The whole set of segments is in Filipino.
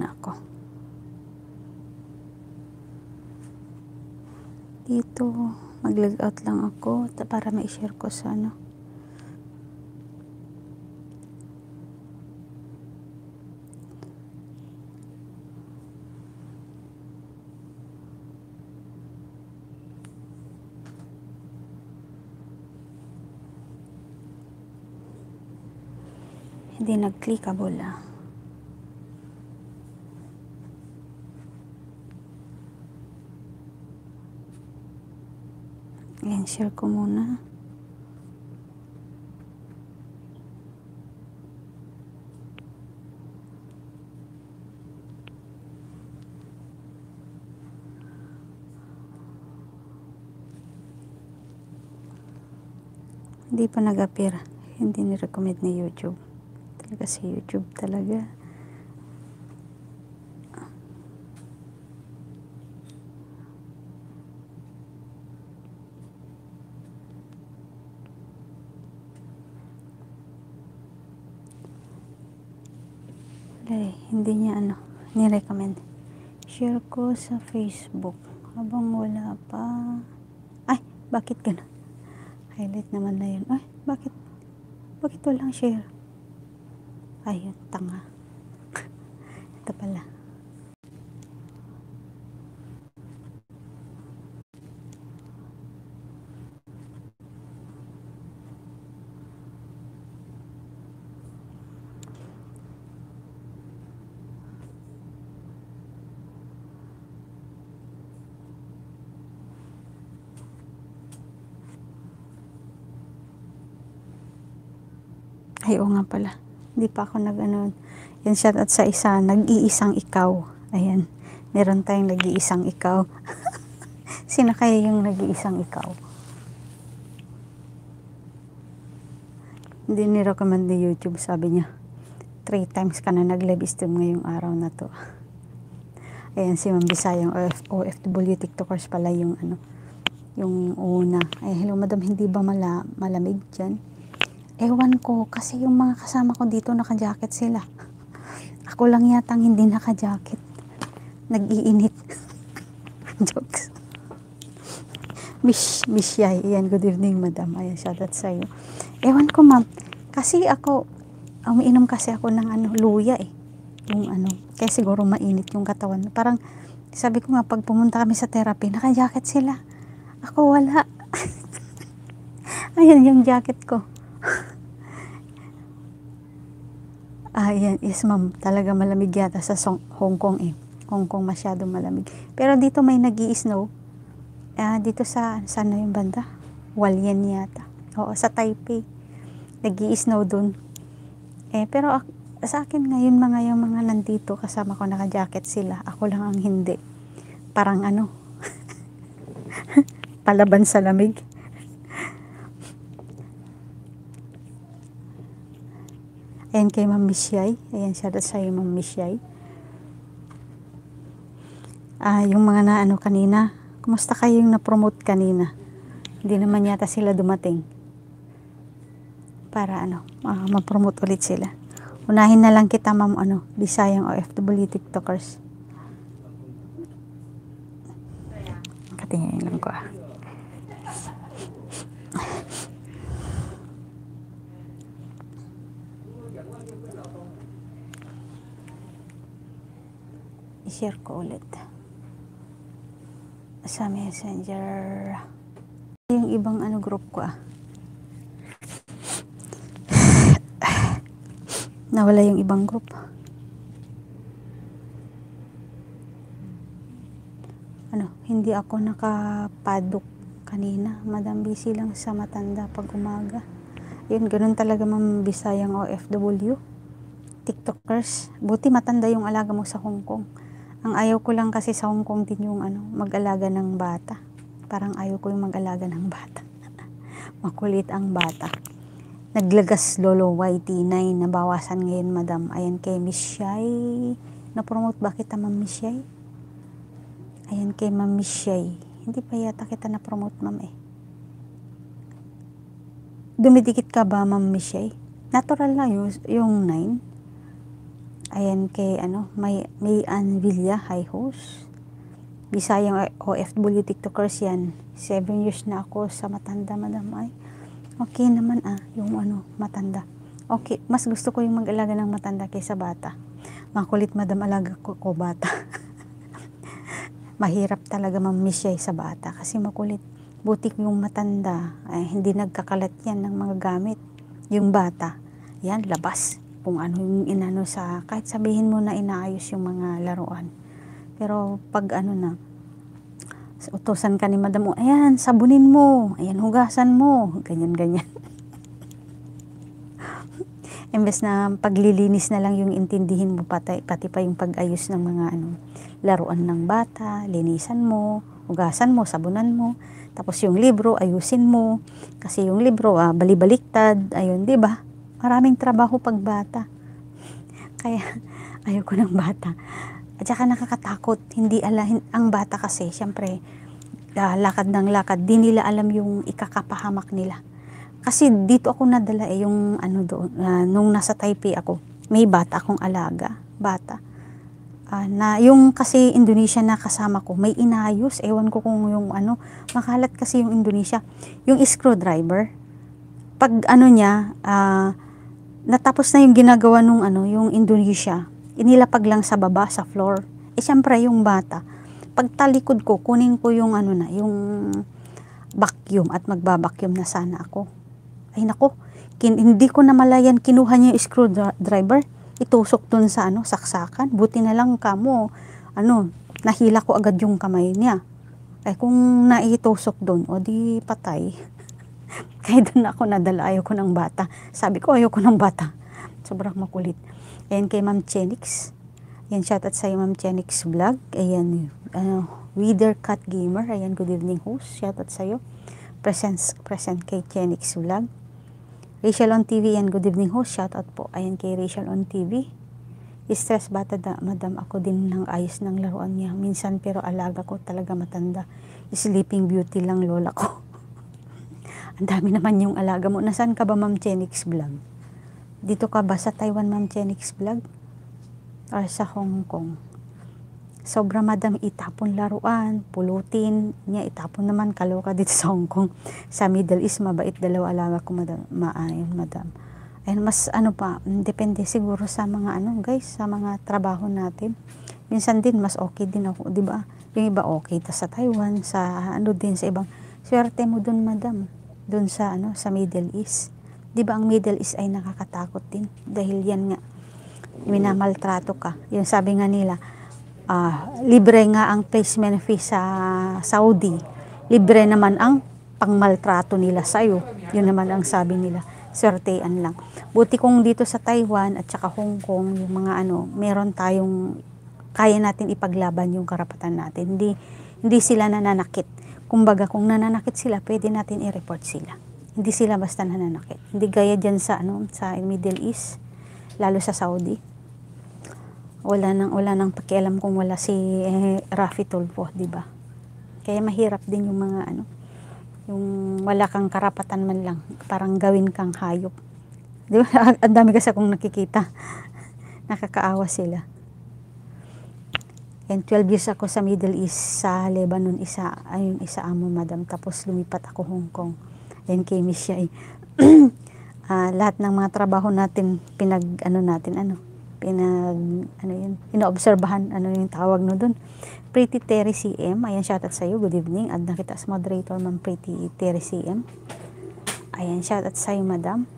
ako. Dito, mag-log out lang ako para ma-share ko sa ano. Hindi nag-clickable ah. Ayan, share ko muna. Hindi pa nag-appear. Hindi ni-recommend ni YouTube. Talaga sa YouTube talaga. Hindi niya ni-recommend. Share ko sa Facebook. Habang wala pa. Ay, bakit gano'n? Highlight naman na yun. Ay, bakit walang share? Ayun, tanga. Ito pala. Ay, oo nga pala. Hindi pa ako yan shout out sa isa, nag-iisang ikaw. Ayan, meron tayong nag-iisang ikaw. Sino kaya yung nag-iisang ikaw? Hindi ni-recommend ni YouTube, sabi niya. 3 times ka na nag-live stream ngayong araw na to. Ayan, si Ma'am Bisayang OFW TikTokers pala yung yung una. Ay, hello madam, hindi ba malamig dyan? Ewan ko, kasi yung mga kasama ko dito naka-jacket sila. Ako lang yatang hindi naka-jacket. Nag-iinit. Jokes. Miss Yay. Ayan, good evening madam. Ayan, shoutout sa'yo. Ewan ko ma'am, kasi ako, umiinom kasi ako ng luya eh. Yung kaya siguro mainit yung katawan. Parang, sabi ko nga, pag pumunta kami sa therapy, naka-jacket sila. Ako wala. Ayan yung jacket ko. Ayan, yes ma'am, talaga malamig yata sa Hong Kong eh. Hong Kong masyadong malamig. Pero dito may nag-i-snow. Dito saan na yung banda? Hualien yata. Oo, sa Taipei. Nag-i-snow dun. Pero sa akin ngayon yung mga nandito, kasama ko naka-jacket sila. Ako lang ang hindi. Parang palaban sa lamig. Ayan kay Ma'am Mishay. Ayan, shoutout sa'yo Ma'am Mishay. Yung mga kanina. Kumusta kayong na-promote kanina? Hindi naman yata sila dumating. Para ma-promote ulit sila. Unahin na lang kita Ma'am Bisayang OFW TikTokers. Katingin lang ko i-share ko ulit sa Messenger yung ibang group ko nawala yung ibang group. Hindi ako nakapadok kanina. Madam, busy lang sa matanda pag umaga. Yun, ganun talaga Ma'am Bisayang OFW TikTokers. Buti matanda yung alaga mo sa Hong Kong. Ang ayaw ko lang kasi sa Hong Kong din yung mag-alaga ng bata. Parang ayaw ko yung mag-alaga ng bata. Makulit ang bata. Naglagas Lolo YT9, nabawasan ngayon madam. Ayan kay Miss Shay. Na-promote ba kita Ma'am Miss Shay? Ayan kay Ma'am Miss Shay. Hindi pa yata kita na-promote ma'am eh. Dumidikit ka ba Ma'am Miss Shay? Natural na yung 9. Ayan kay may Anvilla, hi host. Bisayang OFW TikTokers yan. 7 years na ako sa matanda, madam. Ay, okay naman yung matanda. Okay, mas gusto ko yung mag-alaga ng matanda kaysa bata. Makulit, madam, alaga ko bata. Mahirap talaga mamiss siya sa bata kasi makulit. Butik yung matanda, ay hindi nagkakalat yan ng mga gamit. Yung bata, yan, labas. Kung ano yung inano sa, kahit sabihin mo na inaayos yung mga laruan. Pero pag na, utosan ka ni madam mo, ayan, sabunin mo, ayan, hugasan mo, ganyan-ganyan. Imbes na paglilinis na lang yung intindihin mo, pati pa yung pag-ayos ng mga laruan ng bata, linisan mo, hugasan mo, sabunan mo. Tapos yung libro, ayusin mo. Kasi yung libro, balibaliktad, ayun, di ba? Maraming trabaho pag bata. Kaya, ayoko ng bata. At saka nakakatakot, hindi ang bata kasi, syempre, lakad ng lakad, di nila alam yung ikakapahamak nila. Kasi dito ako nadala yung doon, nung nasa Taipei ako, may bata akong alaga, bata. Na yung kasi Indonesia na kasama ko, may inayos, ewan ko kung yung makalat kasi yung Indonesia, yung screwdriver, pag niya, natapos na yung ginagawa nung yung Indonesia, inilapag lang sa baba, sa floor. Siyempre yung bata, pag talikod ko, kunin ko yung yung vacuum at magbabacuum na sana ako. Ay nako, hindi ko na malayan, kinuha niya yung screwdriver, itusok dun sa saksakan. Buti na lang kamo, nahila ko agad yung kamay niya. Ay kung naitusok dun, o di patay. Kaya doon ako nadala, ayoko ng bata. Sabi ko, ayoko ng bata. Sobrang makulit. Ayan kay Ma'am Chenix. Ayan, shout out sa'yo, Ma'am Chenix Vlog. Ayan, Wither Cat Gamer. Ayan, good evening host. Shout out sa'yo. Present kay Chenix Vlog. Rachel on TV, ayan, good evening host. Shout out po. Ayan kay Rachel on TV. Stress bata madam, ako din ng ayos ng laruan niya. Minsan pero alaga ko talaga matanda. Sleeping Beauty lang lola ko. Ang dami naman yung alaga mo. Nasaan ka ba, Ma'am Chenix Vlog? Dito ka ba sa Taiwan, Ma'am Chenix Vlog? Or sa Hong Kong? Sobra madam, itapon laruan, pulutin niya, itapon naman, kaloka dito sa Hong Kong. Sa Middle East, mabait, dalawa alaga ko, madam. Maayon, madam. Ayun, mas depende siguro sa mga guys, sa mga trabaho natin. Minsan din, mas okay din ako, di ba? Yung iba okay, sa Taiwan, sa din, sa ibang, swerte mo dun, madam. Dun sa sa Middle East. 'Di ba ang Middle East ay nakakatakot din dahil yan nga minamaltrato ka. Yung sabi nga nila, libre nga ang placement fee sa Saudi. Libre naman ang pangmaltrato nila sa iyo. Yun naman ang sabi nila. Swertean lang. Buti kung dito sa Taiwan at saka Hong Kong, yung mga meron tayong kaya natin ipaglaban yung karapatan natin. Hindi sila nananakit. Kumbaga, kung nananakit sila, pwede natin i-report sila. Hindi sila basta nananakit. Hindi gaya dyan sa, sa Middle East, lalo sa Saudi. Wala nang pakialam kung wala si Rafi Tulfo, di ba? Kaya mahirap din yung mga, yung wala kang karapatan man lang, parang gawin kang hayop. Di ba? Ang dami kasi akong nakikita. Nakakaawa sila. And 12 years ako sa Middle East, sa Lebanon, isa amo, madam. Tapos lumipat ako Hong Kong. Ayun kay Miss Shai. Lahat ng mga trabaho natin, inoobserbahan, yung tawag doon. Pretty Terry CM, ayan, shoutout sa iyo, good evening. At nakita sa moderator, Ma'am Pretty Terry CM. Ayan, shoutout sa iyo, madam.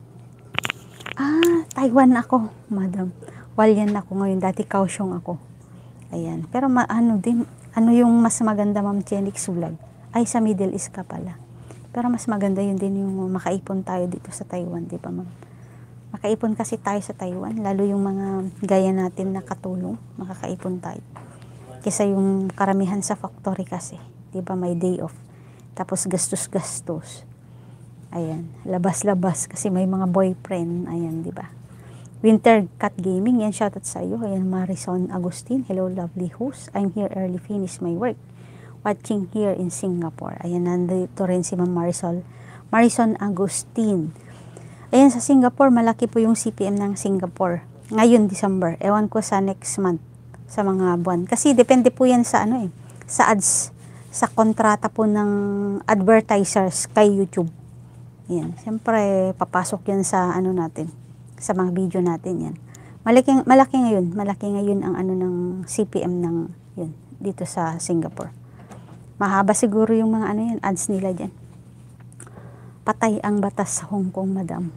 Taiwan ako, madam. Walyan ako ngayon, dati Kaohsiung ako. Ayan. Pero yung mas maganda, Ma'am Chenix Vlog, ay sa Middle East ka pala. Pero mas maganda yun din yung makaipon tayo dito sa Taiwan, di ba, ma'am? Makaipon kasi tayo sa Taiwan, lalo yung mga gaya natin na katulong, makakaipon tayo. Kesa yung karamihan sa factory kasi, di ba, may day off. Tapos gastos-gastos. Ayan, labas-labas kasi may mga boyfriend, ayan, di ba? Winter Cat Gaming, yan, shoutout sa iyo. Ayan, Marison Agustin. Hello, lovely host. I'm here early, finish my work. Watching here in Singapore. Ayan, nandito rin si Ma'am Marison Agustin. Ayan, sa Singapore, malaki po yung CPM ng Singapore. Ngayon, December. Ewan ko sa next month, sa mga buwan. Kasi depende po yan sa ano eh, sa ads, sa kontrata po ng advertisers kay YouTube. Yan. Siyempre, papasok yan sa ano natin, sa mga video natin yan. Malaki ngayon ang ano ng CPM ng yun, dito sa Singapore. Mahaba siguro yung mga ano yan, ads nila dyan. Patay ang batas sa Hong Kong, madam.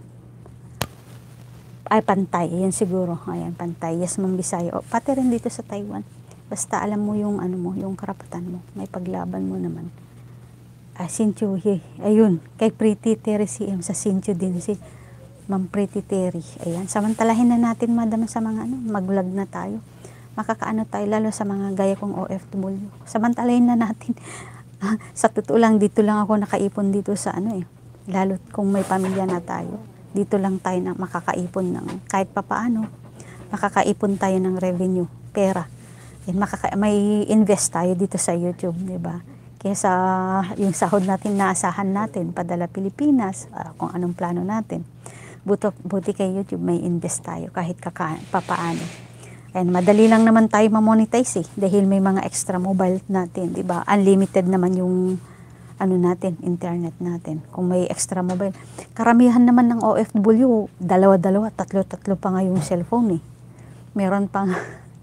Ay, pantay. Yan siguro. Ayan, pantay. Yes, Ma'am Bisaya. O, pati rin dito sa Taiwan. Basta alam mo yung ano mo, yung karapatan mo. May paglaban mo naman. Sinchu, ayun. Kay Pretty Terry CM sa Sinchu din si Ma'am Pretty Terry. Ayan. Samantalahin na natin, madam, sa mga ano, mag-vlog na tayo. Makakaano tayo, lalo sa mga gaya kong OFW. Samantalahin na natin. Sa totoo lang, dito lang ako nakaipon dito sa ano eh. Lalo kung may pamilya na tayo. Dito lang tayo na makakaipon ng kahit papaano, makakaipon tayo ng revenue, pera. Yan, may invest tayo dito sa YouTube, di ba? Kaysa yung sahod natin, naasahan natin, padala Pilipinas, kung anong plano natin. Buti kay YouTube, may invest tayo kahit papaano. And madali lang naman tayo ma-monetize eh, dahil may mga extra mobile natin, di ba? Unlimited naman yung ano natin, internet natin. Kung may extra mobile. Karamihan naman ng OFW, dalawa-dalawa, tatlo-tatlo pa nga yung cellphone eh. Meron pang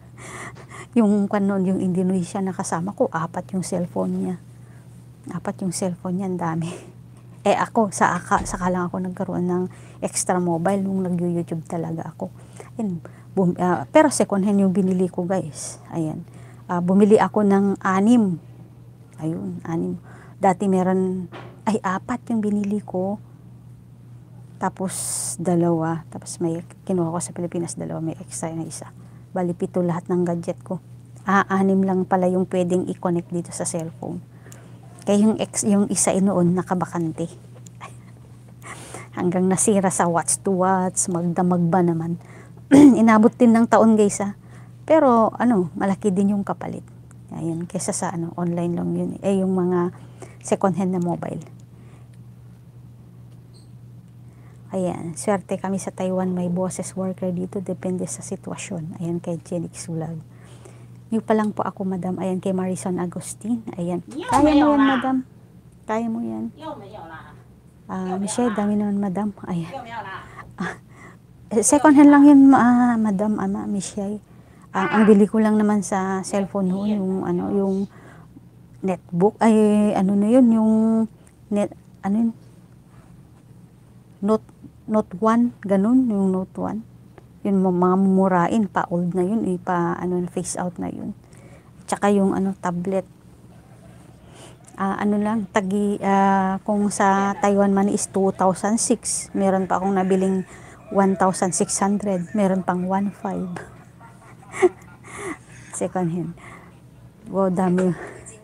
yung kanon, yung Indonesia na kasama ko, 4 yung cellphone niya. 4 yung cellphone niya, ang dami. Ako, saka lang ako nagkaroon ng extra mobile nung nag-YouTube talaga ako. And, pero second hand yung binili ko, guys. Ayan. Bumili ako ng 6. Ayun, 6. Dati meron, 4 yung binili ko. Tapos 2. Tapos may kinuha ko sa Pilipinas, 2. May extra na 1. Bali 7 lahat ng gadget ko. 6 lang pala yung pwedeng i-connect dito sa cellphone. Kaya yung isa noon nakabakante. Hanggang nasira sa watch to watch, magdamag ba naman. Inabot din ng taon, guys ha. Pero ano, malaki din yung kapalit. Ayan, kesa sa ano, online lang yun. Yung mga second hand na mobile. Ayan, swerte kami sa Taiwan, may boses worker dito, depende sa sitwasyon. Ayan, kay Jenix Vlog. New pa lang po ako, madam. Ayan, kay Marison Agustin. Ayan, kaya mo yan, madam. Kaya mo yan. Michelle, dami naman, madam. Ayan. Second hand lang yun, madam, Michelle. Ang bili ko lang naman sa cellphone noon, yung ano, yung netbook, ano na yun, yung Note 1, ganun, yung Note 1. Yun, mga mumurain, pa-old na yun, face out na yun. Tsaka yung tablet. Kung sa Taiwan man is 2006, meron pa akong nabiling 1,600, meron pang 1,500. Second hand. Wow, dami.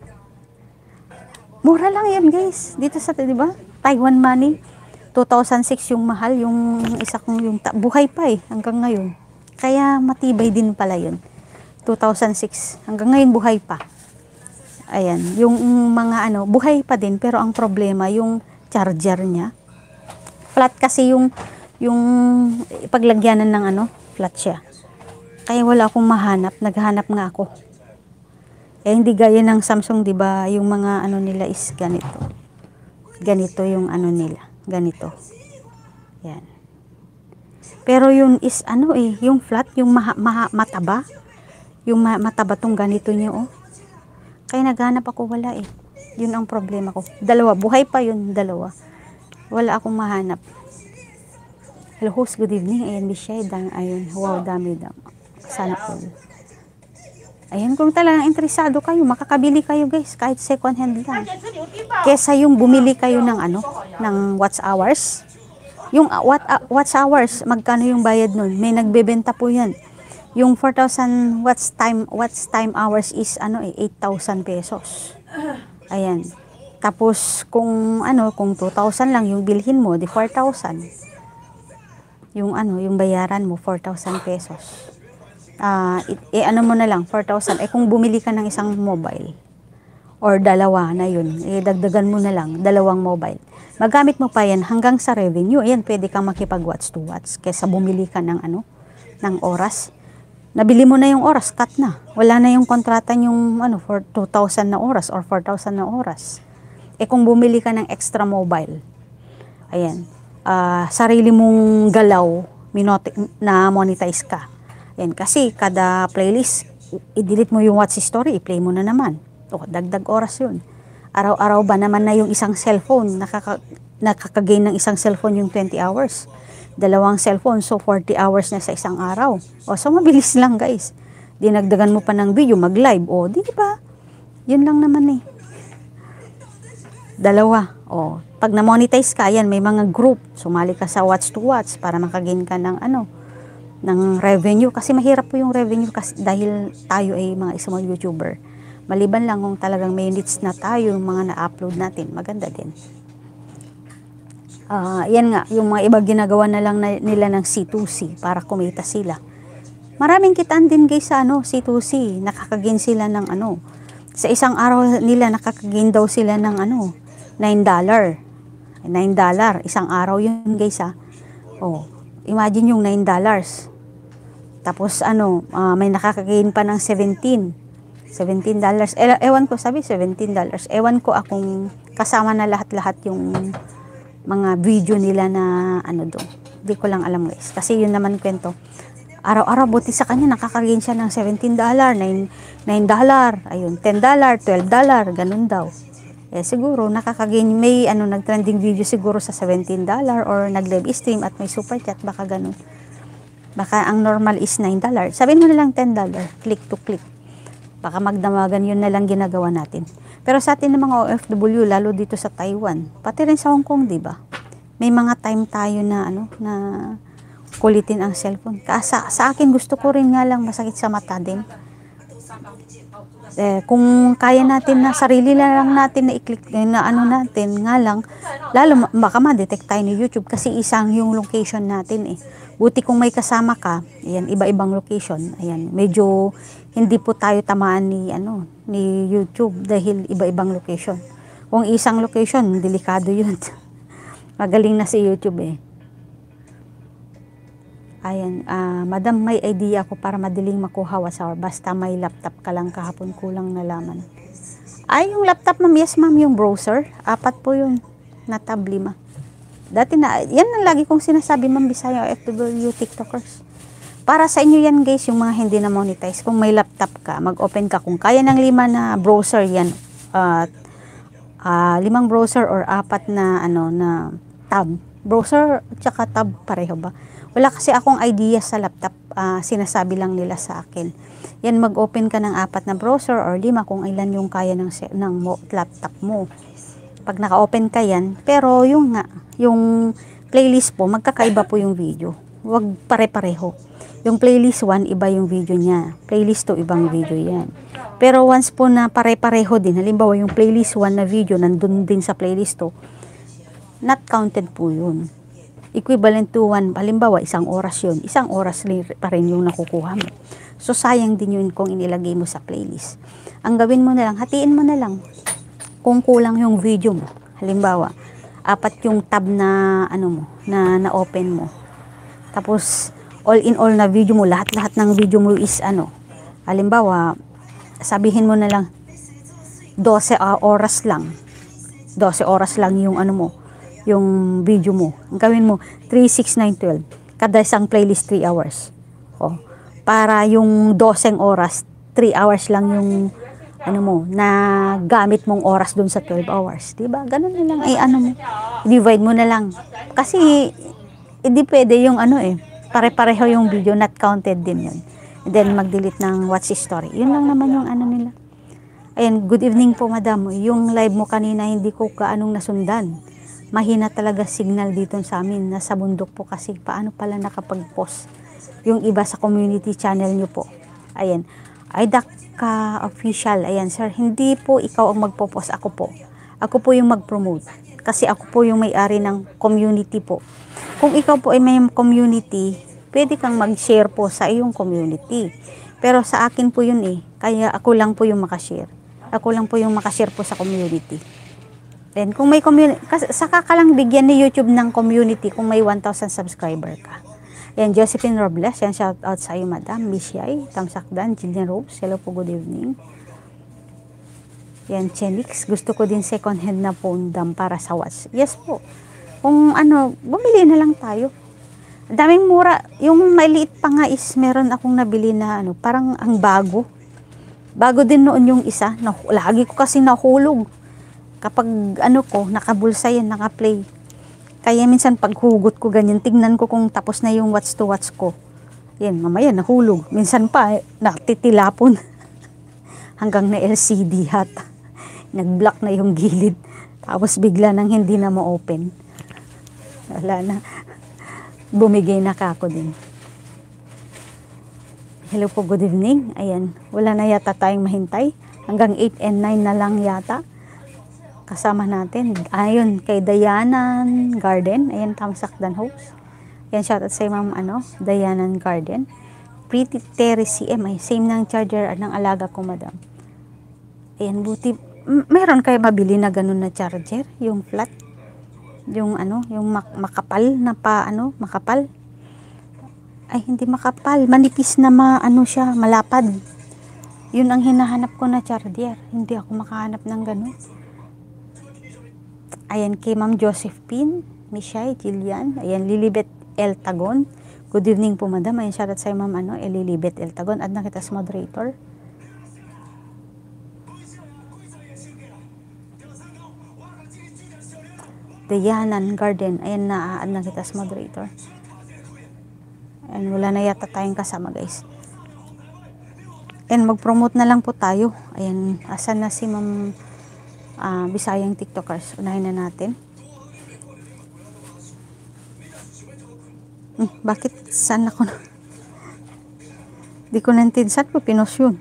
Mura lang yan, guys. Dito sa, di ba? Taiwan money. 2006 yung mahal, yung isa kong yung buhay pa hanggang ngayon. Kaya matibay din pala yun. 2006 hanggang ngayon buhay pa. Ayan, yung mga buhay pa din, pero ang problema yung charger niya. Flat kasi yung paglagyanan ng flat siya. Kaya wala akong mahanap, naghahanap nga ako. Hindi gaya ng Samsung, 'di ba? Yung mga nila is ganito. Ganito yung nila, ganito. Yan. Pero yung is yung flat, yung mataba. Yung mataba tong ganito niya, oh. Kaya naghanap ako, wala eh. Yun ang problema ko. 2, buhay pa yun, 2. Wala akong mahanap. Hello host, good evening. Ayan, Michelle. Ayun, wow, dami. Sana all. Ayan, kung talagang interesado kayo, makakabili kayo, guys, kahit second hand lang. Kesa yung bumili kayo ng ng watch hours. Yung watch hours, magkano yung bayad nun? May nagbebenta po yan. Yung 4,000 watch time hours is 8,000 pesos. Ayan. Tapos kung kung 2,000 lang yung bilhin mo, di 4,000. Yung yung bayaran mo 4,000 pesos. Mo na lang 4,000. Kung bumili ka ng isang mobile or 2 na yun, dagdagan mo na lang 2 mobile. Magamit mo pa yan hanggang sa revenue. Ayan, pwede kang makipag watch to watch kaysa bumili ka ng ng oras. Nabili mo na yung oras, cut na. Wala na yung kontrata yung ano, for 2,000 na oras or 4,000 na oras. Kung bumili ka ng extra mobile, ayan, sarili mong galaw, na monetize ka. Ayan, kasi kada playlist, i-delete mo yung watch story, i-play mo na naman. Dagdag oras yun. Araw-araw ba naman na yung isang cellphone, nakakagain ng isang cellphone yung 20 hours. 2 cellphone, so 40 hours na sa isang araw. So mabilis lang guys. Dinagdagan mo pa ng video, mag-live. Di ba? Yun lang naman 2. Pag na-monetize ka, yan, may mga group. Sumali ka sa watch to watch para makagain ka ng ng revenue. Kasi mahirap po yung revenue kasi dahil tayo ay mga isang YouTuber. Maliban lang kung talagang may needs na tayo, yung mga na-upload natin, maganda din. Yan nga, yung mga iba ginagawa na lang nila ng C2C para kumita sila. Maraming kitaan din guys sa C2C. Nakakagain sila ng sa isang araw nila nakakagain daw sila ng $9. $9. Isang araw yun guys imagine yung $9. Tapos may nakakagain pa ng $17. Ewan ko, sabi $17. Ewan ko akong kasama na lahat-lahat yung mga video nila na doon. Hindi ko lang alam guys. Kasi yun naman kwento. Araw-araw buti sa kanya nakakagain siya ng $17, $9, ayun, $10, $12, ganun daw. Siguro nakakagain, may nag-trending video siguro sa $17 or nag-live stream at may super chat, baka ganun. Baka ang normal is $9. Sabihin mo na lang $10, click to click. Baka magdamagan, yun na lang ginagawa natin. Pero sa atin ng mga OFW, lalo dito sa Taiwan, pati rin sa Hong Kong, di ba? May mga time tayo na na kulitin ang cellphone. Sa akin gusto ko rin nga lang masakit sa mata din. Kung kaya natin na sarili na lang natin na i-click na natin nga lang, lalo baka ma-detect tayo ni YouTube kasi isang yung location natin Buti kung may kasama ka, ayan, iba-ibang location, ayan, medyo hindi po tayo tamaan ni YouTube dahil iba-ibang location. Kung isang location, delikado yun. Magaling na si YouTube Ayan, madam, may idea ako para madaling makuha WhatsApp. Basta may laptop ka lang, kahapon kulang nalaman. Yung laptop ma'am, yes ma'am, yung browser, 4 po yun, na tab 5. Dati yan ang lagi kong sinasabi ma'am, Bisaya OFW TikTokers. Para sa inyo yan guys, yung mga hindi na monetize. Kung may laptop ka, mag-open ka. Kung kaya ng 5 na browser yan, 5 browser or 4 na na tab. Browser tsaka tab pareho ba? Wala kasi akong idea sa laptop, sinasabi lang nila sa akin. Yan, mag-open ka ng 4 na browser or 5 kung ilan yung kaya ng laptop mo. Pag naka-open ka yan, pero yung playlist po, magkakaiba po yung video. Huwag pare-pareho. Yung playlist 1, iba yung video niya. Playlist 2, ibang video yan. Pero once po na pare-pareho din, halimbawa yung playlist 1 na video, nandun din sa playlist 2, not counted po yun. Equivalent to 1, halimbawa, 1 oras yun. 1 oras pa rin yung nakukuha mo. So, sayang din yun kung inilagay mo sa playlist. Ang gawin mo na lang, hatiin mo na lang. Kung kulang yung video mo, halimbawa, 4 yung tab na na-open mo. Tapos, all in all na video mo, lahat-lahat ng video mo is halimbawa, sabihin mo na lang, 12 oras lang. 12 oras lang yung yung video mo. Gawin mo, 3, 6, 9, 12. Kada isang playlist, 3 hours. Para yung 12 oras, 3 hours lang yung na gamit mong oras dun sa 12 hours. Diba? Ganun na lang. Divide mo na lang. Kasi, hindi pwede yung pare-pareho yung video, not counted din yun. And then, mag-delete ng watch story. Yun lang naman yung nila. Ayan, good evening po, madam. Yung live mo kanina, hindi ko kaanong nasundan. Mahina talaga signal dito sa amin. Nasa bundok po kasi. Paano pala nakapag-post yung iba sa community channel nyo po? Ayan. Ka official. Ayan, sir. Hindi po ikaw ang magpo-post. Ako po. Ako po yung mag-promote. Kasi ako po yung may-ari ng community po. Kung ikaw po ay may community, pwede kang mag-share po sa iyong community. Pero sa akin po yun Kaya ako lang po yung makashare. Ako lang po yung makashare po sa community. Then, kung may community, saka ka lang bigyan ni YouTube ng community kung may 1,000 subscriber ka. Yan, Josephine Robles. Yan, shout out sa iyo, Madam. Mishay, Tamsakdan, Jillian Rose. Hello po, good evening. Yan, Chenix. Gusto ko din second hand na phone dam para sa watch. Yes po. Kung ano, bumili na lang tayo. Daming mura. Yung maliit pa nga is meron akong nabili na ano, parang ang bago. Bago din noon yung isa. Lagi ko kasi nahulog. Kapag ano ko, nakabulsa yan, nakaplay. Kaya minsan paghugot ko ganyan, tignan ko kung tapos na yung watch to watch ko. Yan, mamaya nahulog. Minsan pa, natitilapon. Hanggang na LCD hata. Nag-block na yung gilid. Tapos bigla nang hindi na ma-open. Wala na. Bumigay na ka ako din. Hello po, good evening. Ayan, wala na yata tayong mahintay. Hanggang 8 and 9 na lang yata. Kasama natin. Ayun, kay Dayanan Garden. Ayan, Tamsakdan host. Ayan, shoutout sa ma'am, Dayanan Garden. Pretty Terry CM. Ay, same ng charger ng alaga ko, madam. Ayan, buti. Meron kayo mabili na ganun na charger? Yung flat? Yung yung makapal na makapal. Ay, hindi makapal. Manipis na siya, malapad. Yun ang hinahanap ko na charger. Hindi ako makahanap ng ganun. Ayan, kay Ma'am Josephine, Mishay, Jillian. Ayan, Lilibet L. Tagon. Good evening po, madam. Ayan, shoutout sa Ma'am Lilibet L. Tagon. At nakita sa moderator. Dayanan Garden. Ayan, na-add na kita sa moderator. Ayan, wala na yata tayong kasama, guys. Ayan, mag-promote na lang po tayo. Ayan, asan na si Ma'am Bisayang TikTokers? Unahin na natin. Bakit? Saan ako na? Di ko nantin. Saan ko pinos yun?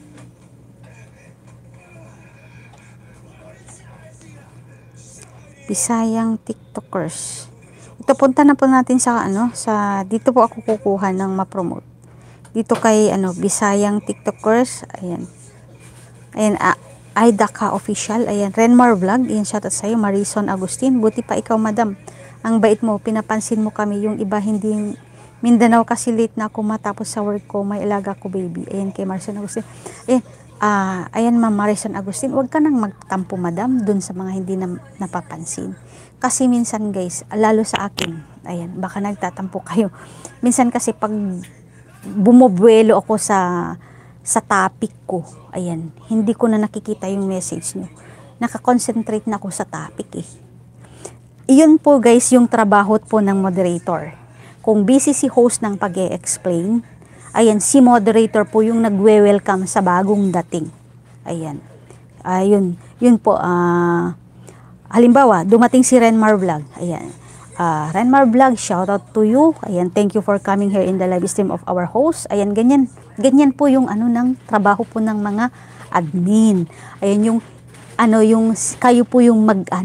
Bisayang TikTokers. Ito, punta na po natin sa dito po ako kukuha ng ma-promote. Dito kay Bisayang TikTokers. Ayan. Ayan, Aidaka Official. Ayan, Renmar Vlog. Ayan, shoutout sa iyo, Marison Agustin. Buti pa ikaw, madam. Ang bait mo, pinapansin mo kami. Yung iba hindi Mindanao kasi late na ako matapos sa work ko. May alaga ko, baby. Ayan, kay Marison Agustin. Ayan. Ayan, Ma'am Marison Agustin, huwag ka nang magtampo, madam, dun sa mga hindi napapansin. Kasi minsan, guys, lalo sa akin, ayan, baka nagtatampo kayo. Minsan kasi pag bumubuelo ako sa topic ko, ayan, hindi ko na nakikita yung message nyo. Nakakonsentrate na ako sa topic eh. Iyon po, guys, yung trabaho po ng moderator. Kung busy si host ng pag-e-explain, ayan, si moderator po yung nagwe-welcome sa bagong dating. Ayan. Yun po. Halimbawa, dumating si Renmar Vlog. Ayan. Renmar Vlog, shout out to you. Ayan, thank you for coming here in the live stream of our host. Ayan, ganyan. Ganyan po yung ng trabaho po ng mga admin. Ayan, yung kayo po yung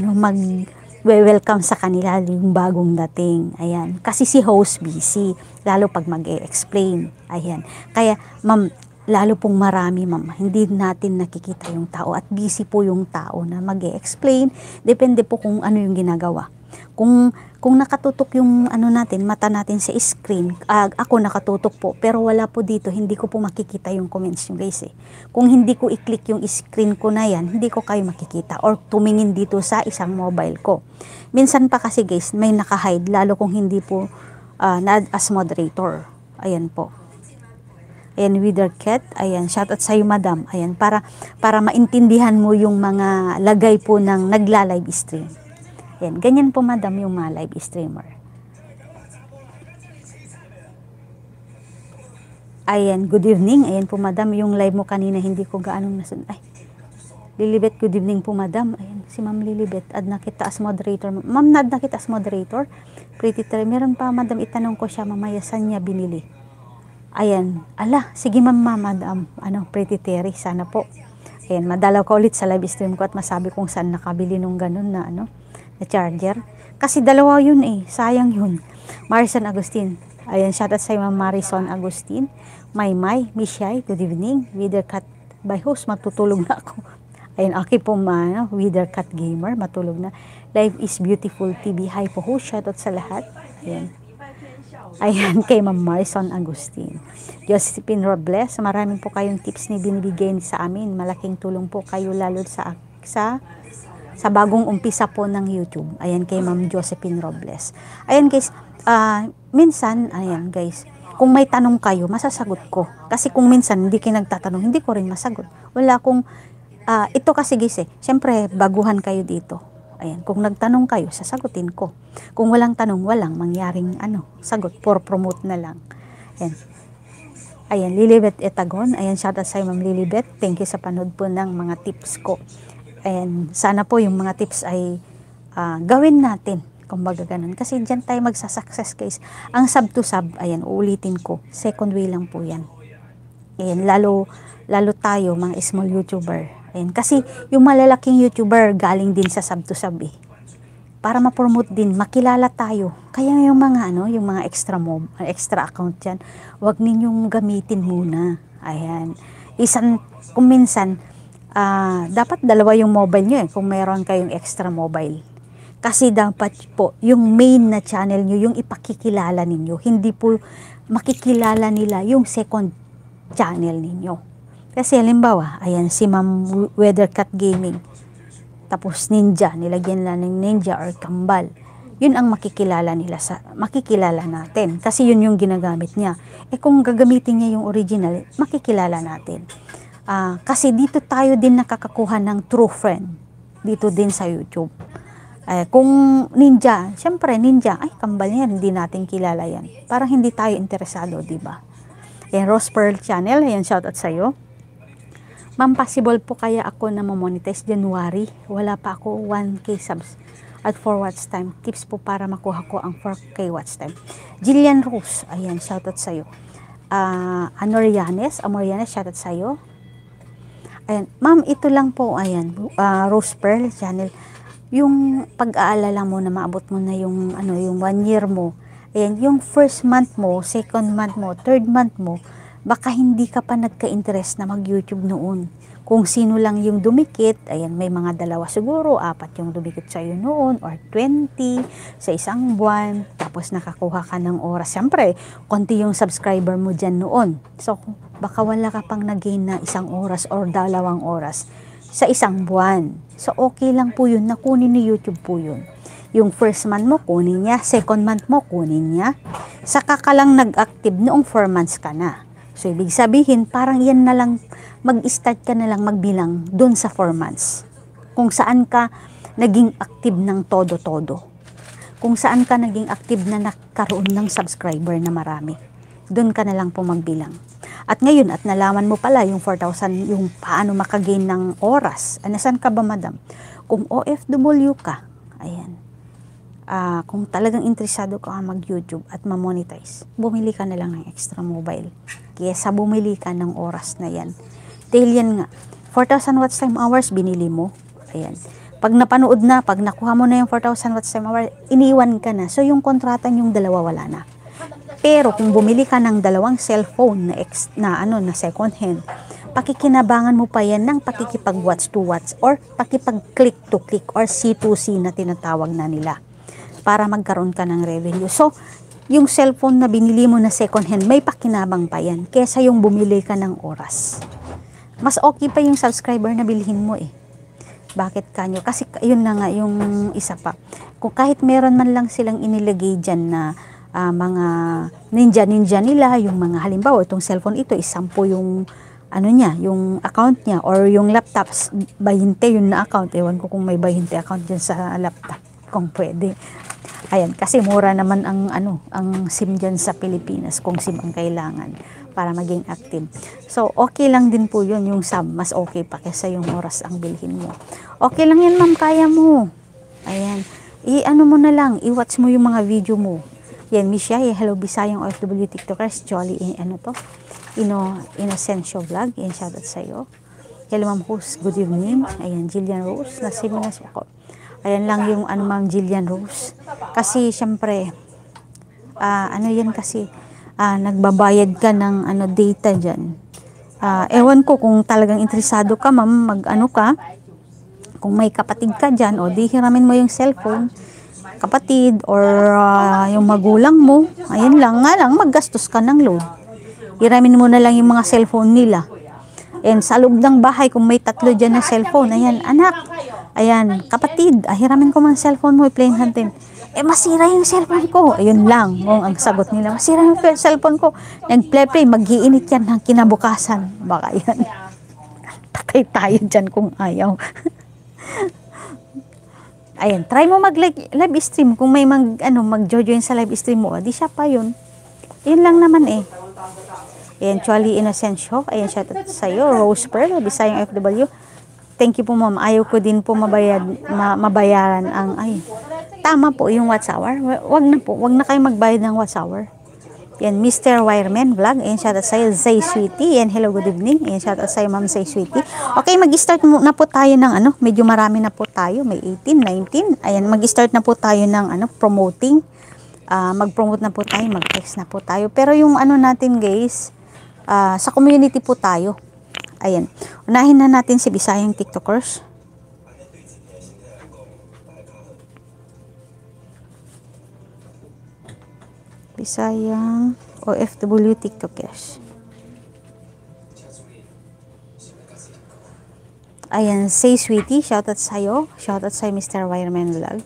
welcome sa kanila yung bagong dating. Ayan. Kasi si host busy. Lalo pag mag-e-explain. Ayan. Kaya, ma'am, lalo pong marami, ma'am. Hindi natin nakikita yung tao. At busy po yung tao na mag-e-explain. Depende po kung ano yung ginagawa. Kung nakatutok yung mata natin sa screen, ako nakatutok po, pero wala po dito, hindi ko po makikita yung comments nyo, guys eh. Kung hindi ko i-click yung screen ko na yan, hindi ko kayo makikita or tumingin dito sa isang mobile ko. Minsan pa kasi, guys, may naka-hide, lalo kung hindi po na-add as moderator. Ayan po. Ayan, Wither Cat. Ayan, shoutout sa iyo, madam. Ayan, para maintindihan mo yung mga lagay po ng nagla-live stream. Ayan, ganyan po, madam, yung mga live streamer. Ayan, good evening. Ayan po, madam, yung live mo kanina hindi ko gaanong nasunod. Ay, Lilibet, good evening po, madam. Ayan, si Ma'am Lilibet, add na kita as moderator. Ma'am, add na kita as moderator. Pretty Terry. Meron pa, madam, itanong ko siya mamaya saan niya binili. Ayan, sige ma'am, madam, Pretty Terry, sana po. Ayan, madalaw ka ulit sa live stream ko at masabi kung saan nakabili nung ganun na na charger. Kasi dalawa yun eh, sayang yun. Marison Agustin. Ayan, shoutout sa Ma'am Marison Agustin. May, Mishay, good evening. Wither Cat by host, matutulog na ako. Ayan, okay po Wither Cat Gamer, matulog na. Life is Beautiful TV. Hi po host, shoutout sa lahat. Ayan. Ayan, kay Ma'am Marison Agustin. Josephine Robles, maraming po kayong tips ni binibigay sa amin. Malaking tulong po kayo lalo sa bagong umpisa po ng YouTube. Ayan, kay Ma'am Josephine Robles. Ayan guys, minsan, ayan guys, kung may tanong kayo, masasagot ko. Kasi kung minsan hindi kayo nagtatanong, hindi ko rin masagot. Wala akong, ito kasi guys syempre baguhan kayo dito. Ayan, kung nagtanong kayo, sasagutin ko. Kung walang tanong, walang mangyaring sagot, for promote na lang. Ayan. Ayan, Lilibet Etagon. Ayan, shoutout sa Ma'am Lilibet. Thank you sa panood po ng mga tips ko. Ayan, sana po yung mga tips ay gawin natin. Kumbaga ganun. Kasi dyan tayo magsasucess guys. Ang sub to sub, ayan, uulitin ko. Second way lang po yan. Ayan, lalo tayo, mga small YouTuber. Ayan, kasi yung malalaking YouTuber galing din sa sub to sub para ma-promote din, makilala tayo. Kaya yung mga yung mga extra account diyan, wag ninyong gamitin muna. Ayan. Kung minsan dapat dalawa yung mobile niyo kung mayroon kayong extra mobile. Kasi dapat po yung main na channel niyo yung ipakikilala ninyo. Hindi po makikilala nila yung second channel ninyo. Kasi halimbawa, ayan si Ma'am Weathercat Gaming. Tapos Ninja, nilagyan lang ng Ninja or Kambal. Yun ang makikilala natin. Kasi yun yung ginagamit niya. Kung gagamitin niya yung original, makikilala natin. Kasi dito tayo din nakakakuha ng true friend. Dito din sa YouTube. Kung Ninja, syempre Ninja, Kambal yan, hindi natin kilala yan. Parang hindi tayo interesado, diba? Rose Pearl Channel, ayan, shoutout sa'yo. Ma'am, possible po kaya ako na ma-monetize January? Wala pa ako 1K subs at 4 watch time. Tips po para makuha ko ang 4K watch time. Jillian Rose, ayan, shoutout sa'yo. Amorianes, shoutout sa'yo. Ayan, ma'am, ito lang po, ayan, Rose Pearl Channel. Yung pag-aalala mo na maabot mo na yung, yung 1 year mo. Ayan, yung first month mo, second month mo, third month mo, baka hindi ka pa nagka-interest na mag-YouTube noon. Kung sino lang yung dumikit, ayan, may mga 2 siguro, 4 yung dumikit sa'yo noon, or 20 sa isang buwan, tapos nakakuha ka ng oras. Siyempre, konti yung subscriber mo dyan noon. So, baka wala ka pang nag-gain na 1 oras or 2 oras sa isang buwan. So, okay lang po yun, nakunin ni YouTube po yun. Yung first month mo, kunin niya. Second month mo, kunin niya. Saka ka lang nag-active noong 4 months ka na. So, ibig sabihin, parang yan na lang, mag-start ka na lang magbilang dun sa 4 months. Kung saan ka naging active ng todo-todo. Kung saan ka naging active na nakaroon ng subscriber na marami. Dun ka na lang po magbilang. At ngayon, at nalaman mo pala yung 4,000, yung paano makagain ng oras. Nasaan ka ba, madam? Kung OFW ka, ayan. Kung talagang interesado ka mag-YouTube at ma-monetize, bumili ka na lang ng extra mobile. Kesa bumili ka ng oras na yan. Dahil yan nga, 4,000 watch time hours, binili mo. Ayan. Pag napanood na, pag nakuha mo na yung 4,000 watch time hours, iniwan ka na. So, yung kontrata yung 2 wala na. Pero, kung bumili ka ng 2 cellphone na second hand, pakikinabangan mo pa yan ng pakikipag-watch to watch or pakipag-click to click or C2C na tinatawag na nila. Para magkaroon ka ng revenue. So, yung cellphone na binili mo na second hand, may pakinabang pa yan. Kesa yung bumili ka ng oras. Mas okay pa yung subscriber na bilhin mo Bakit kanyo? Kasi yun na nga yung isa pa. Kung kahit meron man lang silang inilagay dyan na mga ninja nila, yung mga halimbawa, itong cellphone ito, 10 yung yung account niya, or yung laptops, 20 yun na account. Ewan ko kung may 20 account dyan sa laptop. Kung pwede. Ayan, kasi mura naman ang SIM dyan sa Pilipinas kung SIM ang kailangan para maging active. So, okay lang din po yun, yung sub. Mas okay pa kaysa yung oras ang bilhin mo. Okay lang yan, ma'am, kaya mo. Ayan. Mo na lang, i-watch mo yung mga video mo. Yan, Misha, hello Bisayang OFW TikTokers, Jolly, Inocencio Vlog, yan, shoutout sa'yo. Hello, ma'am host, good evening. Ayan, Jillian Rose, nasimulas ako. Ayan lang yung ma'am Jillian Rose. Kasi syempre, yan kasi, nagbabayad ka ng data dyan. Ewan ko kung talagang interesado ka, ma'am, ka. Kung may kapatid ka dyan, o di hiramin mo yung cellphone. kapatid or yung magulang mo, ayun lang, nga lang, maggastos ka ng load. Hiramin mo na lang yung mga cellphone nila. And sa loob ng bahay, kung may 3 dyan na cellphone, ayan, anak, ayan, kapatid, hiramin ko man cellphone mo, i-play natin. Masira yung cellphone ko. Ayun lang, ang sagot nila, masira yung cellphone ko. Nag-play, mag-iinit yan ng kinabukasan. Baka yan. Patay tayo dyan kung ayaw. Ayan, try mo mag-live stream. Kung may mag-join sa live stream mo, di siya pa yun. Yun lang naman eh. Ayan, Chuali Innocent Shock. Ayan, shout out sa'yo. Rose Pearl, Bisayang FW. Thank you po, ma'am. Ayaw ko din po mabayaran ang, tama po yung watch hour. Wag na po, wag na kayo magbayad ng watch hour. Yan, Mr. Wireman Vlog. Ayan, shout out sa'yo, Zay Sweetie. Yan, hello, good evening. Ayan, shout out sa'yo, ma'am Zay Sweetie. Okay, mag-start na po tayo ng medyo marami na po tayo. May 18, 19. Ayan, mag-start na po tayo ng promoting. Mag-promote na po tayo, mag-text na po tayo. Pero yung natin guys, sa community po tayo. Ayan, unahin na natin si Bisayang TikTokers. Bisayang OFW TikTokers. Ayan, Say Sweetie, shoutout sa'yo. Shoutout sa'yo, Mr. Wireman Vlog.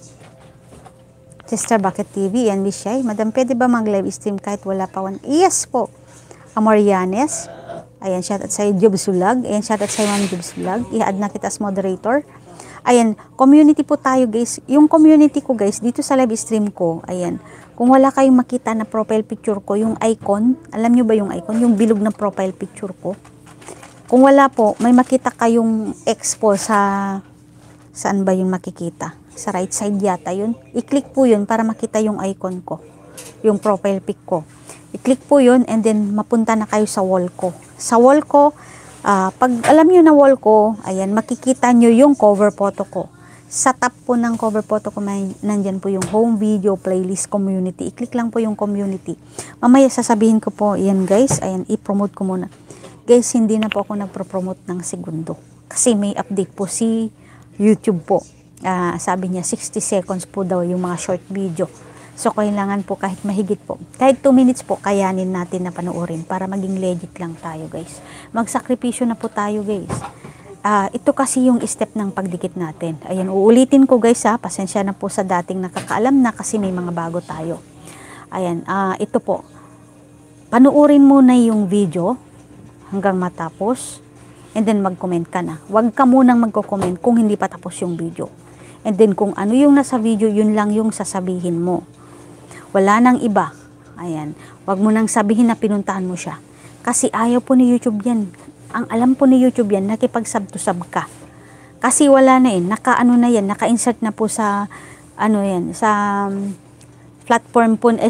Sister Bucket TV, yan, Bishay. Madam, pwede ba mag-live stream kahit wala pa one? Yes po. Amorianes. Ayan, shoutout sa'yo, Jobs Vlog. Ayan, shoutout sa'yo, Ma'am Jobs Vlog. I-add na kita as moderator. Ayan, community po tayo, guys. Yung community ko, guys, dito sa live stream ko, ayan. Kung wala kayong makita na profile picture ko, yung icon, alam nyo ba yung icon? Yung bilog na profile picture ko. Kung wala po, may makita kayong expo saan ba yung makikita? Sa right side yata yun. I-click po yun para makita yung icon ko. Yung profile pic ko. I-click po yun and then mapunta na kayo sa wall ko. Sa wall ko, pag alam nyo na wall ko, ayan, makikita nyo yung cover photo ko. Sa top po ng cover photo ko, nandyan po yung home video, playlist, community. I-click lang po yung community. Mamaya sasabihin ko po, yan guys, ayan, i-promote ko muna. Guys, hindi na po ako nagpro-promote ng segundo. Kasi may update po si YouTube po. Sabi niya, 60 seconds po daw yung mga short video. So, kailangan po kahit mahigit po. Kahit 2 minutes po, kayanin natin na panoorin para maging legit lang tayo guys. Magsakripisyo na po tayo guys. Ito kasi yung step ng pagdikit natin. Ayan, uulitin ko guys pasensya na po sa dating nakakaalam na kasi may mga bago tayo. Ayan, ito po. Panuorin mo na yung video hanggang matapos and then mag-comment ka na. Huwag ka munang magko-comment kung hindi pa tapos yung video. And then kung ano yung nasa video, yun lang yung sasabihin mo. Wala nang iba. Ayan, huwag mo nang sabihin na pinuntahan mo siya. Kasi ayaw po ni YouTube yan. Ang alam po ni YouTube yan, nakipag-sub to sub ka. Kasi wala na na yan, naka-insert na po sa, sa platform po,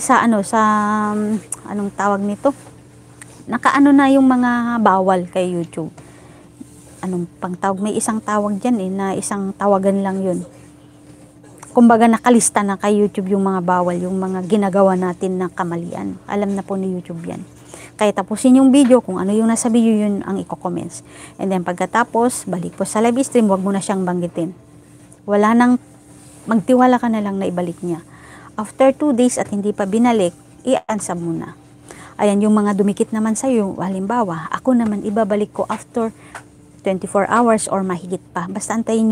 anong tawag nito? Naka-ano na yung mga bawal kay YouTube. Anong pang tawag? May isang tawag dyan na isang tawagan lang yun. Kumbaga nakalista na kay YouTube yung mga bawal, yung mga ginagawa natin na kamalian. Alam na po ni YouTube yan. Kaya tapusin yung video, kung ano yung nasa video, yun ang i-comments. And then pagkatapos, balik po sa live stream, wag mo na siyang banggitin. Wala nang, magtiwala ka na lang na ibalik niya. After 2 days at hindi pa binalik, i-unsub mo na. Ayan, yung mga dumikit naman sa'yo, halimbawa, ako naman ibabalik ko after 24 hours or mahigit pa. Basta antayin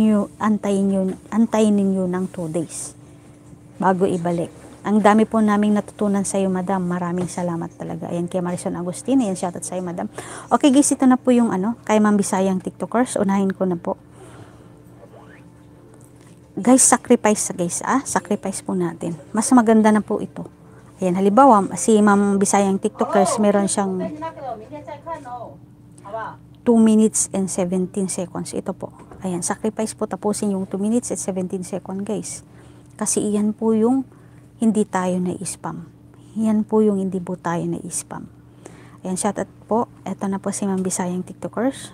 ninyo ng 2 days bago ibalik. Ang dami po naming natutunan sa iyo, madam. Maraming salamat talaga. Ayan, kay Marison Agustin. Ayan, shoutout sa iyo, madam. Okay, guys, ito na po yung kay Ma'am Bisayang TikTokers. Unahin ko na po. Guys, sacrifice guys, sacrifice po natin. Mas maganda na po ito. Ayan, halimbawa, si Ma'am Bisayang TikTokers, meron siyang 2 minutes and 17 seconds. Ito po. Ayan, sacrifice po, tapusin yung 2 minutes and 17 seconds, guys. Kasi iyan po yung hindi tayo na-spam. Yan po yung hindi po tayo na-spam. Ayan, shoutout po. Ito na po si Ma'am Bisayang TikTokers.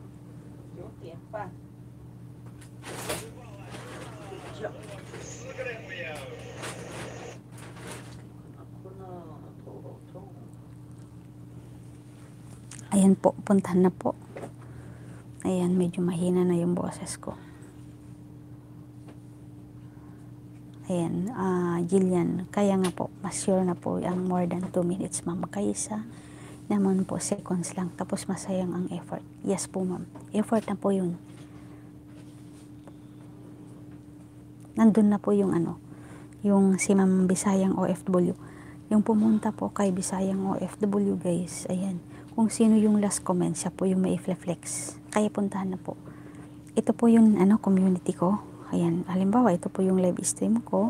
Ayan po, puntahan na po. Ayan, medyo mahina na yung boses ko. Ayan, Jillian. Kaya nga po, mas sure na po ang more than 2 minutes, ma'am. Kaysa naman po seconds lang. Tapos masayang ang effort. Yes po, ma'am. Effort na po yun. Nandun na po yung ano, yung si Ma'am Bisayang OFW. Yung pumunta po kay Bisayang OFW, guys. Ayan. Kung sino yung last comment, siya po yung may flex. Kaya puntahan na po. Ito po yung ano, community ko. Ayan, halimbawa, ito po yung live stream ko.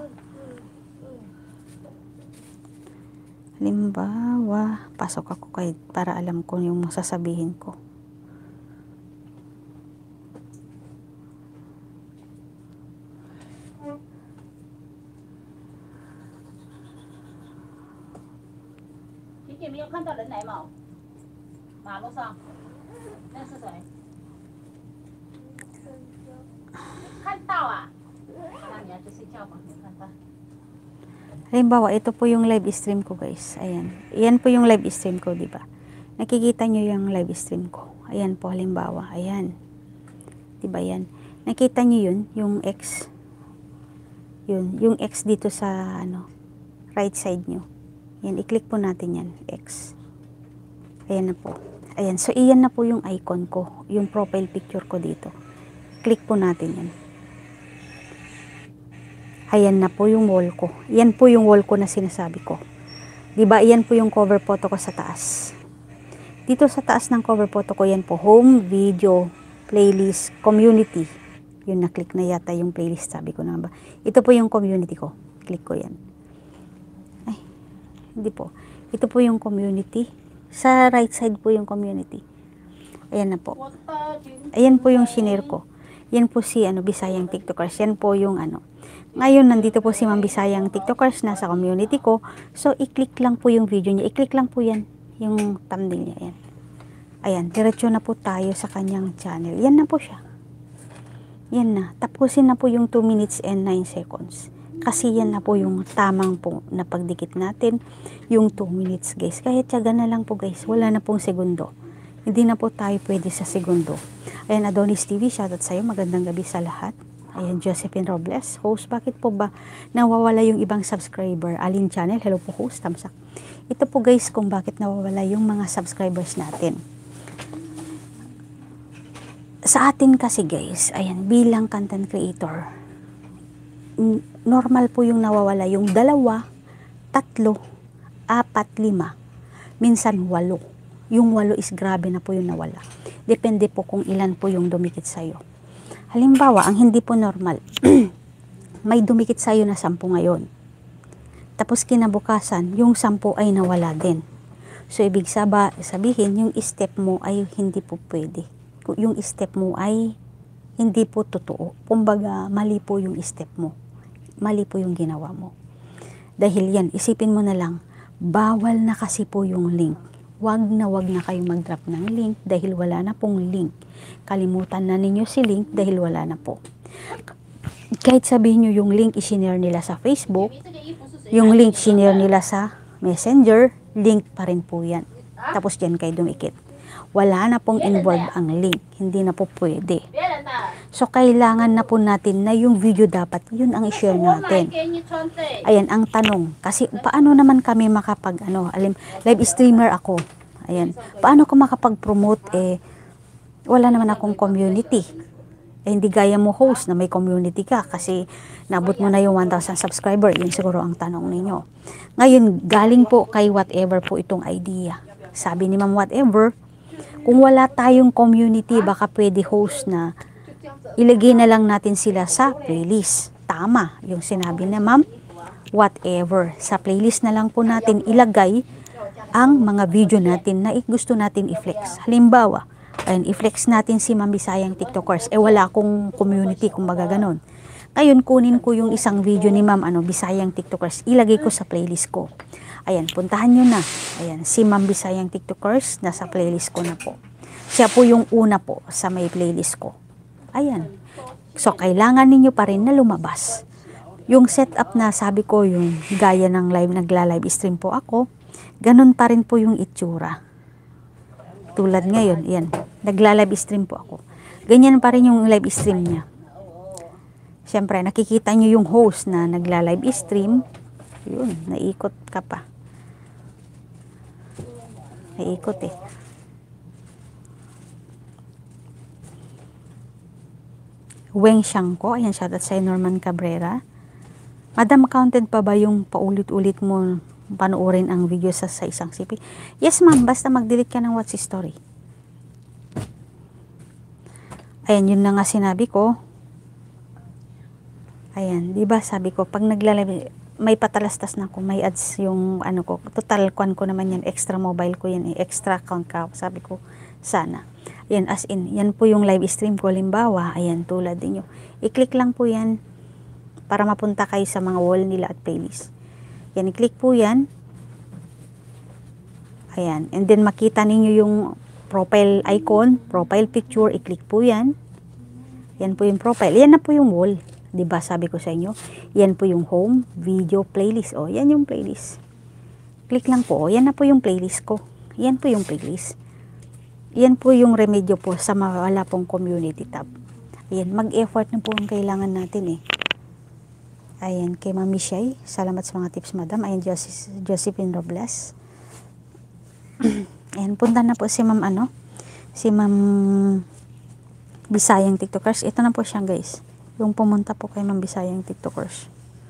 Halimbawa, pasok ako para alam ko yung sasabihin ko. Chị mình看到人来吗？马路上，那是谁？看到啊？那你要去睡觉吧，没看到。 Halimbawa, ito po yung live stream ko, guys. Ayan. Ayan po yung live stream ko, di ba? Nakikita nyo yung live stream ko. Ayan po, halimbawa. Ayan. Di ba yan? Nakita nyo yun, yung X. Yun, yung X dito sa, ano, right side nyo. Yan, i-click po natin yan, X. Ayan na po. Ayan, so iyan na po yung icon ko, yung profile picture ko dito. Click po natin yan. Ayan na po yung wall ko. Yan po yung wall ko na sinasabi ko. Diba, yan po yung cover photo ko sa taas. Dito sa taas ng cover photo ko, yan po, home, video, playlist, community. Yun, na-click na yata yung playlist, sabi ko na ba. Ito po yung community ko. Click ko yan. Ay, hindi po. Ito po yung community. Sa right side po yung community. Ayan na po. Ayan po yung shinare ko. Yan po si Bisayang TikTokers. Yan po yung Ngayon, nandito po si Ma'am Bisayang TikTokers nasa community ko. So, i-click lang po yung video niya. I-click lang po yan. Yung thumbnail niya. Ayan. Ayan. Diretso na po tayo sa kanyang channel. Yan na po siya. Yan na. Tapusin na po yung 2 minutes and 9 seconds. Kasi yan na po yung tamang po na pagdikit natin. Yung 2 minutes, guys. Kaya tiyaga na lang po, guys. Wala na pong segundo. Hindi na po tayo pwede sa segundo. Ayan, Adonis TV, shoutout sa'yo. Magandang gabi sa lahat. Ayan, Josephine Robles. Host, bakit po ba nawawala yung ibang subscriber? Alin channel? Hello po, host. Tamsak. Ito po, guys, kung bakit nawawala yung mga subscribers natin. Sa atin kasi, guys, ayan, bilang content creator, normal po yung nawawala. Yung 2, 3, 4, 5, minsan 8. Yung 8 is grabe na po yung nawala. Depende po kung ilan po yung dumikit sa'yo. Halimbawa, ang hindi po normal, may dumikit sa'yo na 10 ngayon. Tapos kinabukasan, yung 10 ay nawala din. So, ibig sabihin, yung step mo ay hindi po pwede. Yung step mo ay hindi po totoo. Kumbaga, mali po yung step mo. Mali po yung ginawa mo. Dahil yan, isipin mo na lang, bawal na kasi po yung link. Wag na kayong mag-drop ng link dahil wala na pong link. Kalimutan na ninyo si link dahil wala na po. Kahit sabihin nyo yung link i-share nila sa Facebook, yung link i-share nila sa Messenger, link pa rin po yan. Tapos dyan kayo dumikit. Wala na pong involved ang link. Hindi na po pwede. So, kailangan na po natin na yung video dapat, yun ang i-share natin. Ayan, ang tanong. Kasi, paano naman kami live streamer ako. Ayan. Paano ko makapag-promote? Wala naman akong community. Hindi gaya mo host na may community ka kasi nabot mo na yung 1,000 subscriber. Yun siguro ang tanong ninyo. Ngayon, galing po kay whatever po itong idea. Sabi ni Ma'am whatever, kung wala tayong community, baka pwede host na ilagay na lang natin sila sa playlist. Tama, yung sinabi na Ma'am, whatever. Sa playlist na lang po natin ilagay ang mga video natin na gusto natin i-flex. Halimbawa, ayun, i-flex natin si Ma'am Bisayang TikTokers. Wala akong community, kumbaga ganon. Ngayon, kunin ko yung isang video ni Ma'am Bisayang TikTokers. Ilagay ko sa playlist ko. Ayan, puntahan nyo na. Ayan, si Ma'am Bisayang TikTokers, nasa playlist ko na po. Siya po yung una po sa may playlist ko. Ayan. So, kailangan ninyo pa rin na lumabas. Yung setup na sabi ko, yung gaya ng nagla-live stream po ako, ganun pa rin po yung itsura. Tulad ngayon, yan. Nagla-live stream po ako. Ganyan pa rin yung live stream niya. Siyempre, nakikita nyo yung host na nagla-live stream. Yun, naikot ka pa. Naikot eh. Weng Xiangko, ayan, shoutout sa Norman Cabrera. Madam, counted pa ba yung paulit-ulit mo panoorin ang video sa isang CP? Yes ma'am, basta mag-delete ka ng watch history. Ayan, yun na nga sinabi ko. Ayan, di ba sabi ko, pag naglalagay, may patalastas na ko, may ads yung ano ko, total kwan ko naman yan, extra mobile ko yan, extra account ka, sabi ko, sana. Ayan, as in, yan po yung live stream ko, limbawa, ayan, tulad ninyo. I-click lang po yan, para mapunta kayo sa mga wall nila at playlist. Yan, i-click po yan. Ayan, and then makita ninyo yung profile icon, profile picture, i-click po yan. Yan po yung profile, yan na po yung wall. Diba sabi ko sa inyo, yan po yung home, video, playlist. O, yan yung playlist. Click lang po, yan na po yung playlist ko. Yan po yung playlist. Yan po yung remedyo po sa mawala pong community tab. Ayan, mag-effort na po ang kailangan natin eh. Ayan, kay Mami Shay, salamat sa mga tips madam. Ayan, Josephine Robles. Ayan, punta na po si Ma'am ano, si Ma'am Bisayang TikTokers. Ito na po siya guys. Yung pumunta po kay Ma'am Bisayang TikTokers.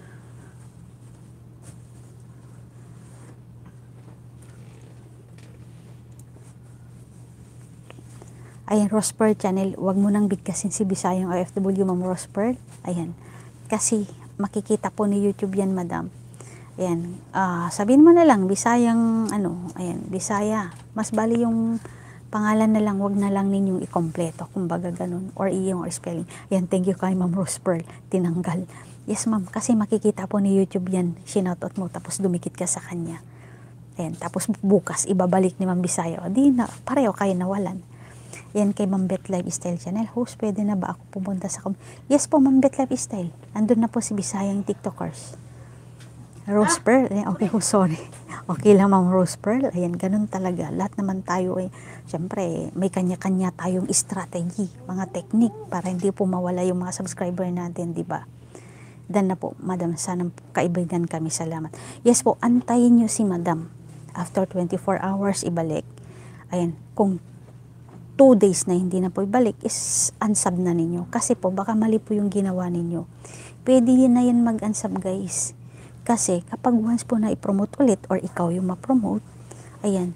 Ayan, Rosper Channel. Huwag mo nang bigkasin si Bisayang OFW, Ma'am Rosper. Ayan. Kasi makikita po ni YouTube yan, madam. Ayan. Sabihin mo na lang, Bisayang, ano, ayan, Bisaya. Mas bali yung pangalan na lang, wag na lang ninyong ikompleto, kumbaga ganun, or iyong spelling. Ayan, thank you kay Ma'am Rose Pearl, tinanggal. Yes ma'am, kasi makikita po ni YouTube yan, sinoutout mo, tapos dumikit ka sa kanya. Ayan, tapos bukas, ibabalik ni Ma'am Bisaya, o di na, pareho kayo nawalan. Ayan, kay Ma'am Bet Lifestyle Channel, host, pwede na ba ako pumunta sa Yes po, Ma'am Bet Lifestyle, andun na po si Bisayang TikTokers. Rose Pearl, okay po, sorry. Okay lang Ma'am Rose Pearl, ayan, ganun talaga. Lahat naman tayo ay, syempre, may kanya-kanya tayong strategy, mga technique, para hindi po mawala yung mga subscriber natin, di ba? Dan na po, madam, sana kaibigan kami, salamat. Yes po, antayin nyo si madam. After 24 hours, ibalik. Ayan, kung 2 days na hindi na po ibalik, is unsub na ninyo. Kasi po, baka mali po yung ginawa ninyo. Pwede na yan mag-unsub, guys. Kasi kapag once po na i-promote ulit or ikaw yung ma-promote, ayan,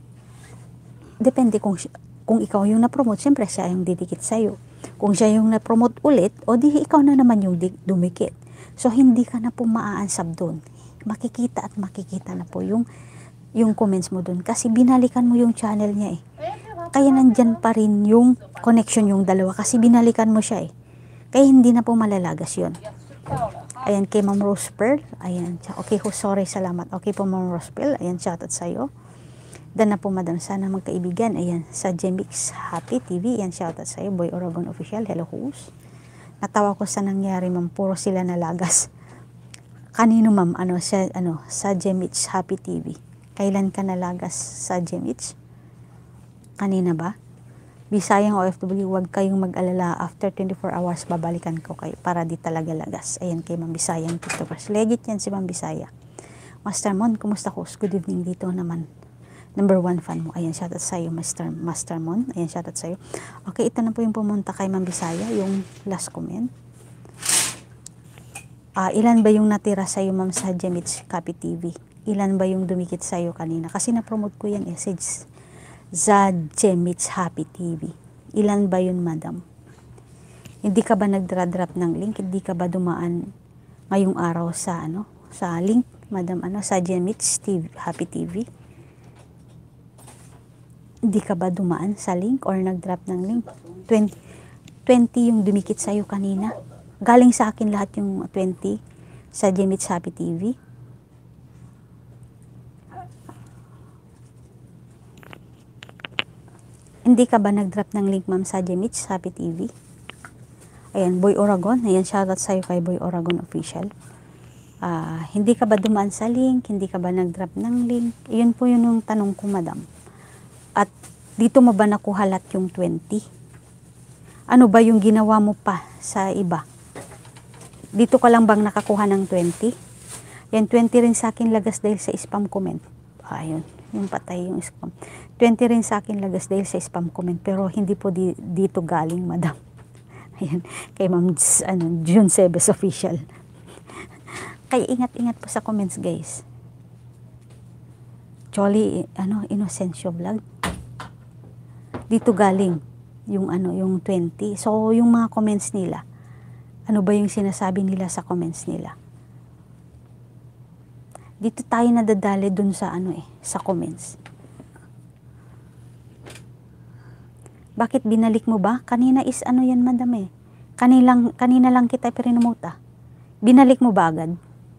depende kung ikaw yung na-promote, syempre siya yung didikit sa'yo. Kung siya yung na-promote ulit, o di ikaw na naman yung dumikit. So hindi ka na po maa-unsub doon. Makikita at makikita na po yung comments mo doon. Kasi binalikan mo yung channel niya eh. Kaya nandyan pa rin yung connection yung dalawa. Kasi binalikan mo siya eh. Kaya hindi na po malalagas yun. Ayan, kay Ma'am Rose Pearl. Ayan, okay ho, sorry, salamat. Okay po, Ma'am Rose Pearl. Ayan, shoutout sa'yo. Dan na po, madam, sana magkaibigan. Ayan, sa Gemix Happy TV. Ayan, shoutout sa'yo. Boy Oragon Official. Hello, host. Natawa ko sa nangyari, ma'am. Puro sila nalagas. Kanino, ma'am? Sa Gemix Happy TV. Kailan ka nalagas sa Gemix? Kanina ba? Bisayang OFW, huwag kayong mag-alala. After 24 hours, babalikan ko kayo para di talaga lagas. Ayan, kay Ma'am Bisayang TikTokers. Legit yan si Ma'am Bisaya. Master Mon, kumusta ko? Good evening dito naman. Number 1 fan mo. Ayan, shoutout sa'yo, Master Mon. Ayan, shoutout sa'yo. Okay, ito na po yung pumunta kay Ma'am Bisaya, yung last comment. Ilan ba yung natira sa'yo, Ma'am, sa Gemix Happy TV? Ilan ba yung dumikit sa'yo kanina? Kasi na-promote ko yan, sa Gemix Happy TV. Ilan ba yun, madam? Hindi ka ba nagdra-drop ng link? Hindi ka ba dumaan ngayong araw sa sa link, madam, sa Gemix Happy TV? Hindi ka ba dumaan sa link or nag-drop ng link? 20 yung dumikit sa'yo kanina. Galing sa akin lahat yung 20 sa Gemix Happy TV. Hindi ka ba nag-drop ng link, ma'am, sa Gemix Happy TV? Ayan, Boy Oragon. Ayan, shoutout sa'yo kay Boy Oragon Official. Hindi ka ba dumaan sa link? Hindi ka ba nag-drop ng link? Yun po yun yung tanong ko, madam. At dito mo ba nakuha lahat yung 20? Ano ba yung ginawa mo pa sa iba? Dito ka lang bang nakakuha ng 20? Yan, 20 rin sa akin lagas dahil sa spam comment. Ayun, yung patay yung spam. 20 rin sa akin lagas dahil sa spam comment. Pero hindi po dito galing, madam. Ayan, kay Ma'am June Sebes Official. Kaya ingat-ingat po sa comments, guys. Jolly, Inocencio Vlog. Dito galing yung yung 20. So, yung mga comments nila, ano ba yung sinasabi nila sa comments nila? Dito tayo nadadali dun sa sa comments. Bakit binalik mo ba? Kanina is yan, madam eh. Kanina lang kita pinremote. Binalik mo ba agad?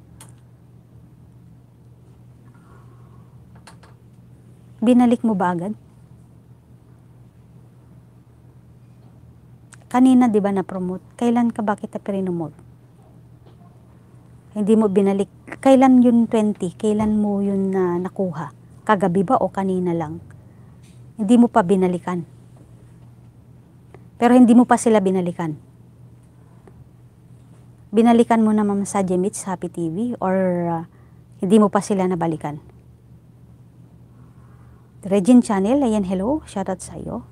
Binalik mo ba agad? Kanina, di ba, na-promote? Kailan ka ba kita pinremote? Hindi mo binalik. Kailan yun 20? Kailan mo yun nakuha? Kagabi ba o kanina lang? Hindi mo pa binalikan. Pero hindi mo pa sila binalikan. Binalikan mo na Ma'am Sadie Mitch Happy TV or hindi mo pa sila nabalikan? Regine Channel, ayan, hello. Shoutout sa iyo.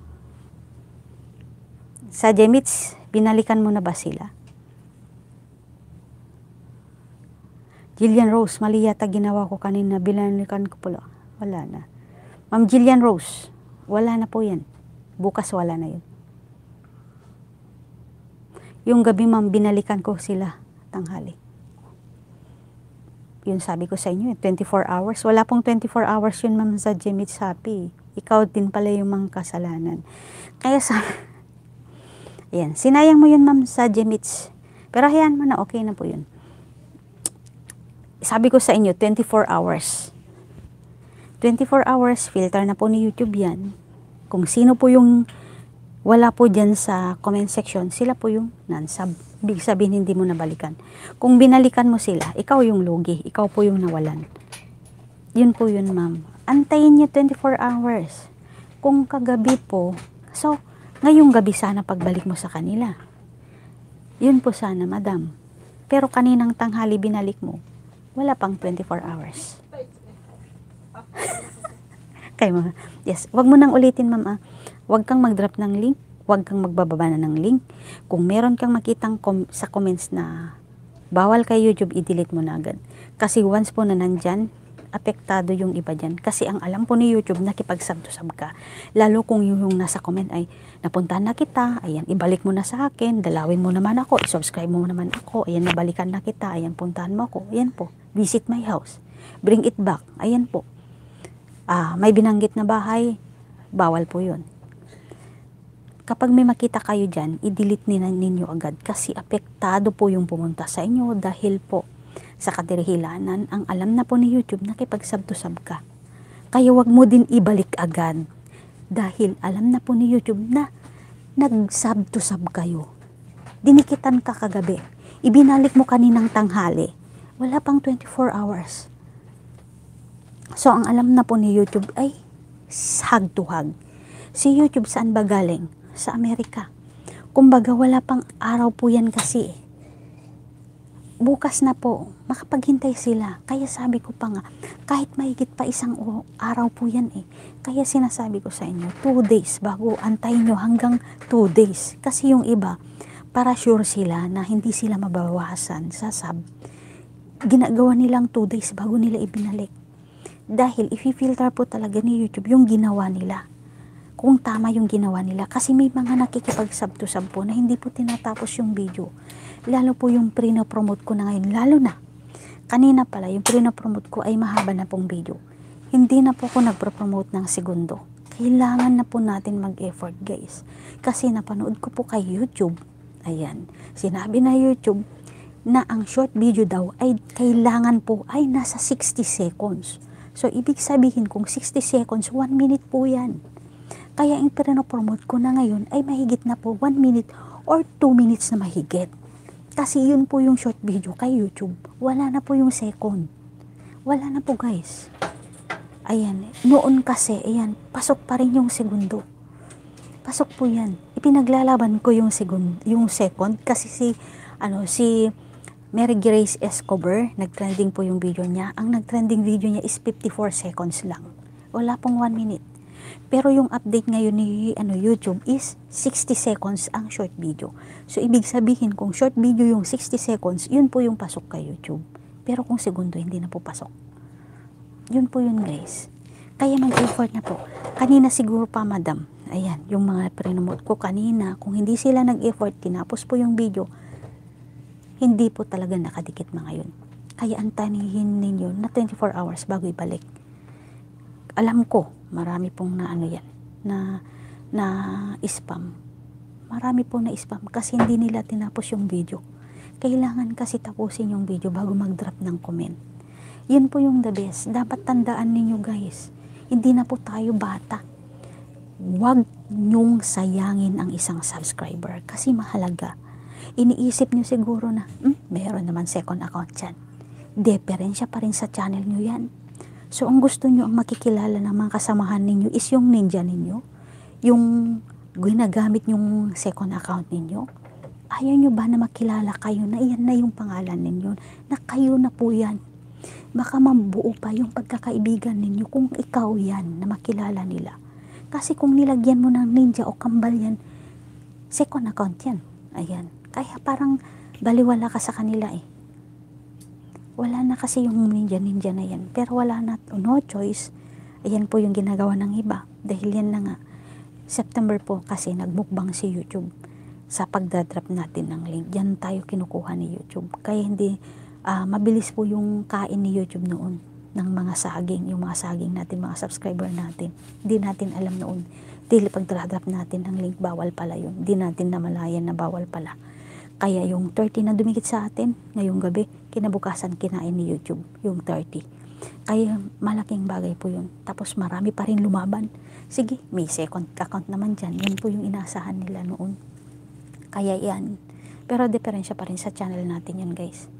Sa Jemitz, binalikan mo na ba sila? Jillian Rose, mali yata ginawa ko kanina. Binalikan ko pala. Wala na. Ma'am Jillian Rose, wala na po yan. Bukas wala na yun. Yung gabi, ma'am, binalikan ko sila tanghali. Yun sabi ko sa inyo, 24 hours. Wala pong 24 hours yun, Ma'am sa Jemitz Happy. Ikaw din pala yung mga kasalanan. Kaya ayan, sinayang mo yun, Ma'am sa Jemitz. Pero hayaan mo na, okay na po yun. Sabi ko sa inyo, 24 hours. 24 hours, filter na po ni YouTube yan. Kung sino po yung wala po dyan sa comment section, sila po yung non-sub. Big sabihin, hindi mo nabalikan. Kung binalikan mo sila, ikaw yung lugi. Ikaw po yung nawalan. Yun po yun, ma'am. Antayin niyo 24 hours. Kung kagabi po, so, ngayong gabi sana pagbalik mo sa kanila. Yun po sana, madam. Pero kaninang tanghali binalik mo, wala pang 24 hours. Kaya mga, yes, wag mo nang ulitin, ma'am. Wag kang mag-drop ng link. Wag kang magbababa na ng link. Kung meron kang makitang sa comments na bawal kay YouTube, i-delete mo na agad. Kasi once po na nandyan, apektado yung iba dyan. Kasi ang alam po ni YouTube, nakipag-sub-to-sub ka. Lalo kung yung nasa comment ay, napuntahan na kita, ayan, ibalik mo na sa akin, dalawin mo naman ako, i-subscribe mo naman ako, ayan, nabalikan na kita, ayan, puntahan mo ako, ayan po, visit my house, bring it back, ayan po. May binanggit na bahay, bawal po yun. Kapag may makita kayo dyan, i-delete ninyo agad kasi apektado po yung pumunta sa inyo dahil po sa kadirihilanan, ang alam na po ni YouTube na kipag-sub-to-sub ka. Kaya wag mo din ibalik agad dahil alam na po ni YouTube na nag-sub-to-sub kayo. Dinikitan ka kagabi. Ibinalik mo kaninang tanghali. Wala pang 24 hours. So, ang alam na po ni YouTube ay hug to hug. Si YouTube saan ba galing? Sa Amerika. Kumbaga, wala pang araw po yan kasi. Bukas na po, makapaghintay sila. Kaya sabi ko pa nga, kahit mahigit pa isang araw po yan eh. Kaya sinasabi ko sa inyo, 2 days bago antayin nyo hanggang 2 days. Kasi yung iba, para sure sila na hindi sila mabawasan sa sub, ginagawa nilang 2 days bago nila ibinalik. Dahil i-filter po talaga ni YouTube yung ginawa nila. Kung tama yung ginawa nila. Kasi may mga nakikipag-sub-to-sub po na hindi po tinatapos yung video. Lalo po yung pre-promote ko na ngayon. Lalo na. Kanina pala, yung pre-promote ko ay mahaba na pong video. Hindi na po ako nagpro-promote ng segundo. Kailangan na po natin mag-effort, guys. Kasi napanood ko po kay YouTube. Ayan. Sinabi na YouTube na ang short video daw ay kailangan po ay nasa 60 seconds. So, ibig sabihin kung 60 seconds, 1 minute po yan. Kaya yung pinopromote ko na ngayon ay mahigit na po 1 minute or 2 minutes na mahigit. Kasi yun po yung short video kay YouTube. Wala na po yung second. Wala na po, guys. Ayan. Noon kasi, ayan, pasok pa rin yung segundo. Pasok po yan. Ipinaglalaban ko yung second kasi si Mary Grace Escobar, nagtrending po yung video niya. Ang nagtrending video niya is 54 seconds lang. Wala pong 1 minute. Pero yung update ngayon ni YouTube is 60 seconds ang short video. So, ibig sabihin, kung short video yung 60 seconds, yun po yung pasok kay YouTube. Pero kung segundo, hindi na po pasok. Yun po yun, guys. Kaya mag-effort na po. Kanina siguro pa, madam. Ayan, yung mga pre-nomote ko kanina, kung hindi sila nag-effort, tinapos po yung video, hindi po talaga nakadikit mga yun. Kaya antayin ninyo na 24 hours bago ibalik. Alam ko, marami pong na yan, na spam. Marami pong na spam kasi hindi nila tinapos yung video. Kailangan kasi tapusin yung video bago mag-drop ng comment. Yun po yung the best. Dapat tandaan ninyo, guys. Hindi na po tayo bata. Huwag nyong sayangin ang isang subscriber kasi mahalaga. Iniisip nyo siguro na, meron naman second account dyan. Diferensya pa rin sa channel nyo yan. So, ang gusto nyo, ang makikilala ng mga kasamahan ninyo is yung ninja ninyo. Yung ginagamit yung second account ninyo. Ayaw nyo ba na makilala kayo na iyan na yung pangalan ninyo? Na kayo na po yan. Baka mabuo pa yung pagkakaibigan ninyo kung ikaw yan na makilala nila. Kasi kung nilagyan mo ng ninja o kambal yan, second account yan. Ayan. Kaya parang baliwala ka sa kanila eh. Wala na kasi yung ninja na yan. Pero wala na, no choice. Ayan po yung ginagawa ng iba. Dahil yan na nga. September po kasi nagmukbang si YouTube sa pagdadrop natin ng link. Yan tayo kinukuha ni YouTube. Kaya hindi, mabilis po yung kain ni YouTube noon ng mga saging. Yung mga saging natin, mga subscriber natin. Hindi natin alam noon. Dahil pagdadrop natin ng link, bawal pala yun. Hindi natin namalayan na bawal pala. Kaya yung 30 na dumikit sa atin, ngayong gabi, kinabukasan kinain ni YouTube, yung 30. Kaya malaking bagay po yun. Tapos marami pa rin lumaban. Sige, may second account naman dyan. Yan po yung inaasahan nila noon. Kaya yan. Pero diferensya pa rin sa channel natin yan, guys.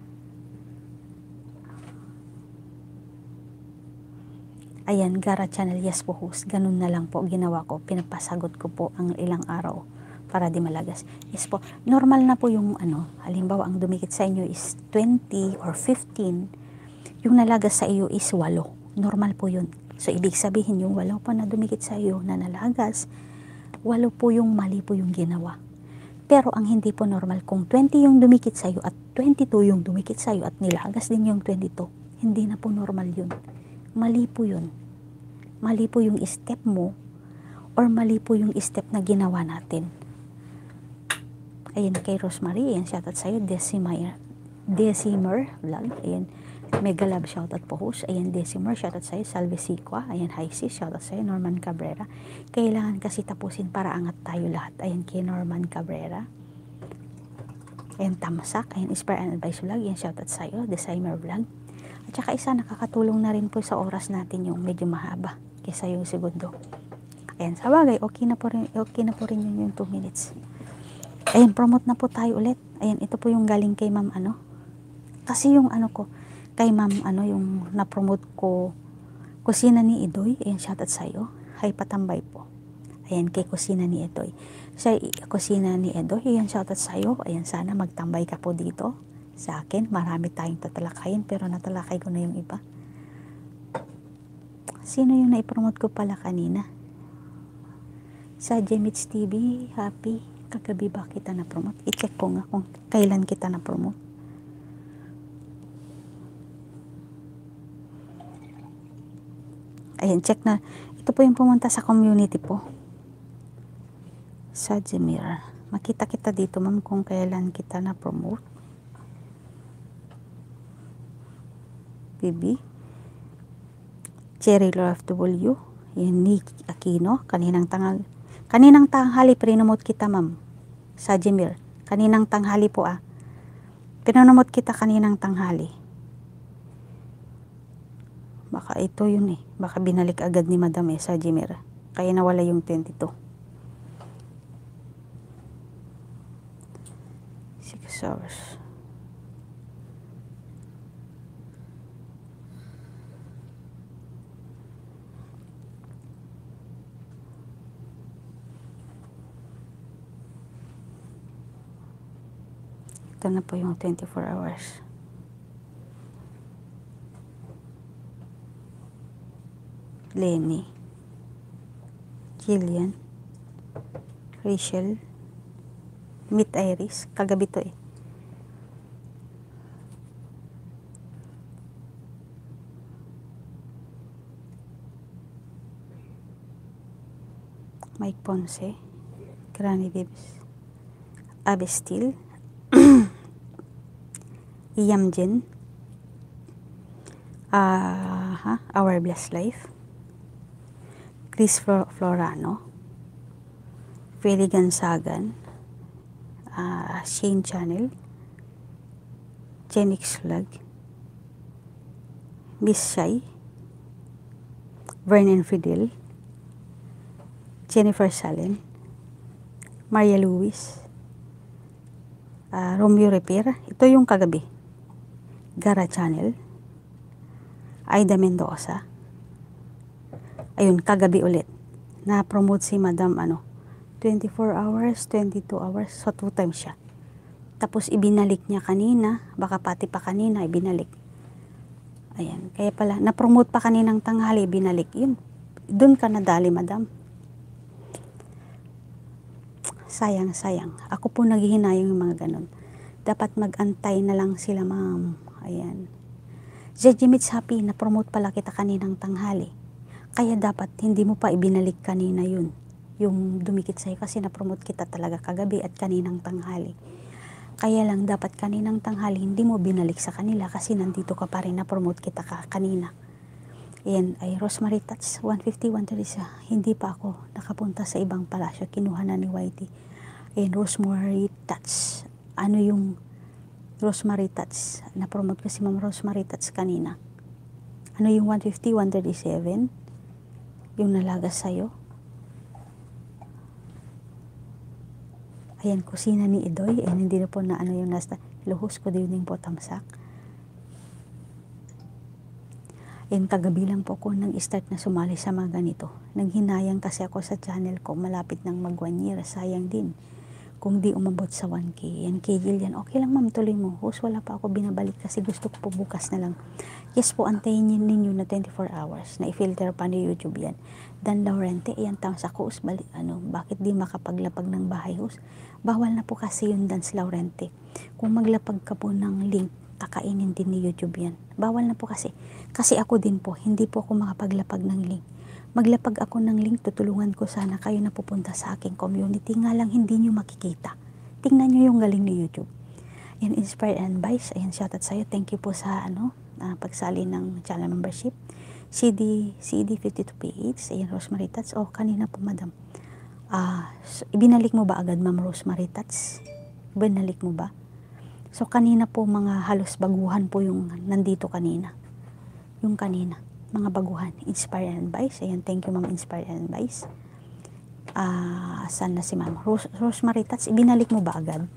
Ayan, Gara Channel, yes po host. Ganun na lang po ginawa ko. Pinapasagot ko po ang ilang araw para di malagas. Yes po, normal na po yung halimbawa ang dumikit sa inyo is 20 or 15, yung nalagas sa iyo is 8. Normal po yun. So, ibig sabihin yung 8 pa na dumikit sa iyo na nalagas, 8 po yung mali po yung ginawa. Pero ang hindi po normal, kung 20 yung dumikit sa iyo at 22 yung dumikit sa iyo at nilagas din yung 22, hindi na po normal yun. Mali po yun. Mali po yung step mo or mali po yung step na ginawa natin. Ayan, kay Rosemary, ayan, shoutout sa'yo. Decimer vlog, ayan, Mega Love, shoutout po host. Ayan, Decimer, shoutout sa'yo. Salve Sikwa, ayan, hi sis, shoutout sa'yo. Norman Cabrera, kailangan kasi tapusin para angat tayo lahat. Ayan, kay Norman Cabrera. Ayan, Tamsak, ayan, Inspire and Advice vlog, ayan, shoutout sa'yo. Decimer vlog. At saka isa, nakakatulong na rin po sa oras natin yung medyo mahaba kaysa yung segundo. Ayan, sa bagay, okay na po rin yun yung 2 minutes. Ayan, promote na po tayo ulit. Ayan, ito po yung galing kay ma'am kasi yung ko, kay ma'am yung na-promote ko, Kusina ni Edoy. Ayan, shoutout sa'yo. Hi, patambay po. Ayan, kay Kusina ni Edoy. Sa Kusina ni Edoy, ayan, shoutout sa'yo. Ayan, sana magtambay ka po dito sa akin. Marami tayong tatalakayin, pero natalakay ko na yung iba. Sino yung na-promote ko pala kanina? Sa Jemits TV, happy. Kagabi ba kita na-promote? I-check ko nga kung kailan kita na-promote. Ayan, check na. Ito po yung pumunta sa community po. Sa Jemir. Makita kita dito, ma'am, kung kailan kita na-promote. BB. Cherry Love W. Yan, Nick Aquino. Kaninang tanghali, pinomote kita, ma'am. Sa Jemir. Kaninang tanghali po, pinomote kita kaninang tanghali. Baka ito yun Baka binalik agad ni Madam sa Jemir. Kaya nawala yung 22. 6 hours. Ito na po yung 24 hours. Lenny, Jillian, Rachel, Meet Iris. Kagabi to eh. Mike Ponce, Granny Dibs, Abestil, Yamjen, Our Blessed Life, Chris Florano, Feli Gansagan, Shane Channel, Jenix Flag, Miss Shai, Vernon Fidel, Jennifer Salen, Maria Luis, Romeo Repair. Ito yung kagabi. Gara Channel, Aida Mendoza. Ayun, kagabi ulit. Na-promote si Madam 24 hours, 22 hours. So, 2 times siya. Tapos, ibinalik niya kanina. Baka pati pa kanina, ibinalik. Ayan. Kaya pala, na-promote pa kaninang tanghali, ibinalik. Yun. Doon ka nadali, Madam. Sayang. Ako po naghihinayang yung mga ganun. Dapat mag-antay na lang sila, ma'am. Ayan. Zedjimits Happy, na-promote pala kita kaninang tanghali. Kaya dapat hindi mo pa ibinalik kanina yun. Yung dumikit sa'yo kasi na-promote kita talaga kagabi at kaninang tanghali. Kaya lang dapat kaninang tanghali hindi mo binalik sa kanila kasi nandito ka pa rin, na-promote kita kanina. Ayan, ay Rosemary Tats, 150, 130. Hindi pa ako nakapunta sa ibang palasyo. Kinuha na ni Whitey. Ayan, Rosemary Tats. Ano yung Rosemary Tats? Na-promote ko si Ma'am Rosemary Tats kanina. Ano yung 150, 137? Yung nalagas sa'yo. Ayan, kusina ni Idoy. Ayan, hindi na po na yung nasa. Luhos ko din po tamsak. Ayan, kagabi lang po ako nang-start na sumali sa mga ganito. Nanghinayang kasi ako sa channel ko. Malapit nang mag 1 year. Sayang din. Kung di umabot sa 1K. Yan, kay Jillian. Okay lang ma'am, tuloy mo. Host, wala pa ako binabalik kasi gusto ko po bukas na lang. Yes po, antayin ninyo na 24 hours. Na i-filter pa ni YouTube yan. Dan Laurente, ayan tamsak ko. Bakit di makapaglapag ng bahay host? Bawal na po kasi yung Dance Laurente. Kung maglapag ka po ng link, kakainin din ni YouTube yan. Bawal na po kasi. Kasi ako din po, hindi po ako makapaglapag ng link. Maglapag ako ng link, tutulungan ko sana kayo na pupunta sa aking community. Nga lang hindi nyo makikita. Tingnan nyo yung galing ni YouTube. Ayan, Inspire and Vice. Ayan, shoutout sa'yo. Thank you po sa pagsali ng channel membership. CD52PH. Ayan, Rosemary Tats. Kanina po, Madam. Ibinalik mo ba agad, Ma'am Rosemary Tats? Ibinalik mo ba? So, kanina po mga halos baguhan po yung nandito kanina. Yung kanina, mga baguhan. Inspire and Vice. Ayan, thank you Ma'am Inspire and Vice. Saan na si Ma'am? Rosemary Tats, ibinalik mo ba agad?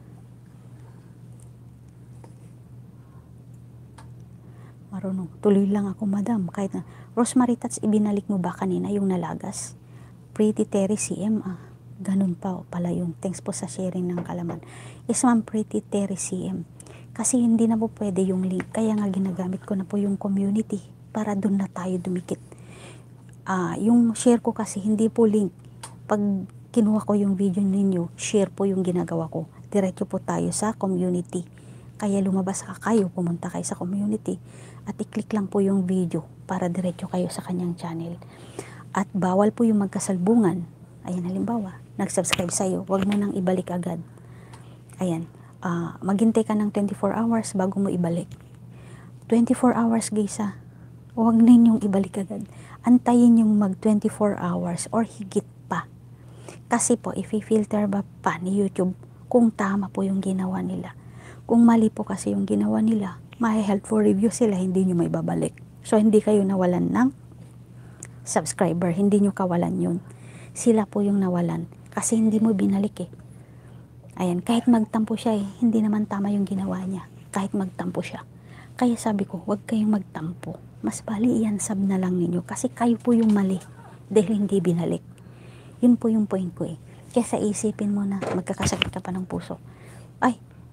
Marunong. Tuloy lang ako, Madam. Kahit na. Rosemary Tats, ibinalik mo ba kanina yung nalagas? Pretty Terry CM, ganun pa pala yun. Thanks po sa sharing ng kalaman. Yes, Ma'am, Pretty Terry CM. Kasi hindi na po pwede yung link. Kaya nga ginagamit ko na po yung community para dun na tayo dumikit. Yung share ko kasi hindi po link. Pag kinuha ko yung video ninyo, share po yung ginagawa ko. Diretso po tayo sa community. Kaya lumabas kayo, pumunta kayo sa community at i-click lang po yung video para diretso kayo sa kanyang channel. At bawal po yung magkasalbungan. Ayan, halimbawa, nag-subscribe sa'yo, wag mo nang ibalik agad. Ayan, maghintay ka ng 24 hours bago mo ibalik. 24 hours, guys, huwag ninyong ibalik agad. Antayin yung mag 24 hours or higit pa. Kasi po, if i-filter ba pa ni YouTube kung tama po yung ginawa nila. Kung mali po kasi yung ginawa nila, may helpful review sila, hindi nyo may babalik. So, hindi kayo nawalan ng subscriber, hindi nyo kawalan yun. Sila po yung nawalan kasi hindi mo binalik eh. Ayan, kahit magtampo siya hindi naman tama yung ginawa niya. Kahit magtampo siya. Kaya sabi ko, huwag kayong magtampo. Mas bali i-unsub na lang ninyo kasi kayo po yung mali dahil hindi binalik. Yun po yung point ko eh. Kesa isipin mo na magkakasakit ka pa ng puso. Ay,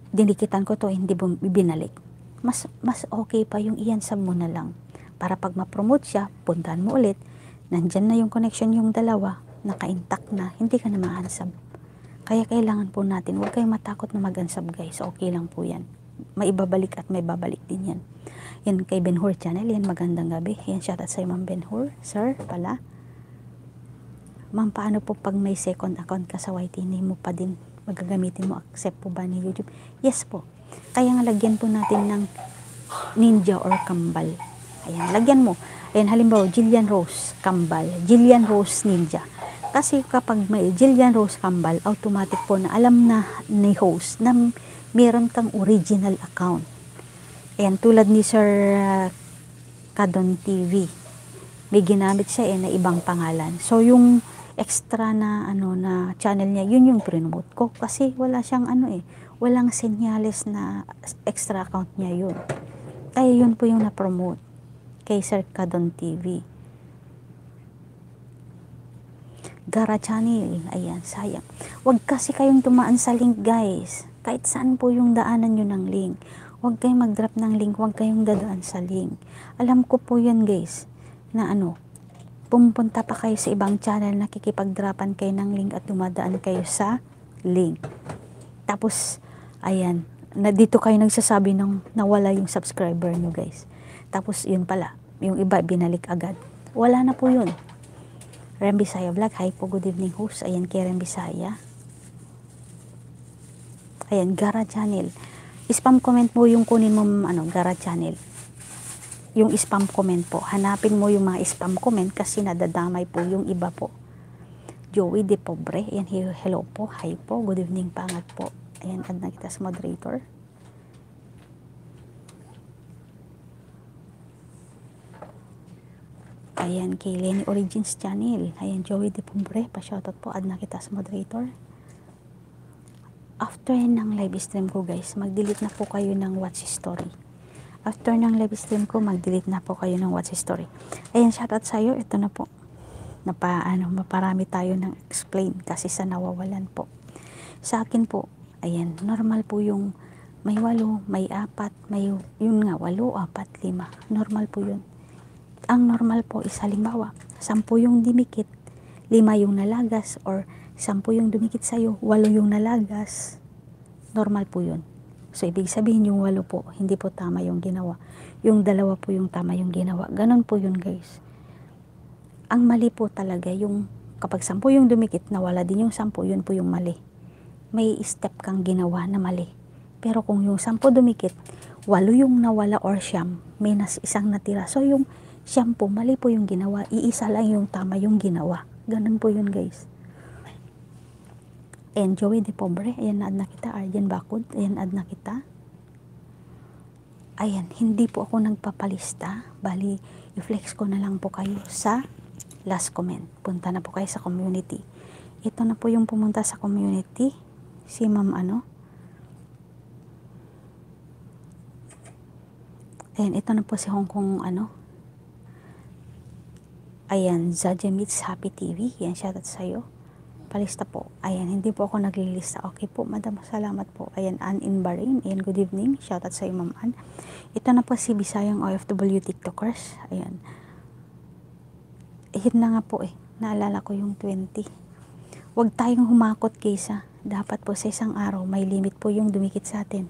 dinikitan ko to, hindi binalik. Mas okay pa yung i-unsub mo na lang. Para pag ma-promote siya, puntahan mo ulit, nandyan na yung connection yung dalawa, naka-intact na, hindi ka na ma-unsub. Kaya kailangan po natin, huwag kayong matakot na mag-unsub guys, okay lang po yan. May ibabalik at may babalik din yan. Yan kay Benhur channel, yan magandang gabi. Yan shoutout sa Ma'am Benhur, sir pala. Ma'am, paano po pag may second account ka sa YT, hindi mo pa din magagamitin mo, accept po ba ni YouTube? Yes po. Kaya nga lagyan po natin ng ninja or kambal. Ayan, lagyan mo. Ayan, halimbawa, Jillian Rose kambal, Jillian Rose ninja. Kasi kapag may Jillian Rose kambal, automatic po na alam na ni host na meron kang original account. Ayan, tulad ni Sir Kadon TV. May ginamit siya na ibang pangalan. So, yung extra na na channel niya, yun yung promote ko. Kasi wala siyang walang senyales na extra account niya yun. Kaya yun po yung na-promote kay Sir Kadon TV. Gara channel, ayan, sayang. Huwag kasi kayong tumaan sa link guys. Kahit saan po yung daanan nyo ng link. Huwag kayong mag-drop ng link, huwag kayong dadaan sa link. Alam ko po yan guys, na pumunta pa kayo sa ibang channel, nakikipag-dropan kayo ng link at dumadaan kayo sa link. Tapos, ayan, dito kayo nagsasabi ng nawala yung subscriber nyo guys. Tapos yun pala, yung iba binalik agad. Wala na po yun. Rem Bisaya Vlog, hi po, good evening host. Ayan kay Rem Bisaya. Ayan, Gara channel. Spam comment mo yung kunin mo Gara channel. Yung spam comment po. Hanapin mo yung mga spam comment kasi nadadamay po yung iba po. Joey De Pobre, ayan, hello po, hi po, good evening pangat po. Ayan, add na kita sa moderator. Ayan, kay Lenny Origins channel. Ayan, Joey De Pobre, pa-shoutout po, add na kita sa moderator. After ng live stream ko guys, mag-delete na po kayo ng watch history. After ng live stream ko, mag-delete na po kayo ng watch history. Ayan, shoutout sa'yo, ito na po. Maparami tayo ng explain kasi sa nawawalan po. Sa akin po, ayan, normal po yung may 8, may 4, yun nga, 8, 4, 5. Normal po yun. Ang normal po is halimbawa, 10 yung dumikit, 5 yung nalagas, or 10 yung dumikit sa'yo, 8 yung nalagas. Normal po yun. So, ibig sabihin yung 8 po, hindi po tama yung ginawa. Yung 2 po yung tama yung ginawa. Ganon po yun guys. Ang mali po talaga yung kapag 10 yung dumikit, nawala din yung 10, yun po yung mali. May step kang ginawa na mali. Pero kung yung 10 dumikit, 8 yung nawala or 9, may isang natira. So yung 10 po, mali po yung ginawa. Iisa lang yung tama yung ginawa. Ganun po yun guys. Ayan, Joey De Pobre, ayan, add na kita. Arjen Bakod, ayan, add na kita. Ayan, hindi po ako nagpapalista. Bali, i-flex ko na lang po kayo sa last comment. Punta na po kayo sa community. Ito na po yung pumunta sa community. Si Ma'am Ayan, ito na po si Hong Kong Ayan, Zajemits Happy TV. Ayan, shoutout sa'yo. Palista po. Ayan, hindi po ako naglilista. Okay po, madam, salamat po. Ayan, Ann in Bahrain. Ayan, good evening. Shoutout sa'yo, Ma'am Ann. Ito na po si Bisayang OFW TikTokers. Ayan. Ayan na nga po naalala ko yung 20. Huwag tayong humakot kaysa. Dapat po sa isang araw, may limit po yung dumikit sa atin.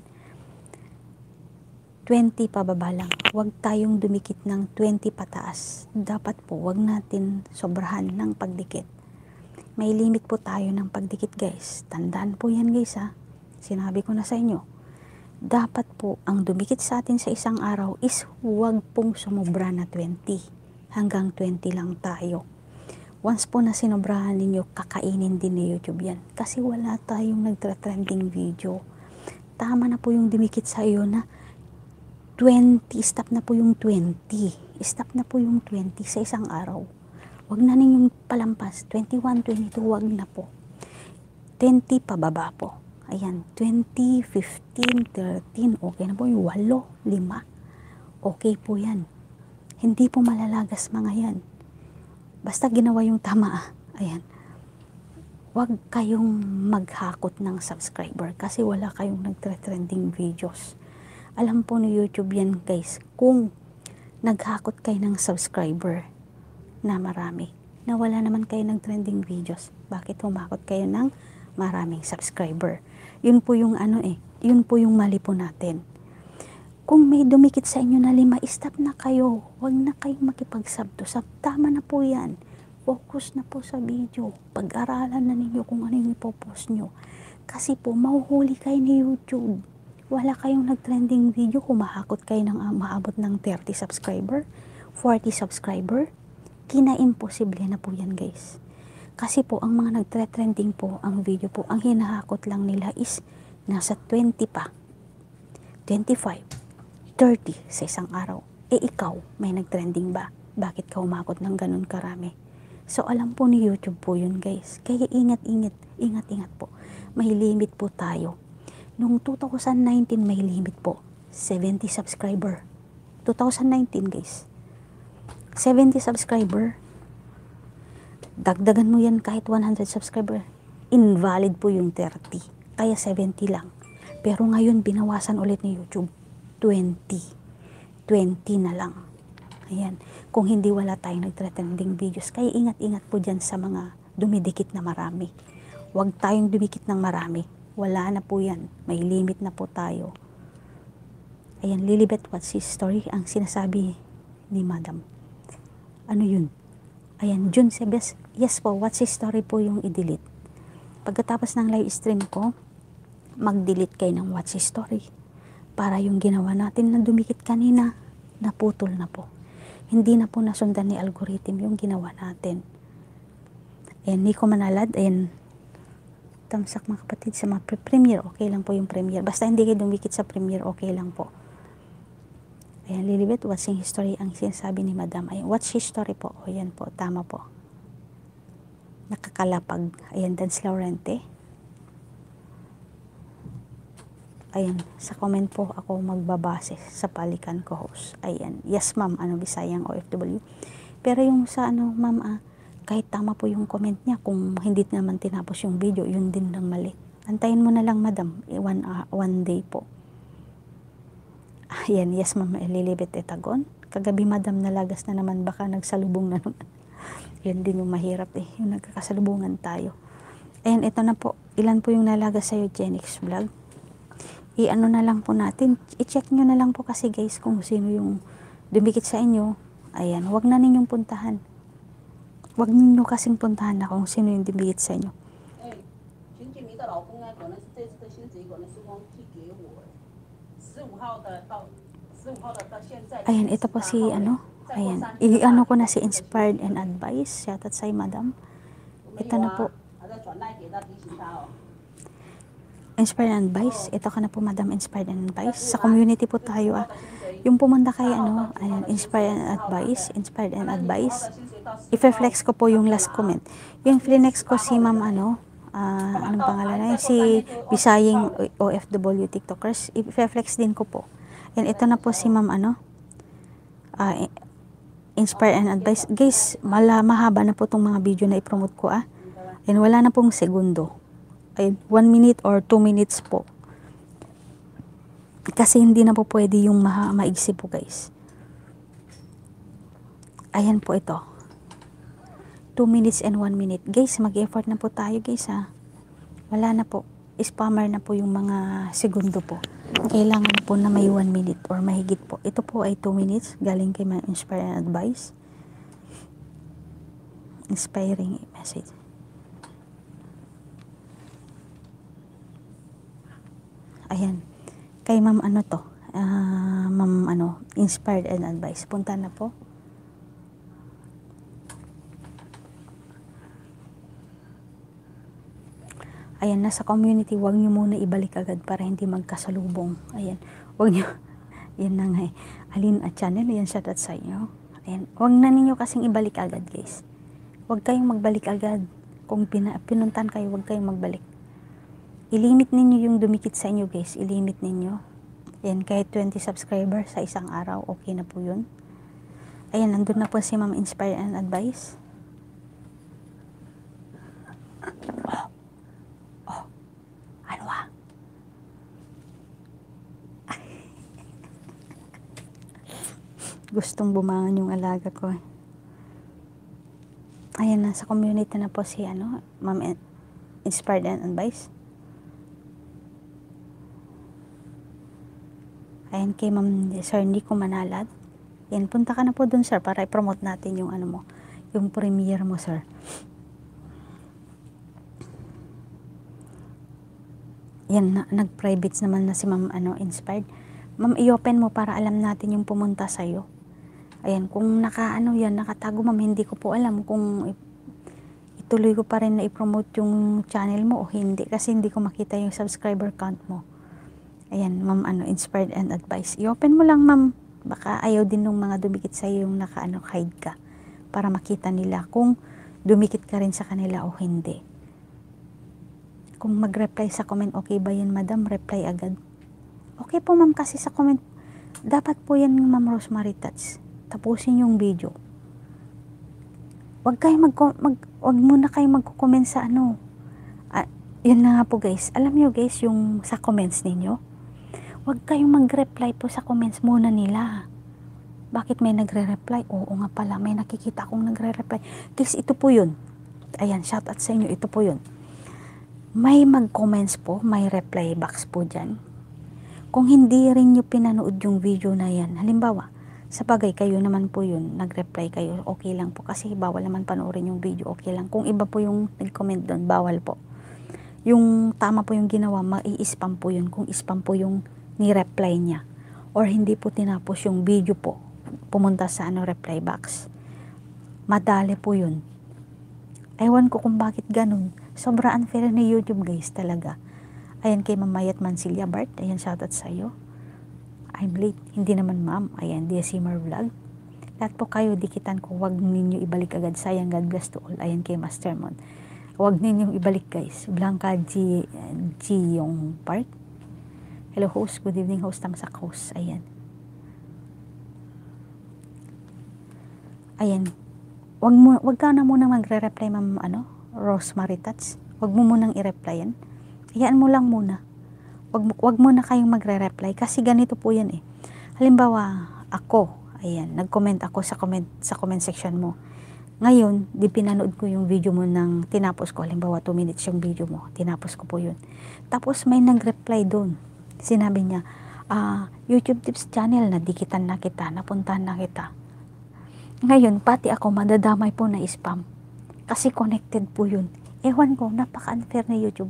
20 pababa lang. Huwag tayong dumikit ng 20 pataas. Dapat po, huwag natin sobrahan ng pagdikit. May limit po tayo ng pagdikit guys. Tandaan po yan guys ha. Sinabi ko na sa inyo. Dapat po, ang dumikit sa atin sa isang araw is huwag pong sumobra na 20. Hanggang 20 lang tayo. Once po na sinobrahan ninyo, kakainin din ni YouTube yan. Kasi wala tayong nagtra-trending video. Tama na po yung dumikit sa iyo na 20. Stop na po yung 20. Stop na po yung 20 sa isang araw. Huwag na ninyong palampas. 21, 22, huwag na po. 20 pababa po. Ayan, 20, 15, 13. Okay na po yung 8, 5. Okay po yan. Hindi po malalagas mga yan. Basta ginawa yung tama. Ayan. Huwag kayong maghakot ng subscriber kasi wala kayong nagtre-trending videos. Alam po ni YouTube yan guys, kung naghakot kayo ng subscriber na marami, na wala naman kayo nag-trending videos, bakit humakot kayo ng maraming subscriber? Yun po yung yun po yung mali po natin. Kung may dumikit sa inyo na 5, stop na kayo. Huwag na kayong makipag-sub to sub. Tama na po yan. Focus na po sa video. Pag-aralan na ninyo kung ano yung ipopost nyo. Kasi po, mahuhuli kayo ni YouTube. Wala kayong nag-trending video, humahakot kayo ng maabot ng 30 subscriber, 40 subscriber. Kina-imposible na po yan guys. Kasi po, ang mga nagtre-trending po, ang video po, ang hinahakot lang nila is nasa 20 pa. 25. 30 sa isang araw. Ikaw, may nag-trending ba? Bakit ka umakot ng ganun karami? So, alam po ni YouTube po yun guys. Kaya ingat-ingat po. May limit po tayo. Noong 2019, may limit po. 70 subscriber. 2019 guys. 70 subscriber. Dagdagan mo yan kahit 100 subscriber. Invalid po yung 30. Kaya 70 lang. Pero ngayon, binawasan ulit ni YouTube. 20 na lang. Ayan. Kung hindi wala tayong nagtre-trending videos. Kaya ingat-ingat po dyan sa mga dumidikit na marami. Huwag tayong dumikit ng marami. Wala na po yan. May limit na po tayo. Ayan, Lilibet What's His Story, ang sinasabi ni Madam. Ano yun? Ayan, June Sebes. Yes po, What's His Story po yung i-delete. Pagkatapos ng live stream ko, mag-delete kayo ng What's His Story. Para yung ginawa natin na dumikit kanina, naputol na po. Hindi na po nasundan ni algorithm yung ginawa natin. Ayan, Nico Manalad, ayan, tamsak mga kapatid sa mga premiere, okay lang po yung premiere. Basta hindi kayo dumikit sa premiere, okay lang po. Ayan, Lilibet, What's His Story, ang sinasabi ni Madam. Ayan, What's His Story po. O, yan po, tama po. Nakakalapag. Ayan, Dance Laurente. Ayan, sa comment po ako magbabase sa palikan ko host. Ayan, yes ma'am, Bisayang OFW. Pero yung sa ma'am, kahit tama po yung comment niya, kung hindi naman tinapos yung video, yun din lang mali. Antayin mo na lang madam, one day po. Ayan, yes ma'am, Lilibet Etagon. Kagabi madam, nalagas na naman, baka nagsalubong na naman. Yan din yung mahirap yung nagkakasalubungan tayo. Ayan, ito na po. Ilan po yung nalagas sa'yo, Genix Vlog? I-ano na lang po natin, i-check nyo na lang po kasi guys kung sino yung dumikit sa inyo. Ayan, wag na ninyong puntahan. Wag ninyo kasing puntahan na kung sino yung dumikit sa inyo. Ayan, ito po si ayan, i-ano ko na si Inspired and Advice. Shoutout sa'yo madam. Ito na po. Inspired and Advice. Ito ka na po, Madam Inspired and Advice. Sa community po tayo, yung pumunta kay ayan, Inspired and Advice, Inspired and Advice. I-flex ko po yung last comment. Yung flinex ko si Ma'am, anong pangalan na yun? Si Bisayang OFW TikTokers. I-flex din ko po. Yan, ito na po si Ma'am, Inspired and Advice. Guys, mahaba na po itong mga video na i-promote ko, And wala na pong segundo. 1 minute or 2 minutes po. Kasi hindi na po pwede yung maigsi po guys. Ayan po ito. 2 minutes and 1 minute. Guys, mag-effort na po tayo guys Wala na po. Spammer na po yung mga segundo po. Kailangan po na may 1 minute or mahigit po. Ito po ay 2 minutes. Galing kay my Inspired Advice. Inspiring message. Ayan. Kay ma'am ma'am Inspired and Advice. Punta na po. Ayan, nasa community, huwag nyo muna ibalik agad para hindi magkasalubong. Ayan, huwag nyo. Yan na nga Alin at channel, yan shoutout sa inyo. Ayan, huwag na ninyo kasing ibalik agad guys. Huwag kayong magbalik agad. Kung pinuntan kayo, huwag kayong magbalik. I-limit ninyo yung dumikit sa inyo guys. I-limit ninyo. Yan, kahit 20 subscribers sa isang araw, okay na po yun. Ayan, nandun na po si Ma'am Inspire and Advice. Gustong bumangon yung alaga ko. Ayan, nasa community na po si Ma'am Inspired and Advice. Ayan kay Ma'am Sir Nico Manalad. Yan, punta ka na po dun, sir, para i-promote natin yung mo, yung premiere mo, sir. Yan, nag-privates naman na si Ma'am Inspired. Ma'am, i-open mo para alam natin yung pumunta sa'yo. Ayan, kung nakatago, ma'am, hindi ko po alam kung ituloy ko pa rin na i-promote yung channel mo o hindi, kasi hindi ko makita yung subscriber count mo. Ayan, Ma'am Inspired and Advice. I-open mo lang, ma'am. Baka ayaw din ng mga dumikit sa iyo yung hide ka, para makita nila kung dumikit ka rin sa kanila o hindi. Kung mag-reply sa comment, okay ba yan, madam? Reply agad. Okay po, ma'am, kasi sa comment, dapat po yan, Ma'am Rosemary Tats. Tapusin yung video. Wag muna kayo magko-comment sa yun na nga po, guys. Alam niyo, guys, yung sa comments ninyo, wag kayong mag-reply po sa comments muna nila. Bakit may nagre-reply? Oo nga pala, may nakikita akong nagre-reply. Guys, ito po yun. Ayan, shout out sa inyo, ito po yun. May mag-comments po, may reply box po dyan. Kung hindi rin nyo pinanood yung video na yan, halimbawa, sa bagay kayo naman po yun, nag-reply kayo, okay lang po, kasi bawal naman panoorin yung video, okay lang. Kung iba po yung nag-comment doon, bawal po. Yung tama po yung ginawa, mai-spam po yun, kung spam po yung ni-reply niya, or hindi po tinapos yung video po, pumunta sa reply box. Madali po yun. Ewan ko kung bakit ganun. Sobra unfair ni YouTube, guys, talaga. Ayan kay Ma'am Mayat Mancilia Bart. Ayan, shoutout sa iyo. I'm late. Hindi naman, ma'am. Ayan, DSMR Vlog. Lahat po kayo, dikitan ko. Huwag ninyo ibalik agad. Sayang, God bless to all. Ayan kay Master Mon. Huwag ninyo ibalik, guys. Blanca G yung part. Hello, host. Good evening, host. Tamsak host. Ayan. Ayan. Wag ka na muna magre-reply, Ma'am Rosemary Tats. Wag mo munang i-reply yan. Hayaan mo lang muna. Wag mo na kayong magre-reply kasi ganito po yan eh. Halimbawa, ako, ayan, nag-comment ako sa comment section mo. Ngayon, di pinanood ko yung video mo nang tinapos ko. Halimbawa, 2 minutes yung video mo. Tinapos ko po yun. Tapos may nag-reply doon. Sinabi niya, YouTube Tips Channel, nadikitan na kita, napuntahan na kita. Ngayon, pati ako madadamay po na spam. Kasi connected po yun. Ewan ko, napaka-unfair na YouTube.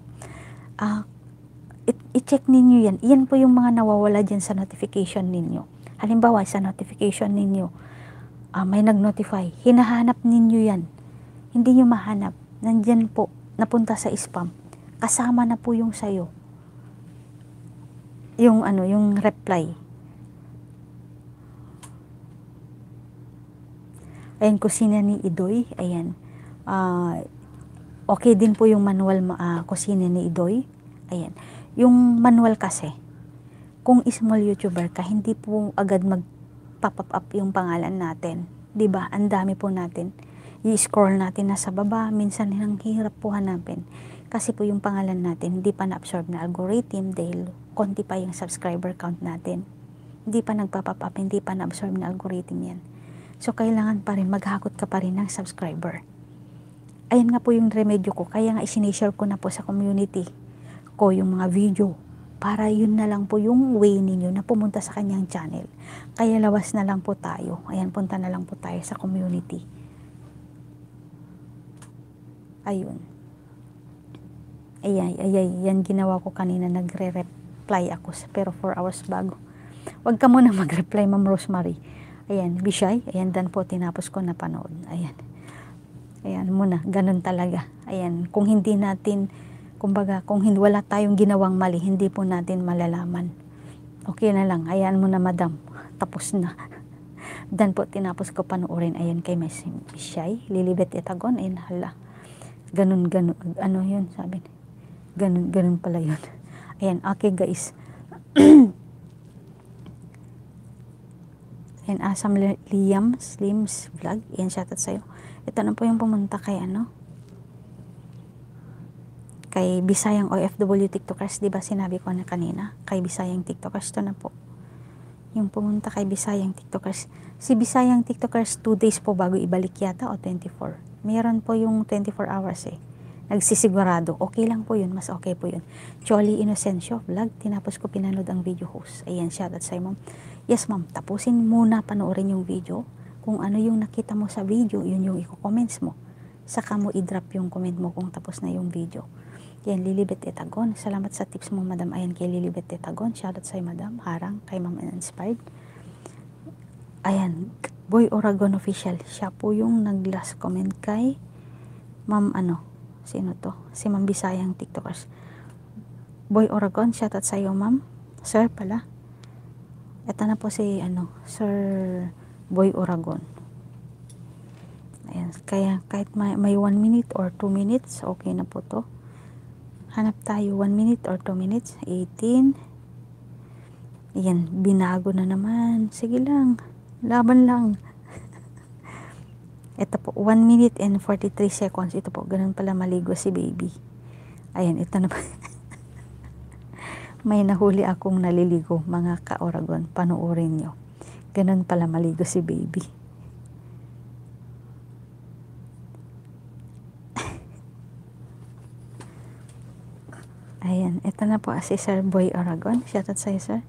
I-check ninyo yan. Yan po yung mga nawawala dyan sa notification ninyo. Halimbawa, sa notification ninyo, may nag-notify. Hinahanap ninyo yan. Hindi nyo mahanap. Nandyan po, napunta sa spam. Kasama na po yung sayo. Yung yung reply. Ayan, kusina ni Idoy. Ayan. Okay din po yung manual kusina ni Idoy. Ayan. Yung manual kasi, kung small YouTuber ka, hindi po agad mag-pop up yung pangalan natin. 'Di ba? Ang dami po natin. I-scroll natin nasa baba, minsan ang hirap po hanapin. Kasi po yung pangalan natin, hindi pa na-absorb na algorithm dahil konti pa yung subscriber count natin. Hindi pa nagpa-pop up, hindi pa na-absorb na algorithm yan. So, kailangan pa rin, maghakot ka pa rin ng subscriber. Ayan nga po yung remedyo ko. Kaya nga isinishare ko na po sa community ko yung mga video. Para yun na lang po yung way ninyo na pumunta sa kanyang channel. Kaya lawas na lang po tayo. Ayan, punta na lang po tayo sa community. Ayun. Yan ginawa ko kanina. Nagre-reply ako. Pero 4 hours bago. Huwag ka muna mag-reply, Ma'am Rosemary. Ayan, be shy. Ayan, dan po, tinapos ko na panood. Ayan. Ayan muna, ganun talaga. Ayan, kung hindi natin, kumbaga, kung wala tayong ginawang mali, hindi po natin malalaman. Okay na lang. Ayan mo na, madam. Tapos na. Dan po, tinapos ko panoorin. Ayan, kay Miss Shy. Lilibet Itagon. Ayan, hala. Ganun. Ano yun, sabi. Ganun pala yun. Ayan, okay guys. Ayan, Asam Liam Slims Vlog. Ayan, shoutout sa'yo. Ito na po yung pumunta kay kay Bisayang OFW TikTokers. Diba sinabi ko na kanina? Kay Bisayang TikTokers. Ito na po. Yung pumunta kay Bisayang TikTokers. Si Bisayang TikTokers 2 days po bago ibalik yata o 24. Meron po yung 24 hours eh. Nagsisigurado. Okay lang po yun. Mas okay po yun. Jolly Inocencio Vlog. Tinapos ko pinanood ang video host. Ayan, shoutout sa'yo ma'am. Yes ma'am, tapusin muna panoorin yung video. Kung ano yung nakita mo sa video, yun yung i-comments mo. Saka mo i-drop yung comment mo kung tapos na yung video. Yan, Lilibet Etagon. Salamat sa tips mo, madam. Ayan, kay Lilibet Etagon. Shoutout sa'yo, madam. Harang, kay Ma'am Inspired. Ayan, Boy Oragon Official. Siya po yung nag-last comment kay Ma'am sino to? Si Ma'am Bisayang TikTokers. Boy Oragon, shoutout sa'yo, ma'am. Sir pala. Ito na po si, Sir Boy Oragon. Ayan, kaya kahit may 1 minute or 2 minutes, okay na po to. Hanap tayo 1 minute or 2 minutes. 18. Ayan, binago na naman. Sige lang. Laban lang. Ito po, 1 minute and 43 seconds. Ito po, ganun pala maligo si baby. Ayan, ito na po. May nahuli akong naliligo, mga ka-Oragon. Panuorin nyo. Ganun pala maligo si baby. Ayan, ito na po si Sir Boy Oragon. Shoutout sa'yo, sir.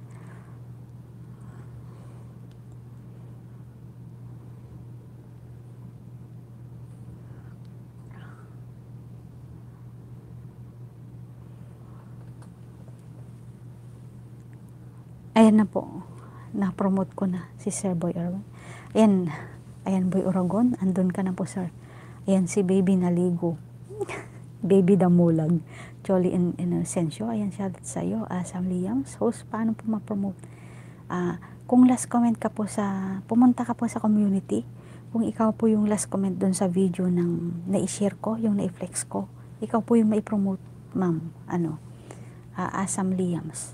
Ayan na po. Na-promote ko na si Sir Boy Oragon. Ayan. Ayan, Boy Oragon. Andun ka na po, sir. Ayan, si baby naligo. Baby damulag. Jolly Inocencio. Ayan, shoutout sa iyo. Sam Liams. Host, paano po ma-promote? Kung last comment ka po pumunta ka po sa community, kung ikaw po yung last comment dun sa video ng na-share ko, yung na-flex ko, ikaw po yung mai-promote, ma'am. Sam Liams.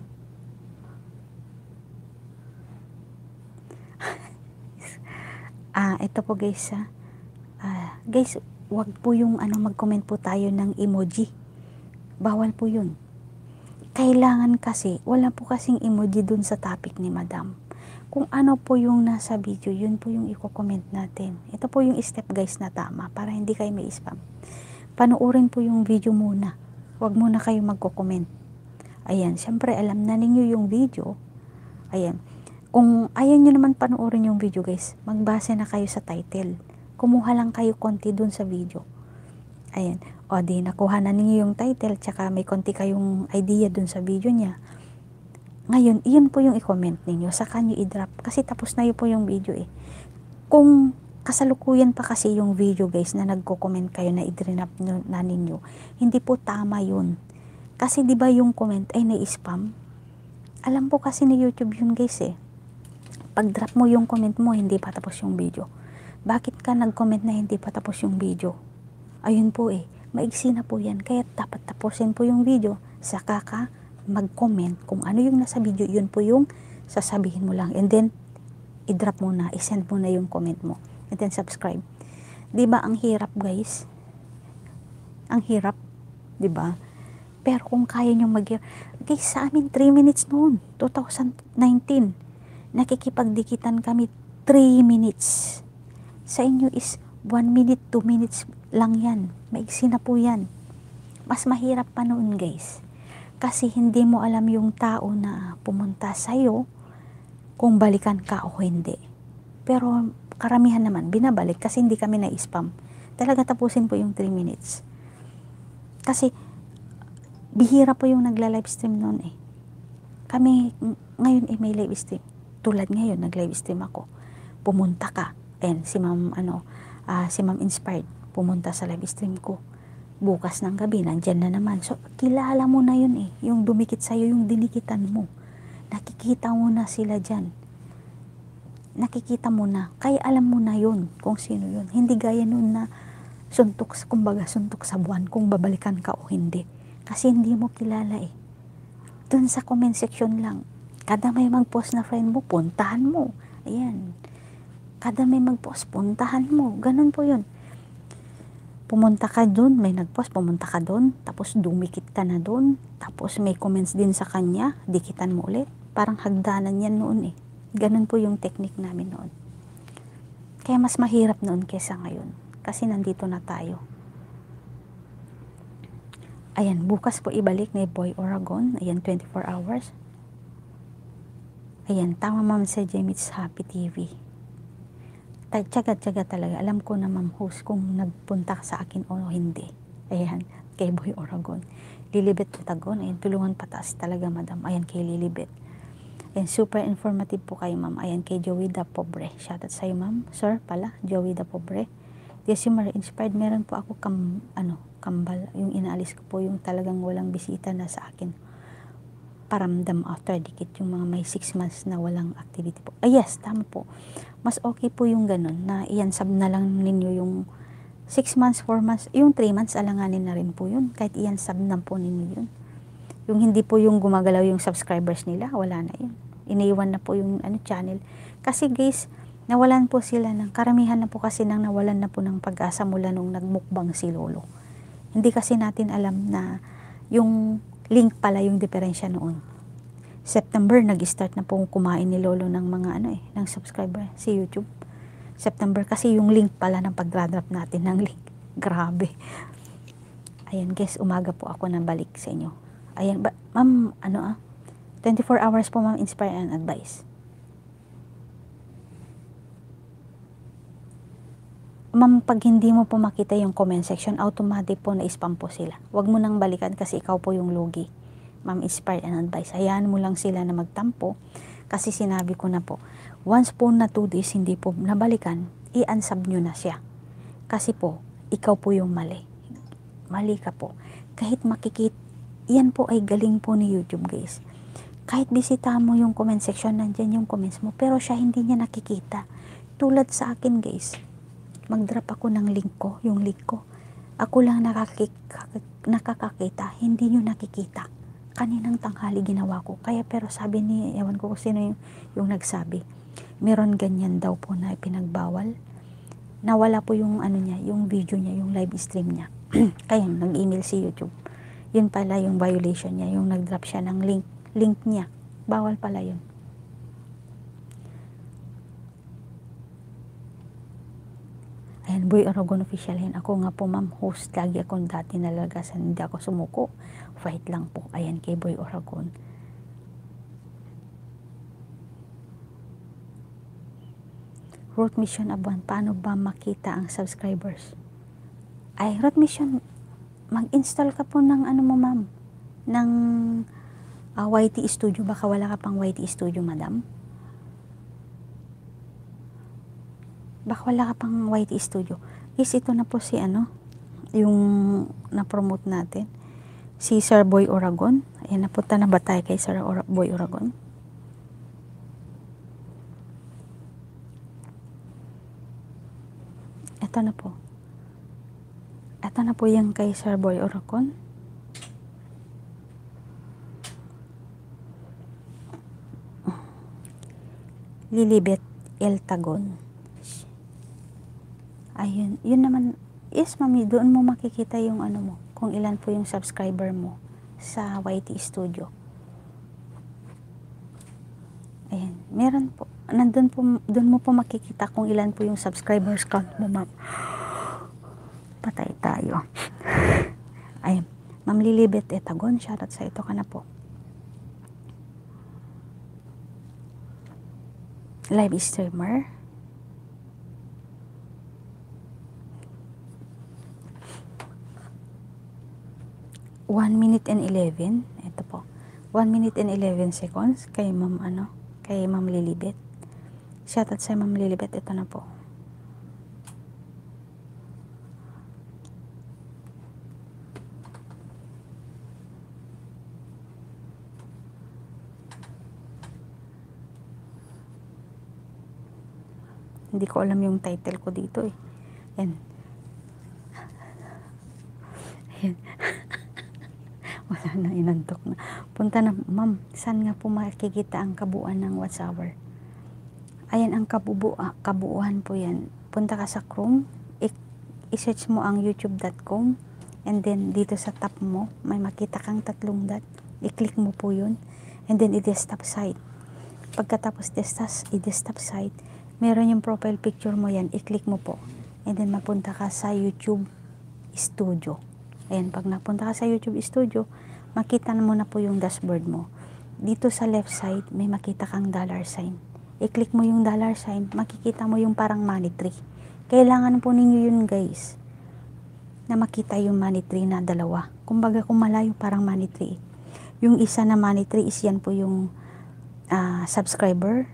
Ito po guys, guys, wag po yung mag-comment po tayo ng emoji. Bawal po yun. Kailangan kasi, wala po kasing emoji dun sa topic ni madam. Kung ano po yung nasa video, yun po yung i-comment natin. Ito po yung step guys na tama, para hindi kayo may spam. Panoorin po yung video muna. Wag muna kayo magko-comment. Ayan, syempre alam na ninyo yung video. Ayan. Kung ayaw nyo naman panoorin yung video guys, magbase na kayo sa title. Kumuha lang kayo konti dun sa video. Ayan. O di, nakuha na ninyo yung title, tsaka may konti kayong idea dun sa video niya. Ngayon, iyon po yung i-comment ninyo. Saka nyo i-drop. Kasi tapos na yun po yung video eh. Kung kasalukuyan pa kasi yung video guys na nagko-comment kayo na i-drop na ninyo, hindi po tama yun. Kasi di ba yung comment ay na-spam? Alam po kasi ni YouTube yun guys eh. Pag drop mo yung comment mo, hindi pa tapos yung video. Bakit ka nag-comment na hindi pa tapos yung video? Ayun po eh, maigsi na po yan. Kaya dapat tapusin po yung video. Saka ka mag-comment kung ano yung nasa video, yun po yung sasabihin mo lang. And then, i-drop mo na, i-send mo na yung comment mo. And then, subscribe. Diba ang hirap guys? Ang hirap. Diba? Pero kung kaya nyo guys, sa amin 3 minutes noon, 2019. Nakikipagdikitan kami 3 minutes. Sa inyo is 1 minute, 2 minutes lang yan. Maigsi na po yan. Mas mahirap pa noon guys. Kasi hindi mo alam yung tao na pumunta sa'yo kung balikan ka o hindi. Pero karamihan naman, binabalik kasi hindi kami na-spam. Talaga tapusin po yung 3 minutes. Kasi bihira po yung nagla-live stream noon eh. Kami ngayon may live stream. Tulad ngayon, nag-live stream ako. Pumunta ka. And si Ma'am si Ma'am Inspired pumunta sa live stream ko. Bukas ng gabi, nandyan na naman. So, kilala mo na yun eh. Yung dumikit sa'yo, yung dinikitan mo. Nakikita mo na sila dyan. Nakikita mo na. Kaya alam mo na yun kung sino yun. Hindi gaya nun na suntok sa buwan kung babalikan ka o hindi. Kasi hindi mo kilala eh. Dun sa comment section lang. Kada may mag-post na friend mo, puntahan mo. Ayan. Kada may mag-post, puntahan mo. Ganun po yun. Pumunta ka dun, may nag-post, pumunta ka dun, tapos dumikit ka na dun, tapos may comments din sa kanya, dikitan mo ulit. Parang hagdanan yan noon eh. Ganun po yung technique namin noon. Kaya mas mahirap noon kesa ngayon. Kasi nandito na tayo. Ayan, bukas po ibalik ni Boy Oragon. Ayan, 24 hours. Ayan, tama ma'am sa Jamit's Happy TV. Tsaga-tsaga talaga. Alam ko na ma'am host kung nagpunta sa akin o hindi. Ayan, kay Boy Oragon. Lilibet Patagon. Ayan, tulungan pataas talaga madam. Ayan, kay Lilibet. Ayan, super informative po kayo ma'am. Ayan, kay Joey Da Pobre. Shoutout sa'yo ma'am. Sir pala, Joey Da Pobre. Yes, yung inspired. Meron po ako kambal. Yung inaalis ko po yung talagang walang bisita na sa akin. Paramdam after dikit. Yung mga may 6 months na walang activity po. Yes, tama po. Mas okay po yung ganun na iansab na lang ninyo yung 6 months, 4 months, yung 3 months, alanganin na rin po yun. Kahit iansab na po ninyo yun. Yung hindi po yung gumagalaw yung subscribers nila, wala na yun. Iniwan na po yung channel. Kasi guys, nawalan po sila ng, karamihan na po kasi nang nawalan na po ng pag-asa mula nung nagmukbang si Lolo. Hindi kasi natin alam na yung link pala yung diferensya noon. September, nag-start na pong kumain ni Lolo ng mga ng subscriber si YouTube. September kasi yung link pala ng pag-drop natin ng link. Grabe. Ayan guys, umaga po ako na balik sa inyo. Ayan, ma'am, 24 hours po ma'am, inspire and advice. Ma'am, pag hindi mo po makita yung comment section, automatic po na spam po sila. Huwag mo nang balikan kasi ikaw po yung lugi. Ma'am, inspire and advice. Hayaan mo lang sila na magtampo kasi sinabi ko na po, once po na 2 days hindi po nabalikan, i-unsub nyo na siya. Kasi po, ikaw po yung mali. Mali ka po. Kahit makikita, yan po ay galing po ni YouTube guys. Kahit bisita mo yung comment section, nandyan yung comments mo, pero siya hindi niya nakikita. Tulad sa akin guys, mag-drop ako ng link ko, yung link ko. Ako lang nakakakita, hindi nyo nakikita. Kaninang tanghali ginawa ko. Kaya pero sabi ni, ewan ko kung sino yung nagsabi, meron ganyan daw po na pinagbawal. Nawala po yung niya, yung video niya, yung live stream niya. Kaya nag-email si YouTube. Yun pala yung violation niya, yung nag-drop siya ng link niya. Bawal pala yun. Ayan, Boy Oragon official yan. Ako nga po ma'am, host. Lagi akong dati nalagasan. Hindi ako sumuko. Fight lang po. Ayan, kay Boy Oragon. Root Mission Abuan. Paano ba makita ang subscribers? Ay, Root Mission, mag-install ka po ng mo ma'am. Ng YT Studio. Baka wala ka pang YT Studio, madam. Baka wala ka pang YT Studio. Is ito na po si yung na-promote natin. Si Sir Boy Oragon. Ayan, napunta na ba tayo kay Sir Boy Oragon? Ito na po. Ito na po yung kay Sir Boy Oragon. Lilibet El Tagon. Ayun, yun naman, yes mami, doon mo makikita yung mo, kung ilan po yung subscriber mo sa YT Studio. Ayan, meron po, nandun po, doon mo po makikita kung ilan po yung subscribers count mo ma'am. Patay tayo. Ayun, Ma'am Lilibet Etagon, shoutout sa ito ka na po. Live streamer. One minute and 11. Ito po. 1 minute and 11 seconds kay Ma'am kay Ma'am Lilibet. Shoutout sa Ma'am Lilibet. Ito na po. Hindi ko alam yung title ko dito eh. Yan. Yan. Wala na, inantok na. Punta na, ma'am, saan nga po makikita ang kabuuan ng watch hour? Ayan, ang kabuuan po yan. Punta ka sa Chrome, i-search mo ang youtube.com, and then dito sa top mo, may makita kang 3 dot. I-click mo po yun, and then i-desktop site. Pagkatapos i-desktop site, meron yung profile picture mo yan, i-click mo po. And then mapunta ka sa YouTube Studio. Ayan, pag napunta ka sa YouTube Studio, makita mo na po yung dashboard mo. Dito sa left side, may makita kang dollar sign. I-click mo yung dollar sign, makikita mo yung parang money tree. Kailangan po ninyo yun guys, na makita yung money tree na dalawa. Kumbaga kung malayo parang money tree. Yung isa na money tree is yan po yung subscriber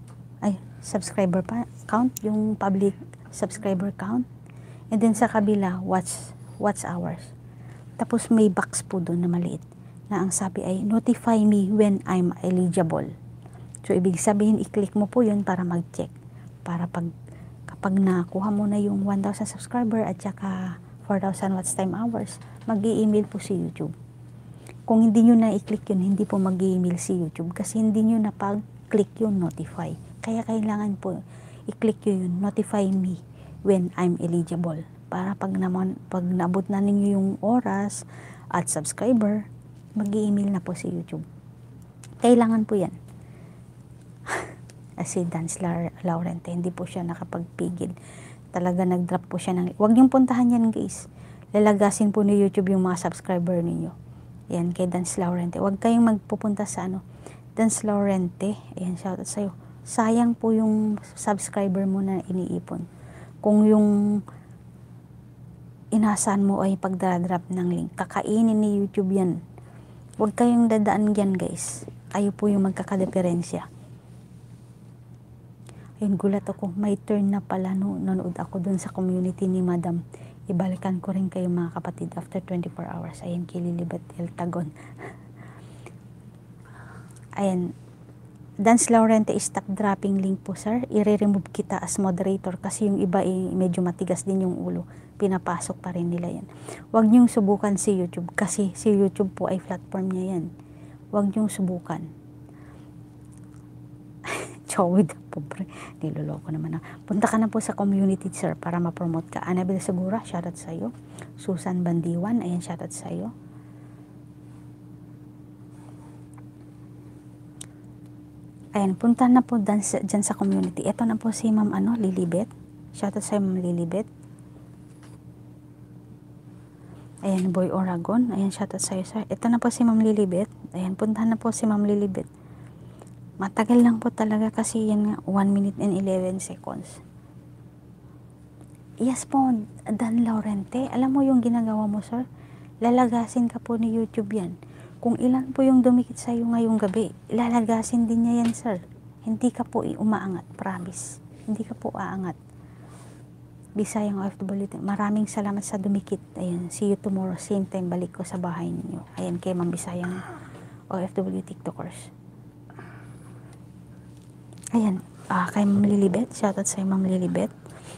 count, yung public subscriber count. And then sa kabila, watch hours. Tapos may box po doon na maliit na ang sabi ay notify me when I'm eligible. So ibig sabihin i-click mo po yun para mag-check. Para kapag nakuha mo na yung 1,000 subscriber at saka 4,000 watch time hours, mag-i-email po si YouTube. Kung hindi nyo na i-click yun, hindi po mag-i-email si YouTube kasi hindi nyo na pag-click yung notify. Kaya kailangan po i-click yun, notify me when I'm eligible. Para pag naabot na ninyo yung oras at subscriber, mag-i-email na po si YouTube. Kailangan po yan. Si Dance Laurente, hindi po siya nakapagpigil. Talaga nag-drop po siya ng... Huwag niyong puntahan yan guys. Lalagasin po ni YouTube yung mga subscriber ninyo. Yan, kay Dance Laurente. Huwag kayong magpupunta sa Dance Laurente. Ayan, shoutout sa'yo. Sayang po yung subscriber mo na iniipon. Kung yung inasahan mo ay pagdadrop ng link, kakainin ni YouTube yan. Huwag kayong dadaan yan guys. Kayo po yung magkakadiferensya. Ayun, gulat ako. May turn na pala nanood ako dun sa community ni Madam. Ibalikan ko rin kayo mga kapatid after 24 hours. Ayan, kay Lilibet El Tagon. Ayan. Dance Laurente is stop dropping link po sir. I-remove kita as moderator kasi yung iba medyo matigas din yung ulo. Pinapasok pa rin nila yan. Huwag niyong subukan si YouTube kasi si YouTube po ay platform niya yan. Huwag niyong subukan. Chowid, pobre. Niloloko naman na. Punta ka na po sa community sir para ma-promote ka. Annabel Segura, shoutout sa'yo. Susan Bandiwan, ayan, shoutout sa'yo. Ayan, punta na po dyan sa community. Ito na po si Ma'am Lilibet. Shoutout sa Ma'am Lilibet. Ayan, Boy Oragon. Ayan, shoutout sa'yo sir. Ito na po si Ma'am Lilibet. Ayan, punta na po si Ma'am Lilibet. Matagal lang po talaga kasi yan nga, 1 minute and 11 seconds. Yes po, Dan Laurente. Alam mo yung ginagawa mo sir? Lalagasin ka po ni YouTube yan. Kung ilan po yung dumikit sa iyo ngayong gabi, ilalagasin din niya yan, sir. Hindi ka po umaangat, promise. Hindi ka po aangat. Bisayang OFW. Maraming salamat sa dumikit. Ayan, see you tomorrow, same time, balik ko sa bahay ninyo. Ayan, kay Ma'am Bisayang OFW TikTokers. Ayan, kay Ma'am Lilibet. Shoutout sa Ma'am Lilibet.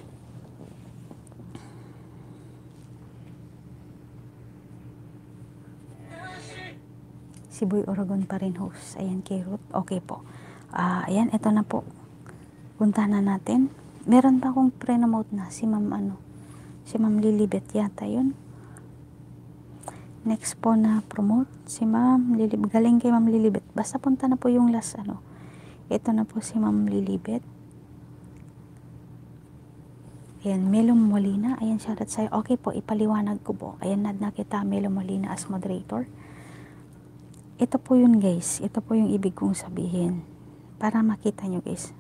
Si Boy Oragon pa rin host. Ayan, kay Ruth. Okay po. Ayan, ito na po. Punta na natin. Meron pa akong pre-nomote na si Ma'am si Ma'am Lilibet yata yun. Next po na promote si Ma'am Lilibet. Galing kay Ma'am Lilibet. Basta punta na po yung last Ito na po si Ma'am Lilibet. Ayan, Melo Molina. Ayan, shoutout sa'yo. Okay po, ipaliwanag ko po. Ayan, nakita Melo Molina as moderator. Ito po yun guys. Ito po yung ibig kong sabihin. Para makita nyo guys.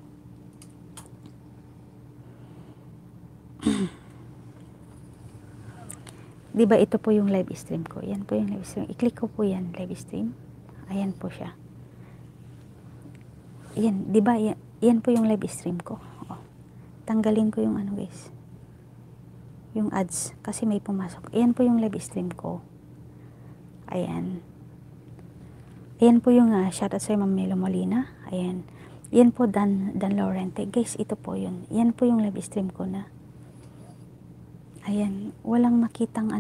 Diba ito po yung live stream ko. Yan po yung live stream. I-click ko po yan, live stream. Ayan po siya. Yan, diba yan po yung live stream ko. Tanggalin ko yung guys. Yung ads. Kasi may pumasok. Ayan po yung live stream ko. Ayan. Ayan po yung shoutout sa Ma'am Melo Molina. Ayan. Yan po Dan Laurente. Guys, ito po yun. Yan po yung live stream ko na. Ayan. Walang makitang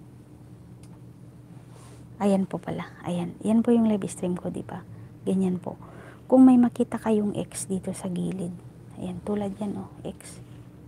Ayan po pala. Ayan. Yan po yung live stream ko, diba? Ganyan po. Kung may makita kayong X dito sa gilid. Ayan. Tulad yan, X.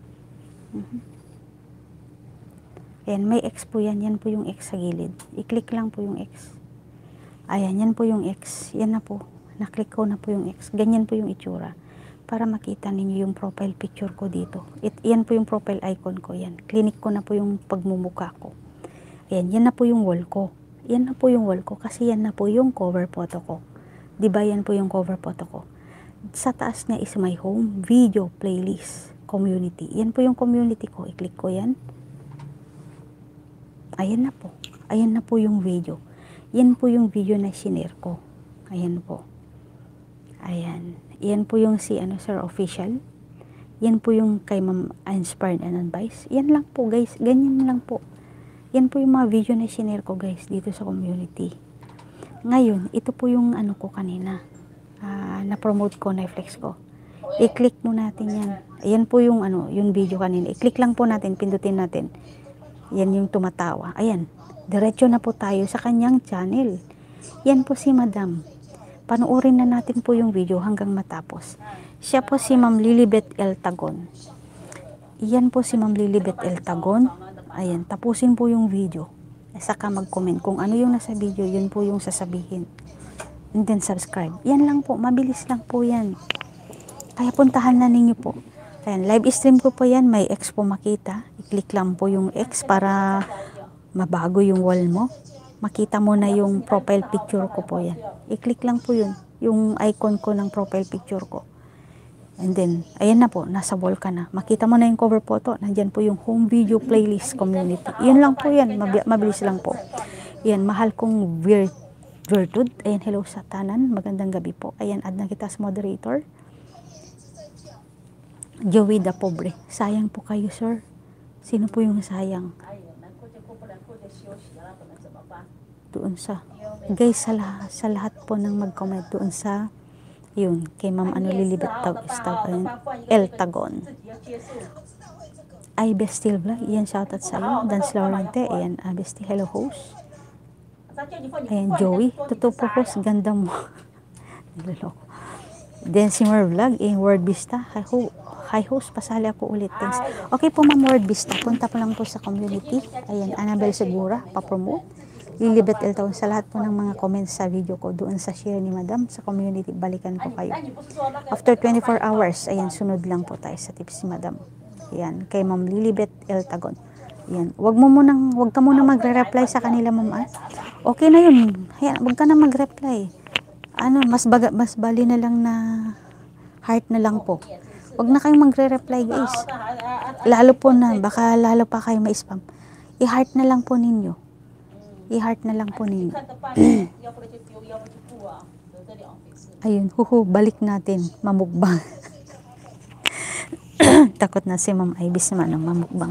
Ayan. May X po yan. Yan po yung X sa gilid. I-click lang po yung X. Ayan, yan po yung X. Yan na po. Na-click ko na po yung X. Ganyan po yung itsura. Para makita ninyo yung profile picture ko dito. Yan po yung profile icon ko. Yan. Clinic ko na po yung pagmumuka ko. Ayan. Yan na po yung wall ko. Yan na po yung wall ko. Kasi yan na po yung cover photo ko. Diba yan po yung cover photo ko. Sa taas niya is my home, video, playlist, community. Yan po yung community ko. I-click ko yan. Ayan na po. Ayan na po yung video. Yan po yung video na sinare ko. Ayan po. Ayan. Yan po yung si Sir Official. Yan po yung kay Ma'am Inspired and Advice. Yan lang po guys. Ganyan lang po. Yan po yung mga video na sinare ko guys dito sa community. Ngayon, ito po yung ko kanina. Na-promote ko, na-flex ko. I-click mo natin yan. Ayan po yung yung video kanina. I-click lang po natin, pindutin natin. Yan yung tumatawa. Ayan. Diretso na po tayo sa kanyang channel. Yan po si Madam. Panoorin na natin po yung video hanggang matapos. Siya po si Ma'am Lilibet L. Tagon. Yan po si Ma'am Lilibet L. Tagon. Ayan, tapusin po yung video. Saka mag-comment kung ano yung nasa video, yun po yung sasabihin. And then subscribe. Yan lang po, mabilis lang po yan. Kaya puntahan na ninyo po. Ayan, live stream ko po yan, may X po makita. I-click lang po yung X para mabago yung wall mo. Makita mo na yung profile picture ko po yan. I-click lang po yun. Yung icon ko ng profile picture ko. And then, ayan na po, nasa wall ka na. Makita mo na yung cover photo. Nandyan po yung home video playlist community. Yun lang po yan. Mabilis lang po. Yan, mahal kong Virtud. Ayan, hello sa tanan. Magandang gabi po. Ayan, add na kita sa moderator. Joey da Pobre. Sayang po kayo, sir. Sino po yung sayang? Doon sa guys, sa lahat po ng mag-comment doon sa yun, kay Ma'am Lilibet L. Tagon. Ay, Bestil Vlog. Ayan, shoutout sa iyo. Dance Laurente. Ayan, Bestil. Hello, host. Ayan, Joey. Totoo po, host. Ganda mo. Niloloko. Then, Simmer Vlog. Ayan, Word Vista. Hi, host. Pasali ako ulit. Thanks. Okay po, Ma'am Word Vista. Punta po lang po sa community. Ayan, Annabel Segura. Pa-promote. Lilibet L. Tagon, sa lahat po ng mga comments sa video ko doon sa share ni Madam sa community, balikan ko kayo after 24 hours. Ayan, sunod lang po tayo sa tips ni Madam. Ayan, kay Ma'am Lilibet L. Tagon. Ayan, wag ka muna magre-reply sa kanila, Ma'am. Okay na yun. Ayan, wag ka na mag-reply. Mas bali na lang na heart na lang po. Wag na kayong magre-reply, guys. Lalo po na, baka lalo pa kayo ma-spam. I-heart na lang po ninyo. I-heart na lang po ninyo. Ayun, balik natin. Mamukbang. Takot na si Ma'am Ibis naman ng mamukbang.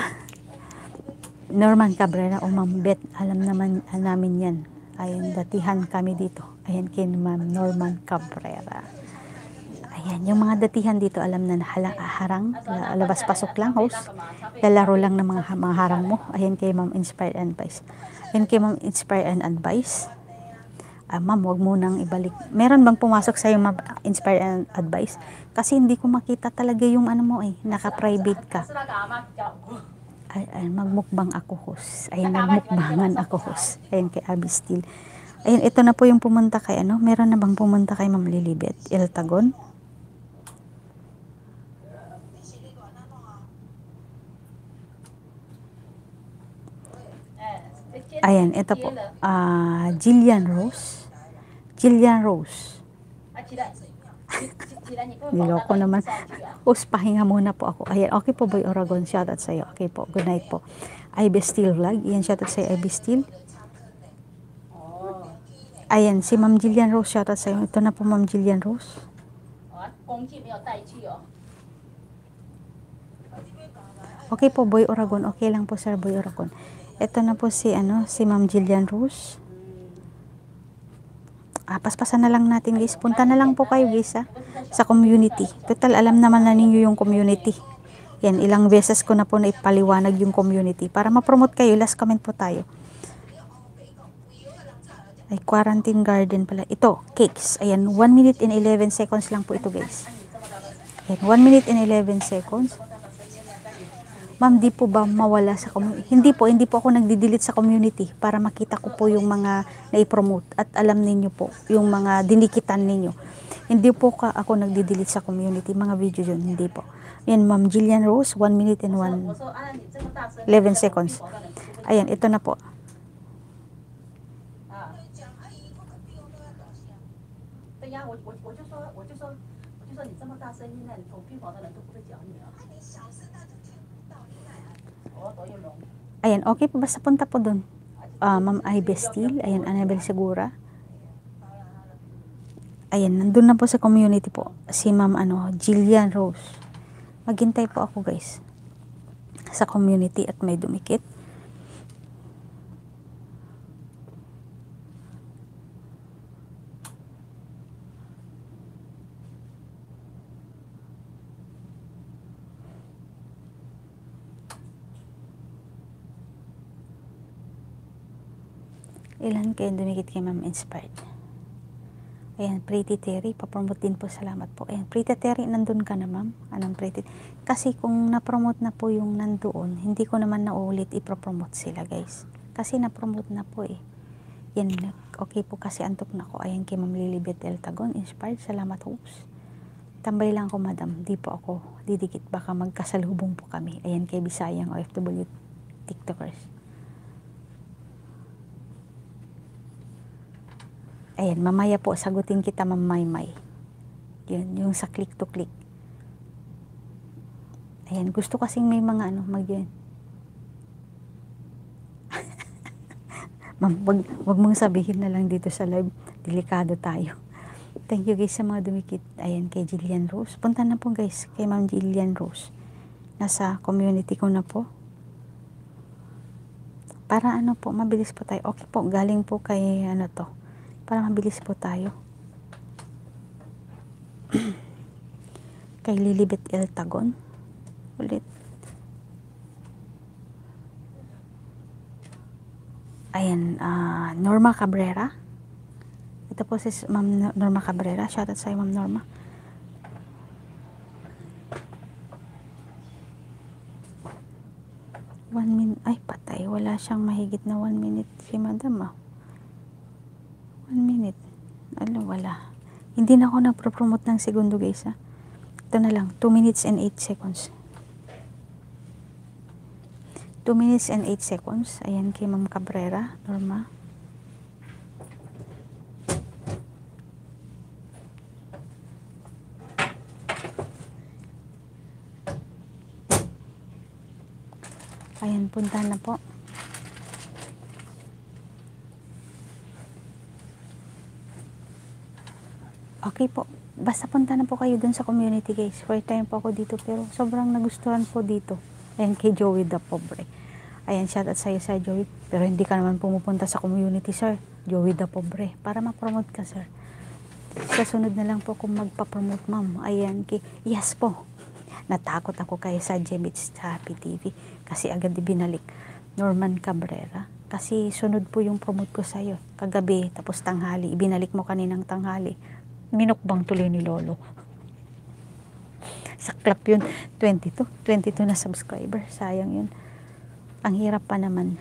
Norman Cabrera o Ma'am Beth, alam naman namin yan. Ayun, datihan kami dito. Ayan, kay Ma'am Norman Cabrera. Ayan, yung mga datihan dito, alam na harang, labas-pasok lang, host. Lalaro lang ng mga harang mo. Ayan, kay Ma'am Inspired and Advice. Ayan, kay Ma'am Inspired and Advice. Ma'am, wag mo nang ibalik. Meron bang pumasok sa yung Inspired and Advice? Kasi hindi ko makita talaga yung mo naka-private ka. Ay, magmukbang ako, host. Ayan, nagmukbangan ako, host. Ayan, kay Abby Steele. Ayan, ito na po yung pumunta kay meron na bang pumunta kay Ma'am Lilibet L. Tagon? Ayan, ito po. Jillian Rose. Niloko naman. Pahinga muna po ako. Ayan, okay po, Boy Oragon. Shoutout sa iyo. Okay po, good night po. Ibis Steel Vlog. Ayan, shoutout sa iyo, Ibis Steel. Ayan, si Ma'am Jillian Rose. Shoutout sa iyo. Ito na po, Ma'am Jillian Rose. Okay po, Boy Oragon. Okay lang po, Sir Boy Oragon. Ito na po si Ma'am Jillian Rose. Paspasan na lang natin, guys. Punta na lang po kayo, guys, sa community. Total, alam naman na ninyo yung community. Yan, ilang beses ko na po na ipaliwanag yung community. Para ma-promote kayo, last comment po tayo. Ay, quarantine garden pala. Ito, cakes. Ayan, 1 minute and 11 seconds lang po ito, guys. Ayan, 1 minute and 11 seconds. Ma'am, di po ba mawala sa community? Hindi po ako nagdi-delete sa community para makita ko po yung mga na-promote at alam ninyo po, yung mga dinikitan ninyo. Hindi po ako nagdi-delete sa community, mga video yun, hindi po. Yan, Ma'am Jillian Rose, 1 minute and 11 seconds. Ayan, ito na po. Ayan, okay po, basta punta po dun. Ma'am Ivy Steele, ayan, Annabel Segura. Ayan, nandun na po sa community po, si Ma'am Jillian Rose. Maghintay po ako guys, sa community at may dumikit. Ilan kayo dumikit kay Ma'am Inspired? Ayan, Pretty Terry, papromote din po, salamat po. Ayan, Pretty Terry, nandun ka na Ma'am. Anong Pretty? Kasi kung na-promote na po yung nandoon, hindi ko naman naulit ipropromote sila guys. Kasi na-promote na po eh. Yan, okay po kasi antok na ko. Ayan kay Ma'am Lilibet Eltagon, Inspired, salamat host. Tambay lang ko madam, di po ako didikit, baka magkasalubong po kami. Ayan kay Bisayang OFW TikTokers. Ayan, mamaya po sagutin kita Ma'am Maymay. Yun, yung sa click to click. Ayan, gusto kasing may mga mag-yun. Ma'am, wag mong sabihin na lang dito sa live. Delikado tayo. Thank you guys sa mga dumikit. Ayan, kay Jillian Rose. Punta na po guys, kay Ma'am Jillian Rose. Nasa community ko na po. Para po, mabilis po tayo. Okay po, galing po kay to. Para mabilis po tayo. Kay Lilibet Eltagon. Ulit. Ayan, Norma Cabrera. Ito po si Ma'am Norma Cabrera. Shoutout sa'yo, Ma'am Norma. Ay, patay. Wala siyang mahigit na 1 minute si Madam 1 minute. Wala. Hindi na ako nagpropromote ng segundo guys Ito na lang. 2 minutes and 8 seconds. 2 minutes and 8 seconds. Ayan kay Ma'am Cabrera, Norma. Ayan, punta na po. Okay po. Basta punta na po kayo dun sa community guys. First time po ako dito pero sobrang nagustuhan po dito. Ayan kay Joey the Pobre. Ayan, shoutout sa'yo sa Joey. Pero hindi ka naman pumupunta sa community sir. Joey the Pobre. Para ma-promote ka sir. Sa sunod na lang po kung magpa-promote ma'am. Ayan kay, yes po. Natakot ako kay sa Jemits sa PTV. Kasi agad binalik. Norman Cabrera. Kasi sunod po yung promote ko sa'yo. Kagabi tapos tanghali. Ibinalik mo kaninang tanghali. Minukbang tuloy ni Lolo. Saklap yun. 22 na subscriber. Sayang yun. Ang hirap pa naman.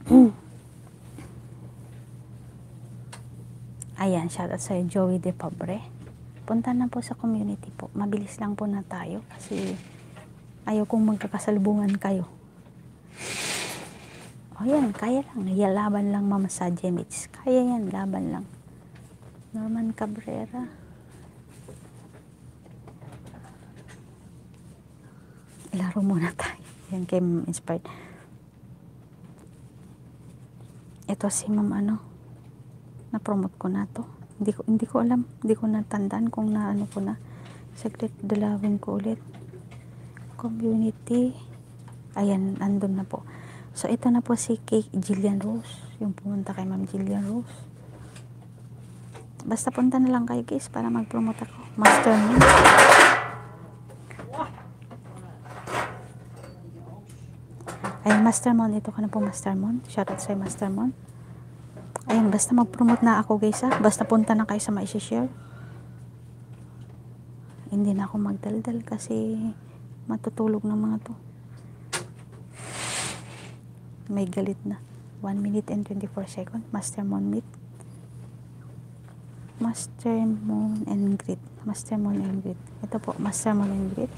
Ayan, shoutout sa Joey de Pobre. Punta na po sa community po. Mabilis lang po na tayo. Kasi ayaw kong magkakasalubungan kayo. O yan, kaya lang. Laban lang Mama sa Jemits. Kaya yan, laban lang. Norman Cabrera. Ilaro muna tayo. Yan kay Ma'am Inspired. Ito si Ma'am na-promote ko na to. Hindi ko alam. Hindi ko natandaan kung ko na. Secret, dalawin ko ulit. Community. Ayan, andun na po. So, ito na po si Jillian Rose. Yung pumunta kay Ma'am Jillian Rose. Basta punta na lang kayo guys para mag-promote ako. Mastermind. Ay, Mastermon. Ito ka na po, Mastermon. Shoutout sa'yo, Mastermon. Ayun, basta mag-promote na ako guys Basta punta na kayo sa ma-share. Hindi na ako magdaldal kasi matutulog ng mga to. May galit na. 1 minute and 24 seconds. Master Moon Meet. Master Moon and Grit. Master Moon and Grit. Ito po, Master Moon and Grit.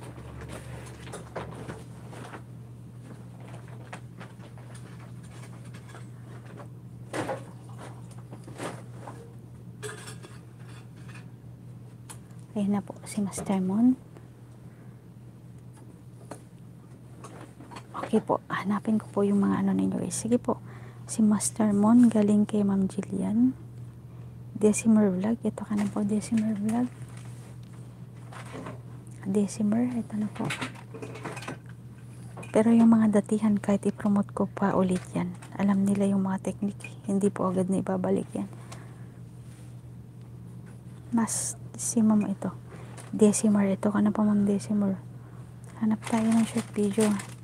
Ayan na po si Master Moon. Okay po, hanapin ko po yung mga ano ninyo guys. Sige po, si Master Moon galing kay Ma'am Jillian. Decimer Vlog, ito ka na po, Decimer Vlog. Decimer, ito na po. Pero yung mga datihan, kahit i-promote ko pa ulit yan, alam nila yung mga technique, hindi po agad na ibabalik yan. Mas si Ma'am ito, Decimer, ito ka na po Ma'am Decimer. Hanap tayo ng short video.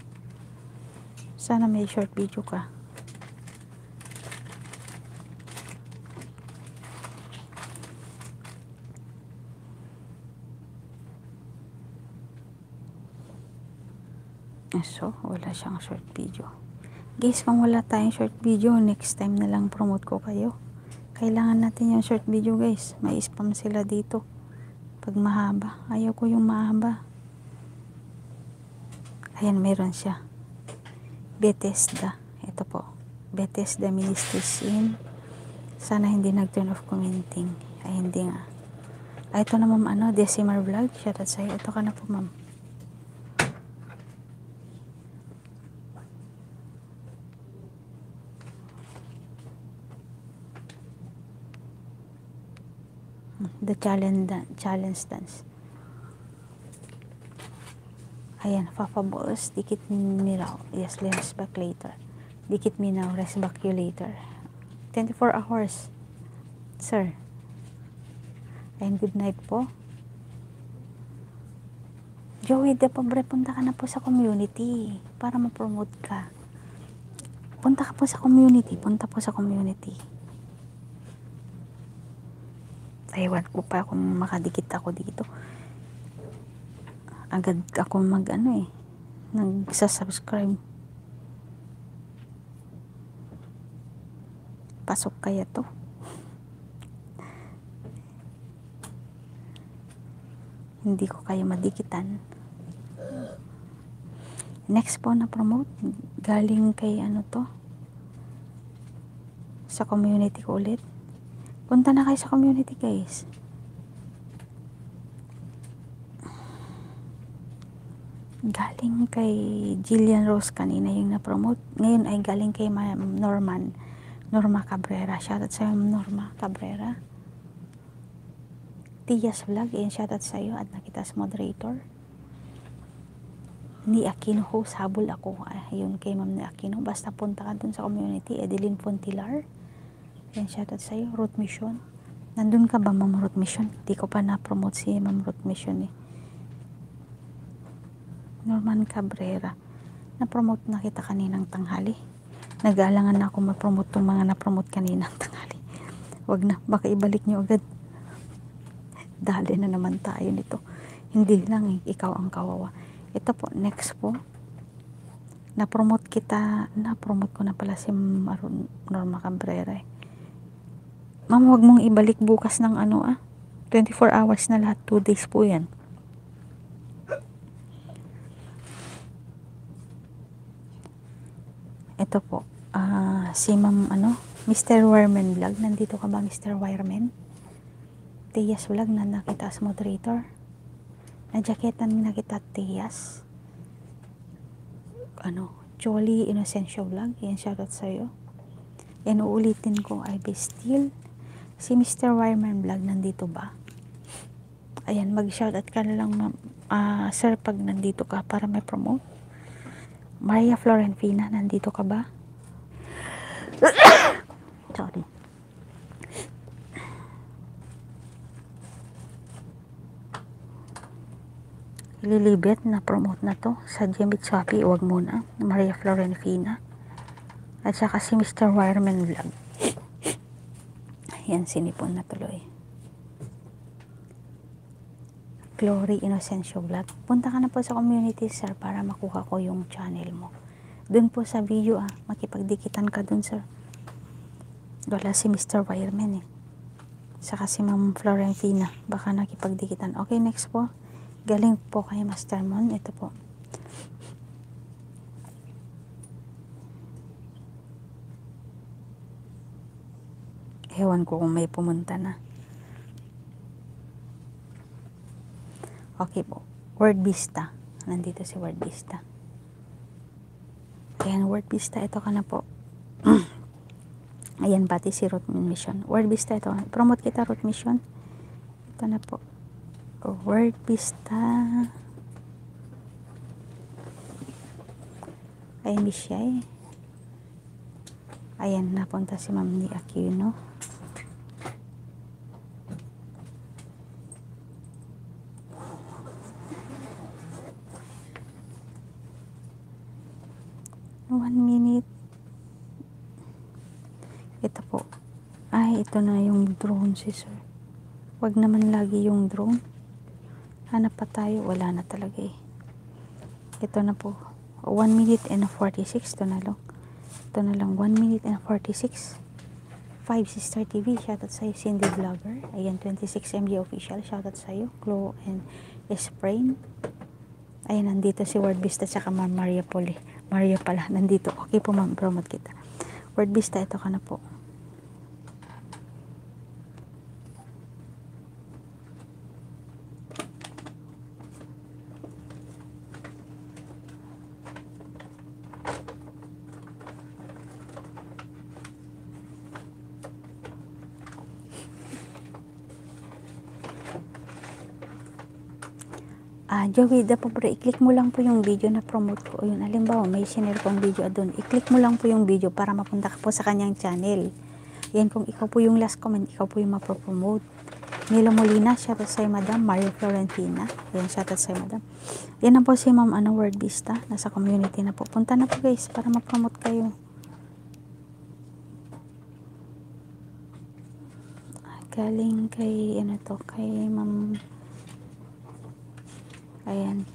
Sana may short video ka. So, wala siyang short video. Guys, kung wala tayong short video, next time na lang promote ko kayo. Kailangan natin yung short video guys. May spam sila dito. Pag mahaba. Ayaw ko yung mahaba. Ayan, meron siya. Bethesda. Ito po. Bethesda Ministries in. Sana hindi nag-turn off commenting. Ay, hindi nga. Ay, ito na ma'am, Decimer Vlog. Shoutout sa'yo. Ito ka na po ma'am. The challenge dance. Ayan, Papa Boss, dikit me now. Yes, let's back later. Dikit me now, rest back you later. 24 hours. Sir. Ayan, good night po. Joey, Pobre, punta ka na po sa community para ma-promote ka. Punta ka po sa community. Punta po sa community. Ewan ko pa kung makadikit ako dito. Agad ako nagsasubscribe. Pasok kaya to. Hindi ko kaya madikitan. Next po na promote. Galing kay sa community ko ulit. Punta na kayo sa community guys. Galing kay Jillian Rose kanina yung na-promote. Ngayon ay galing kay Norma Cabrera. Shoutout sa Norma Cabrera. Tias Vlog. Ayan, shoutout sa iyo at nakita sa moderator. Ni Aquino host. Habol ako. Ayun kay Ma'am ni Aquino. Basta punta ka dun sa community. Edeline Fontilar. Yan, shoutout sa'yo. Root Mission. Nandun ka ba, Ma'am Root Mission? Di ko pa na-promote si Ma'am Root Mission eh. Norman Cabrera. Na-promote na kita kaninang tanghali. Nag-aalangan na ako ma-promote tong mga na-promote kaninang tanghali. Wag na. Baka ibalik nyo agad. Dali na naman tayo nito. Hindi lang ikaw ang kawawa. Ito po, next po. Na-promote ko na pala si Norma Cabrera eh. Ma'am, huwag mong ibalik bukas ng 24 hours na lahat. 2 days po yan. Ito po. Si Ma'am, Mr. Wireman Vlog. Nandito ka ba, Mr. Wireman? Tias Vlog na nakita as moderator. Na-jacketan na kita, Tias. Jolly Inocencio Vlog. Yan, shoutout sa'yo. Yan, uulitin ko, I be still. Si Mr. Wireman Vlog, nandito ba? Ayan, mag-shoutout ka na lang, sir, pag nandito ka para may promote. Maria Florentina, nandito ka ba? Sorry. Lilibet na promote na to sa Jemit Swapi, huwag muna. Maria Florentina. At saka si Mr. Wireman Vlog. Yan, sinipon na tuloy. Glory Inocencio Vlog. Punta ka na po sa community, sir, para makuha ko yung channel mo. Dun po sa video makipagdikitan ka dun, sir. Wala si Mr. Wireman saka si Ma'am Florentina, baka nakipagdikitan. Okay, next po, galing po kay Master Mon. Ito po, ewan ko kung may pumunta na. Okay po, Word Vista, nandito si Word Vista. Ayan, Word Vista, ito ka na po. Ayan, pati si Root Mission. Word Vista, ito. Promote kita, Root Mission. Ito na po. Word Vista. Ayan, siya Ayan, napunta si Ma'am ni Aquino. One minute. Ito po. Ay, ito na yung drone, si sir. Wag naman lagi yung drone. Hanap pa tayo. Wala na talaga Ito na po. 1 minute and 46. Ito na lang. Ito na lang. 1 minute and 46. 5 Sister TV. Shoutout sa'yo. Cindy Vlogger. Ayan, 26MG Official. Shoutout sa'yo. Glow and Sprain. Ayan, nandito si Word Vista tsaka Ma'am Maria Poli. Maria pala. Nandito. Okay po, ma'am. Promote kita. Word Vista, ito ka na po. Joey, i-click mo lang po yung video na promote ko. Yun, halimbawa, may sinare kong video doon. I-click mo lang po yung video para mapunta ka po sa kanyang channel. Yan, kung ikaw po yung last comment, ikaw po yung mapropromote. Nilo Molina, shoutout sa'yo, madam. Mario Florentina. Yan, shoutout sa'yo, madam. Yan na po si Ma'am Word Vista. Nasa community na po. Punta na po, guys, para mapromote kayo. Galing kay, kay Ma'am. Ayan.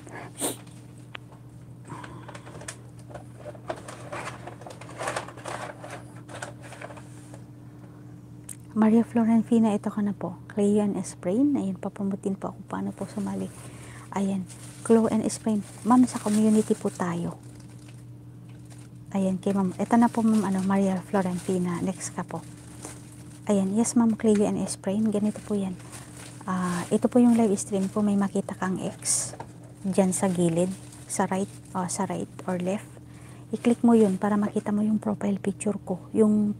Maria Florentina, ito ka na po. Clay and Sprain. Ayan, papromotin po ako paano po sumali. Ayan, Glow and Sprain. Ma'am, sa community po tayo. Ayan, kay ma'am. Ito na po, ma'am, Maria Florentina. Next ka po. Ayan, yes, ma'am, Clay and Sprain. Ganito po yan. Ito po yung live stream po, may makita kang X dyan sa gilid, sa right or left. I-click mo yun para makita mo yung profile picture ko, yung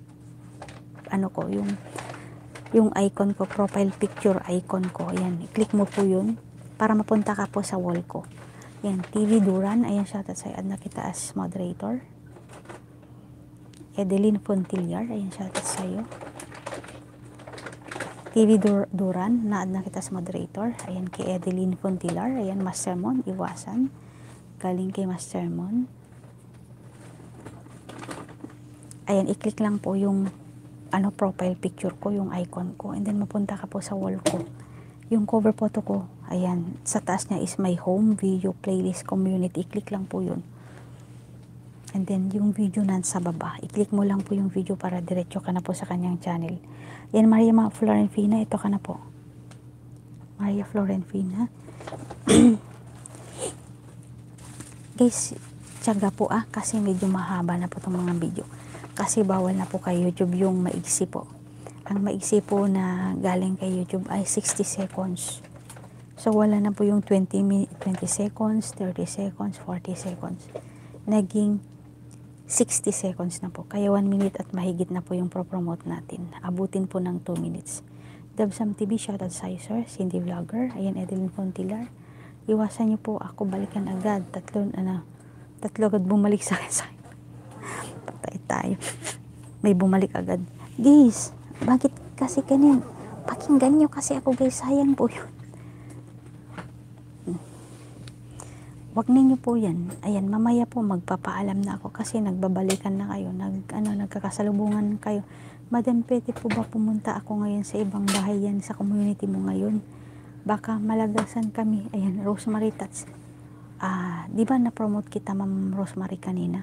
yung icon ko, profile picture icon ko. Ayan, i-click mo po yun para mapunta ka po sa wall ko. Ayan, TV Duran. Ayan, shoutout sa'yo. Add na kita as moderator. Edeline Fontillar. Ayan, shoutout sa'yo. TV Duran, na-add na kita sa moderator. Ayan, kay Edeline Fontillar. Ayan, Master Mon, iwasan. Galing kay Master Mon. Ayan, i-click lang po yung profile picture ko, yung icon ko. And then, mapunta ka po sa wall ko. Yung cover photo ko, ayan, sa taas niya is my home, video, playlist, community. I-click lang po yun. And then, yung video nasa baba. I-click mo lang po yung video para diretso ka na po sa kanyang channel. Yan, Maria Florentina. Ito ka na po. Maria Florentina. Guys, tiyaga po kasi medyo mahaba na po itong mga video. Kasi bawal na po kay YouTube yung maigsi po. Ang maigsi po na galing kay YouTube ay 60 seconds. So, wala na po yung 20 seconds, 30 seconds, 40 seconds. Naging 60 seconds na po. Kaya 1 minute at mahigit na po yung pro-promote natin. Abutin po ng 2 minutes. Dabsam TV, shoutout sa'yo, sir. Cindy Vlogger. Ayan, Edeline Fontillar. Iwasan niyo po ako, balikan agad. Tatlo agad bumalik sa akin. Patay tayo. May bumalik agad. Guys, bakit kasi kanin? Pakinggan niyo kasi ako, guys. Sayang po yun. Wag ninyo po yan. Ayan, mamaya po magpapaalam na ako kasi nagbabalikan na kayo. Nagkakasalubungan kayo. Madam, pwede po ba pumunta ako ngayon sa ibang bahay yan sa community mo ngayon? Baka malagasan kami. Ayan, Rosemary Tats. Di ba na-promote kita, Ma'am Rosemary, kanina?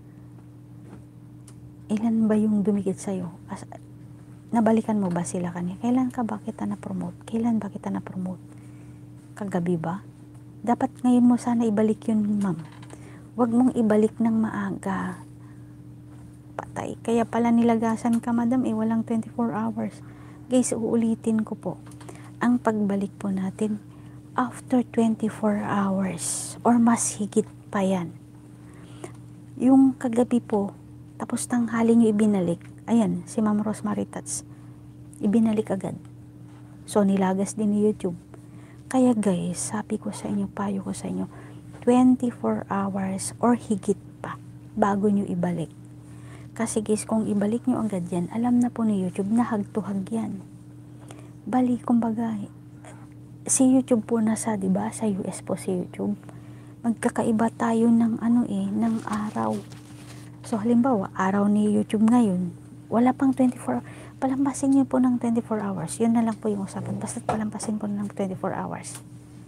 Ilan ba yung dumikit sa'yo? Nabalikan mo ba sila kanina? Kailan ka ba kita na-promote? Kailan ba kita na-promote? Kagabi ba? Dapat ngayon mo sana ibalik yun, ma'am. Huwag mong ibalik ng maaga. Patay. Kaya pala nilagasan ka, madam, walang 24 hours. Guys, uulitin ko po. Ang pagbalik po natin, after 24 hours, or mas higit pa yan. Yung kagabi po, tapos tanghali nyo ibinalik, ayan, si Ma'am Rosemary Tats, ibinalik agad. So, nilagas din ni YouTube. Kaya guys, sabi ko sa inyo, payo ko sa inyo, 24 hours or higit pa bago nyo ibalik. Kasi guys, kung ibalik nyo agad yan, alam na po ni YouTube na hag-to-hag yan. Bali, kumbaga, si YouTube po nasa, diba, sa US po si YouTube. Magkakaiba tayo ng ng araw. So, halimbawa, araw ni YouTube ngayon, wala pang 24 hours. Palampasin nyo po ng 24 hours. Yun na lang po yung usapan. Basta palampasin po ng 24 hours.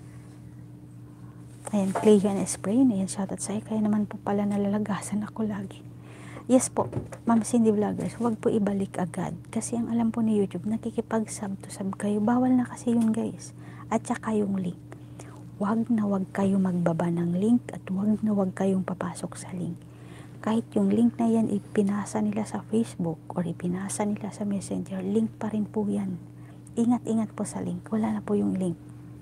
Ayan, Clay and Sprain. Ayan, shoutout sa'yo. Kaya naman po pala nalalagasan ako lagi. Yes po, Ma'am Cindy Vloggers, huwag po ibalik agad. Kasi ang alam po ni YouTube, nakikipag-sub to sub kayo. Bawal na kasi yun, guys. At saka yung link. Huwag na huwag kayo magbaba ng link at huwag na huwag kayong papasok sa link. Kahit yung link na yan ipinasa nila sa Facebook or ipinasa nila sa Messenger, link pa rin po yan. Ingat-ingat po sa link. Wala na po yung link.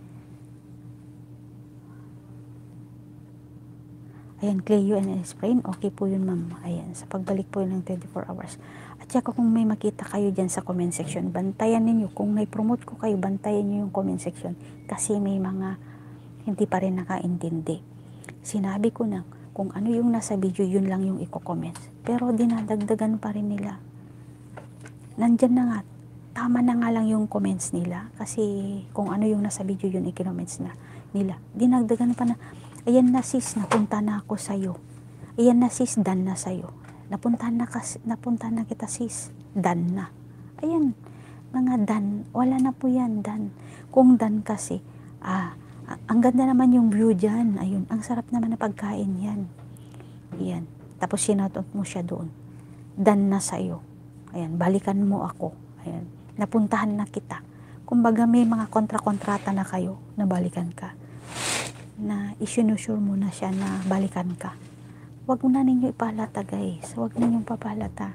Ayan, Cleo and Sprain, okay po yun, ma'am. Ayan, sa pagbalik po yun ng 24 hours. At saka kung may makita kayo dyan sa comment section, bantayan ninyo. Kung may promote ko kayo, bantayan nyo yung comment section. Kasi may mga hindi pa rin nakaintindi. Sinabi ko na, kung ano yung nasa video, yun lang yung i-comment. Pero dinadagdagan pa rin nila. Nandyan na nga, tama na nga lang yung comments nila. Kasi kung ano yung nasa video, yun i-comments na nila. Dinagdagan pa na, ayan na sis, napunta na ako sa'yo. Ayan na sis, done na sa'yo. Napunta na kita sis, done na. Ayan, mga done. Wala na po yan, done. Kung done kasi, ang ganda naman yung view dyan. Ayun, ang sarap naman na pagkain yan. Ayan, tapos sinatot mo siya doon. Done na sa'yo. Ayan, balikan mo ako. Ayan, napuntahan na kita. Kumbaga may mga kontra-kontrata na kayo na balikan ka. Na isinusure mo na siya na balikan ka. Huwag na ninyo ipalata, guys. Huwag ninyong papalata.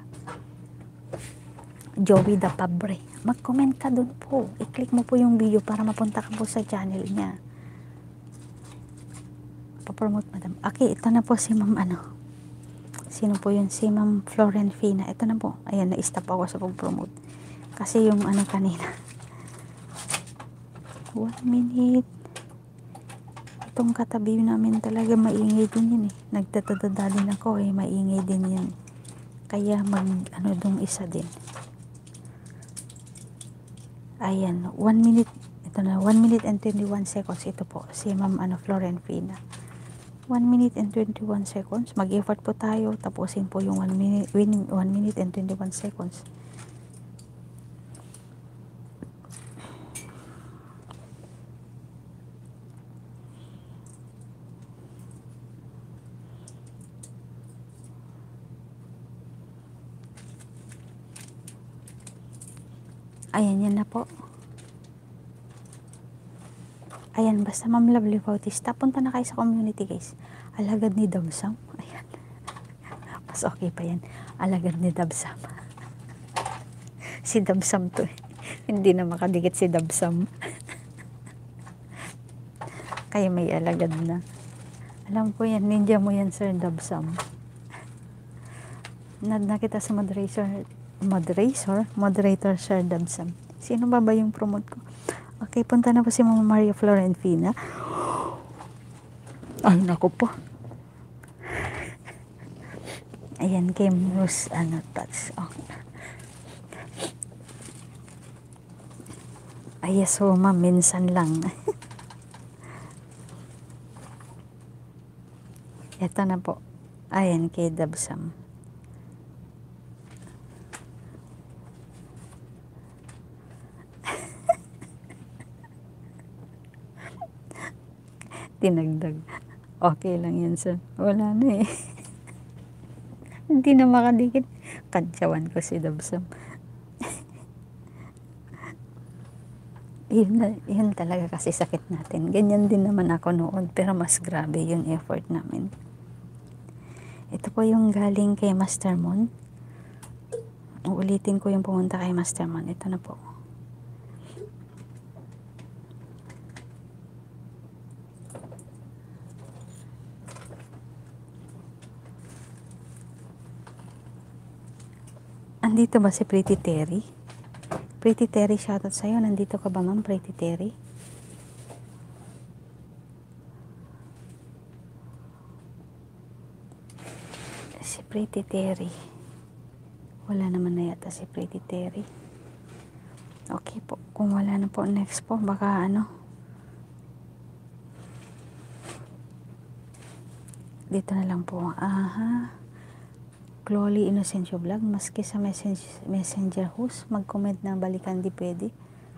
Joey the Pabre. Mag-comment ka doon po. I-click mo po yung video para mapunta ka po sa channel niya. Pa-promote, madam. Okay, ito na po si Ma'am Sino po yun? Si Ma'am Florenfina. Ito na po. Ayan, na-stop ako sa pag-promote. Kasi yung kanina. 1 minute. Itong katabi namin talaga maingay din yun eh. Nagtatadada din ako eh. Maingay din yun. Kaya dong isa din. Ayan, 1 minute. Ito na, 1 minute and 21 seconds. Ito po, si Ma'am Florenfina. 1 minute and 21 seconds. Mag-effort po tayo. Tapusin po yung 1 minute and 21 seconds. Ayan, yan na po. Ayan, basta Ma'am Lovely Bautista. Punta na kayo sa community, guys. Alagad ni Dabsam. Ayan. Mas okay pa yan. Alagad ni Dabsam. Si Dabsam to eh. Hindi na makadikit si Dabsam. Kaya may alagad na. Alam ko yan. Ninja mo yan, Sir Dabsam. Nakita sa moderator Sir Dabsam. Sino ba yung promote ko? Okay, punta na po si Mama Maria Florenfina. Ay, naku po. Ayan, kay Rose, touch. Oh. Ay, yes, ma'am, minsan lang. Ito na po. Ayan, kay Dabsam. Tinagdag. Okay lang yan, sir. Wala na eh. Hindi na makadikit. Kadyawan ko si Dabsam. Yun talaga kasi sakit natin. Ganyan din naman ako noon, pero mas grabe yung effort namin. Ito po yung galing kay Master Mon. Uulitin ko yung pumunta kay Master Mon. Ito na po. Andito ba si Pretty Terry? Pretty Terry, shoutout sa'yo. Nandito ka ba, ma'am? Pretty Terry? Si Pretty Terry. Wala naman na yata si Pretty Terry. Okay po. Kung wala na po, next po. Baka ano. Dito na lang po. Aha. Chloe Inocencio Vlog, maski sa messenger host, mag-comment na balikan di pwede.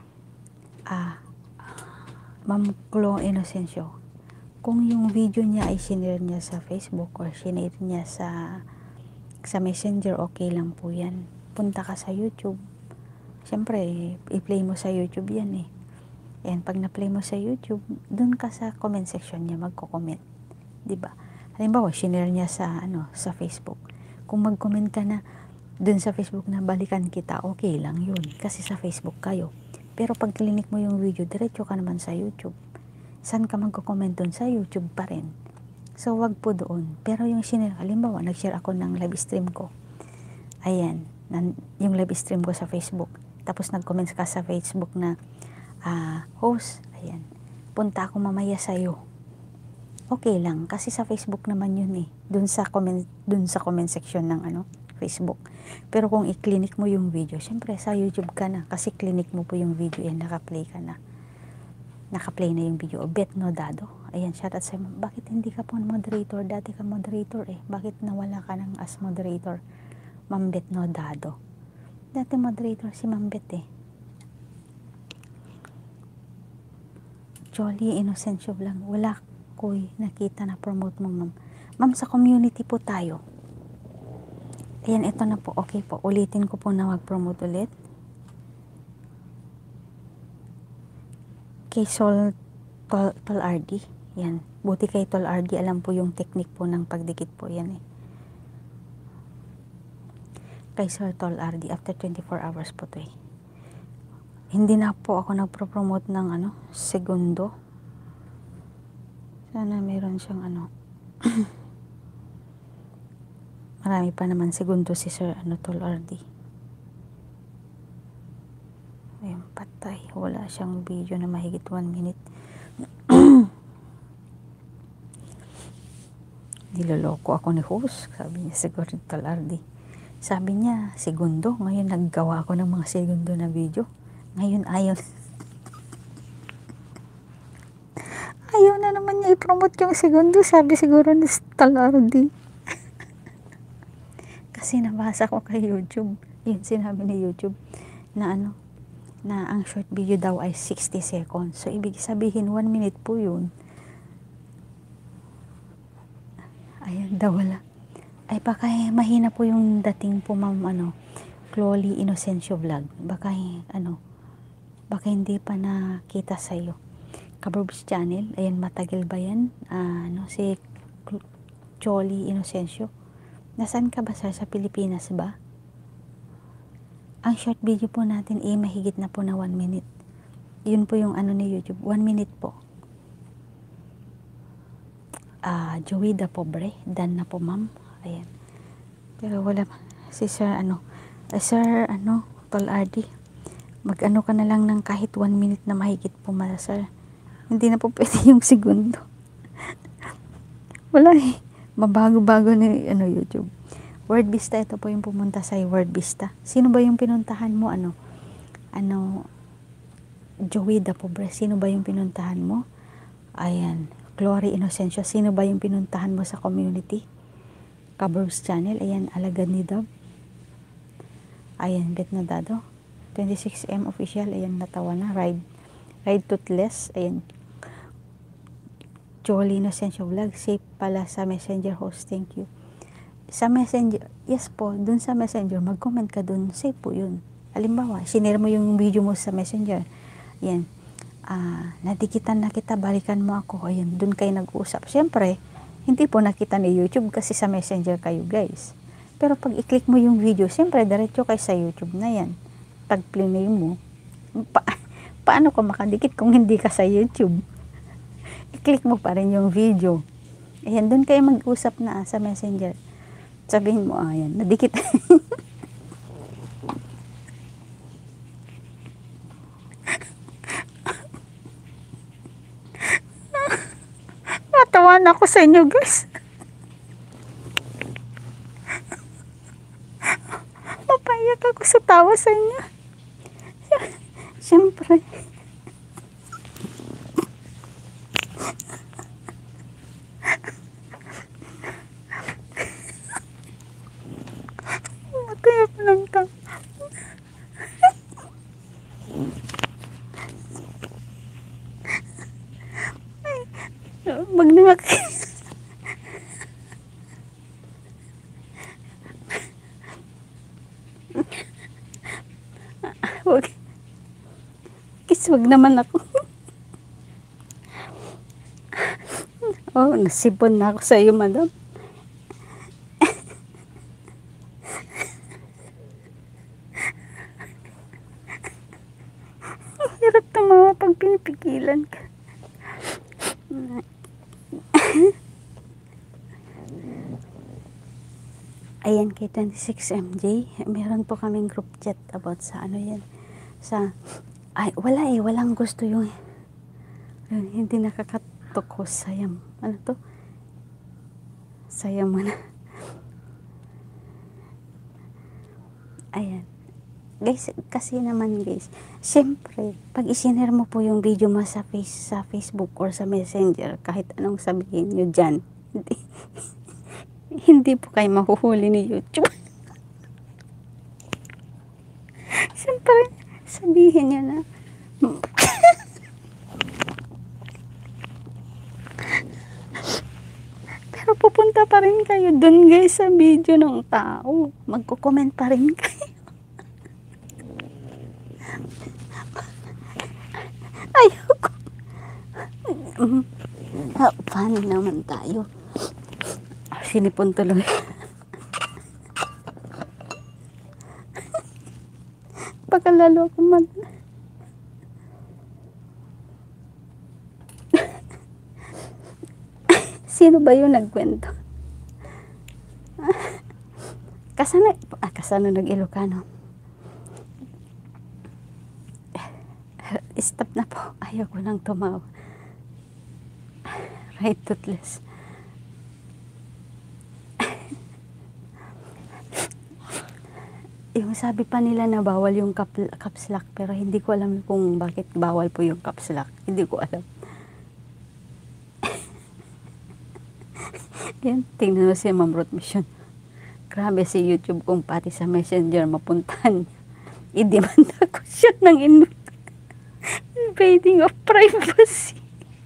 Ma'am Chloe Inocencio, kung yung video niya ay sinare niya sa Facebook or sinare niya sa messenger, okay lang po yan. Punta ka sa YouTube. Siyempre, i-play mo sa YouTube yan eh. And pag na-play mo sa YouTube, dun ka sa comment section niya magko-comment. Diba? Halimbawa, sinare niya sa Facebook. Kung mag-comment ka na dun sa Facebook na balikan kita, okay lang yun. Kasi sa Facebook kayo. Pero pag klinik mo yung video, diretso ka naman sa YouTube. Saan ka magko-comment dun? Sa YouTube pa rin. So, wag po doon. Pero yung sinare, halimbawa, nag-share ako ng live stream ko. Ayan, yung live stream ko sa Facebook. Tapos nag-comment ka sa Facebook na, host, ayan, punta ako mamaya sa'yo. Okay lang, kasi sa Facebook naman yun eh. Dun sa comment section ng Facebook. Pero kung i-clinic mo yung video, syempre sa YouTube ka na, kasi clinic mo po yung video, yan, naka-play ka na. Naka-play na yung video. Bet no dado. Ayan, shoutout sa mo. Bakit hindi ka po moderator? Dati ka moderator eh. Bakit nawala ka ng as moderator? Ma'am Bet no dado. Dati moderator si Ma'am Bet eh. Jolly Inocencio Vlog. Wala ko'y nakita na promote mo, ma'am. Ma'am, sa community po tayo. Ayan, ito na po. Okay po. Ulitin ko po na mag-promote ulit. Kay Tol RD. Yan. Buti kay Tol RD. Alam po yung technique po ng pagdikit po. Yan eh. Kay Sir Tol RD. After 24 hours po to eh. Hindi na po ako nagpro-promote ng segundo. Sana meron siyang marami pa naman segundo si Sir Tol RD. Ayun, patay. Wala siyang video na mahigit 1 minute. Niloloko ako ni host. Sabi niya, siguro Tol RD. Sabi niya, segundo. Ngayon naggawa ako ng mga segundo na video. Ngayon ayaw. Ayaw na naman niya i-promote yung segundo. Sabi siguro ni Tol RD. Kasi nabasa ko kay YouTube. Yun sinabi ni YouTube. Na na ang short video daw ay 60 seconds. So, ibig sabihin, 1 minute po yun. Ayan daw wala. Ay, baka mahina po yung dating po, ma'am, Chloe Inocencio Vlog. Baka, baka hindi pa nakita sa'yo. Kaburbs channel, ayan, matagal ba yan? Si Chloe Inocencio. Nasaan ka ba, sir? Sa Pilipinas ba? Ang short video po natin mahigit na po na 1 minute. Yun po yung ni YouTube. 1 minute po. Joey da Pobre. Dan na po, ma'am. Ayan. Pero wala si Sir Sir Tol RD. Mag-ano ka na lang ng kahit 1 minute na mahigit po, sir. Hindi na po pwede yung segundo. Wala eh. Mabago-bago ni YouTube. Word Vista, ito po yung pumunta sa Word Vista. Sino ba yung pinuntahan mo? Joey da Pobre. Sino ba yung pinuntahan mo? Ayan. Chloe Inocencio. Sino ba yung pinuntahan mo sa community? Kaburbs channel. Ayan. Alagad ni Dab. Ayan. Bet na dado. 26M official. Ayan. Natawa na. Ride Toothless. Ayan. Jolie Inocencio Vlog, safe pala sa Messenger host, thank you. Sa Messenger, yes po, dun sa Messenger, mag-comment ka dun, safe po yun. Halimbawa, sinare mo yung video mo sa Messenger, yan, nadikitan na kita, balikan mo ako, ayun, dun kayo nag-uusap. Siyempre, hindi po nakita ni YouTube kasi sa Messenger kayo guys. Pero pag i-click mo yung video, siyempre, diretso kayo sa YouTube na yan. Pag play mo, paano ka makadikit kung hindi ka sa YouTube? I-click mo pa rin yung video. Ayan, dun kayo mag-usap na sa Messenger. Sabihin mo, ayan, nadikit. Natawan ako sa inyo, guys. Mapayak ako sa tawa sa inyo. Siyempre. Mataya pa lang ka. Magnimak. Wag. Wag naman ako. Oh, nasipon na ako sa iyo, madam. Hirap tumawa pag pinipigilan ka. Ayan, kay 26MJ, meron po kaming group chat about sa ano yan. Ay, wala walang gusto yung hindi nakakatukos, sayang. Ano to? Sayang mo na. Ayan. Guys, kasi naman guys, siyempre, pag isinare mo po yung video mo sa Facebook or sa Messenger, kahit anong sabihin nyo dyan, hindi po kayo mahuhuli ni YouTube. Siyempre, sabihin nyo na. Pero pupunta pa rin kayo dun guys sa video ng tao. Magko-comment pa rin kayo. Ayoko. Paano naman tayo? Sinipon tuloy. Pagkalalo ako Sino ba yung nagkwento? Kasano nag-Ilocano? Stop na po. Ayaw ko nang tumawa. Right, toothless. Yung sabi pa nila na bawal yung caps lock, pero hindi ko alam kung bakit bawal po yung caps lock. Hindi ko alam. Yan, tingnan mo si Ma'am Ruth Mission. Grabe si YouTube kung pati sa Messenger mapuntahan. I-demand ako siya ng invading of privacy.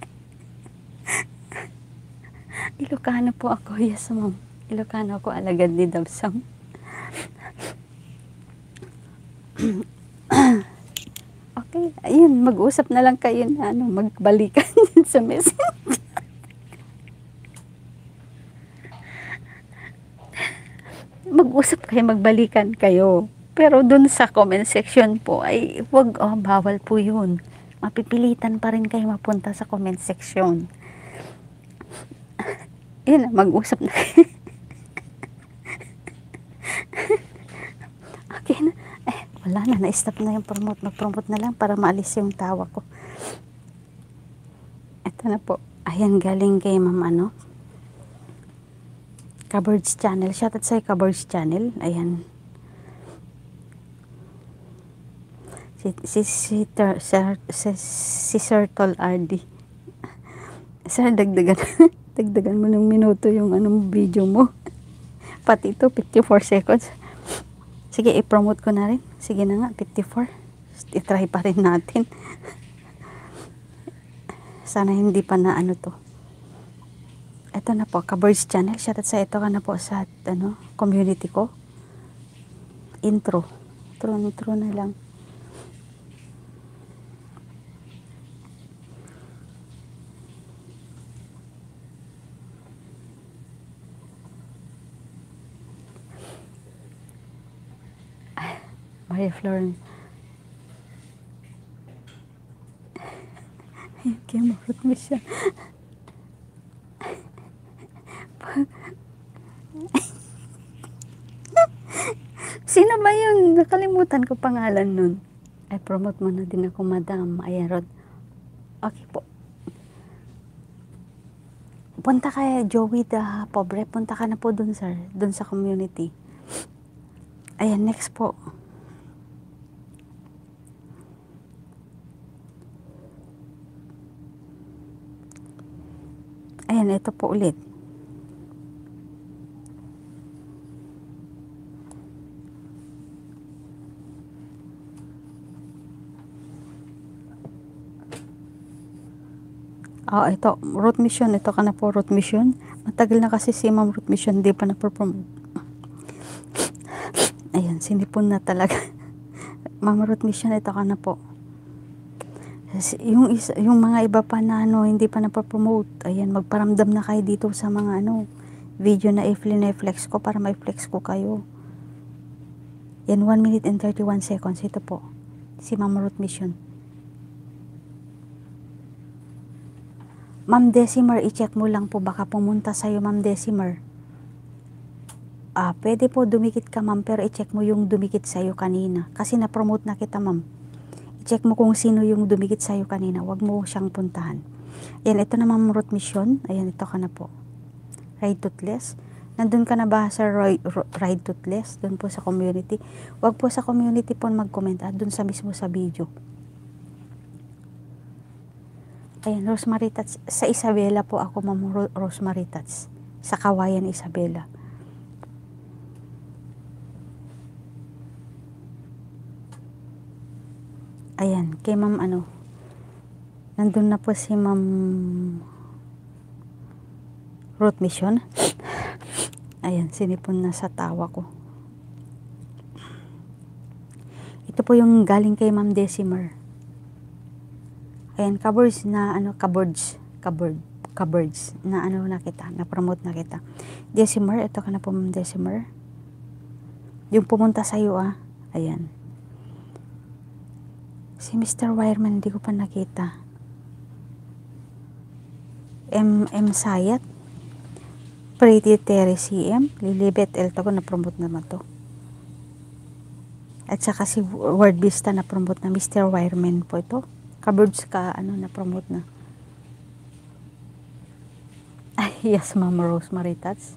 Ilocano po ako. Yes, Ma'am. Ilocano ako, alagad ni Dabsam. Okay, ayun, mag-usap na lang kayo na magbalikan sa Messenger. Mag-usap kayo, magbalikan kayo. Pero dun sa comment section po, ay wag, bawal po yun. Mapipilitan pa rin kayo mapunta sa comment section. Yun, mag-usap na kayo. Okay na. Wala na, na-stop na yung promote. Mag-promote na lang para maalis yung tawa ko. Ito na po. Ayan, galing kay Ma'am Cupboards Channel. Shoutout sa Cupboards Channel. Ayan. Si Sir Tol RD. Sir, dagdagan mo ng minuto yung video mo. Pati ito, 54 seconds. Sige, i-promote ko na rin. Sige na nga, 54. I-try pa rin natin. Sana hindi pa na to. ito na po, Kabirds Channel. Shoutout sa ito ka na po sa community ko. Intro na lang. Maria Flor. Kaya marot mo siya. Sino ba yun? Nakalimutan ko pangalan nun. Ay, promote mo na din ako, madam. Ayan, Rod. Okay po. Punta kay Joey Pobre. Punta ka na po dun, sir. Dun sa community. Ayan, next po. Ayan, ito po ulit. Ito, Root Mission. Ito ka na po, Root Mission. Matagal na kasi si Ma'am Root Mission, di pa na-perform. Ayan, sinipon na talaga. Ma'am Root Mission, ito ka na po. Yung mga iba pa na hindi pa na-promote, ayan, magparamdam na kayo dito sa mga video na i-flex ko para ma-flex ko kayo. Yan, 1 minute and 31 seconds. Ito po, si Ma'am Root Mission. Ma'am Decimer, i-check mo lang po, baka pumunta sa'yo, Ma'am Decimer. Pwede po dumikit ka, ma'am, pero i-check mo yung dumikit sa'yo kanina. Kasi na-promote na kita, ma'am. I-check mo kung sino yung dumikit sa'yo kanina. Huwag mo siyang puntahan. Ayan, ito na, Ma'am Root Mission. Ayan, ito ka na po. Ride Toothless. Nandun ka na ba sa Ride Toothless? Doon po sa community. Huwag po sa community po mag-comment. Doon sa mismo sa video. Ayan, Rosemary Tats. Sa Isabela po ako, Ma'am Rosemary Tats. Sa Kawayan, Isabela. Ayan, kay Ma'am nandun na po si Ma'am Root Mission. Ayan, sinipon na sa tawa ko. Ito po yung galing kay Ma'am Decimer. Ayan, Kabirds na Kabirds na na kita, na-promote na kita. Decimer, ito ka na po, Ma'am Decimer. Yung pumunta sa iyo, ayan. Si Mr. Wireman, hindi ko pa nakita. M. Sayat. Pretty Terry CM. Lilibet Elta ko, na-promote naman to. At saka si Word Vista, na-promote na. Mr. Wireman po ito. Kabirds ka, na-promote na. Ay, yes, Ma'am Rosemary Tats.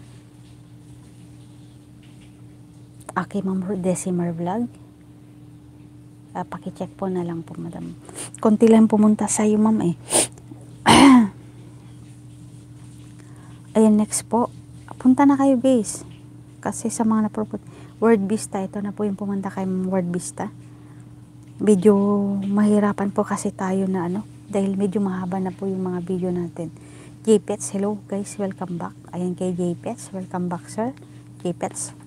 Okay, Ma'am Decimer Vlog. Pakicheck po na lang po, madam. Konti lang pumunta sa'yo, ma'am Ayan, next po. Punta na kayo, guys. Kasi sa mga na-propose. Word Vista, ito na po yung pumunta kay Word Vista. Medyo mahirapan po kasi tayo na dahil medyo mahaba na po yung mga video natin. JPets, hello guys, welcome back. Ayan kay JPets, welcome back sir. JPets.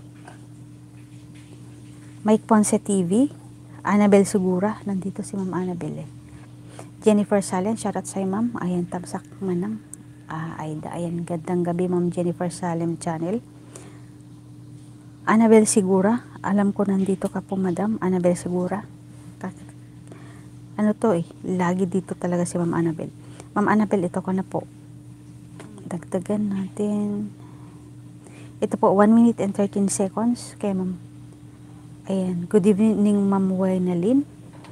Mike Ponce TV. Annabel Segura, nandito si Ma'am Annabel Jennifer Salen, shoutout sa'yo ma'am. Ayan, tamsak manang. Aida, ayan, gandang gabi Ma'am Jennifer Salem channel. Annabel Segura, alam ko nandito ka po madam. Annabel Segura. Lagi dito talaga si Ma'am Annabel. Ma'am Annabel, ito ko na po. Dagdagan natin. Ito po, 1 minute and 13 seconds kay Ma'am. Ayan, good evening Ma'am Waynalyn.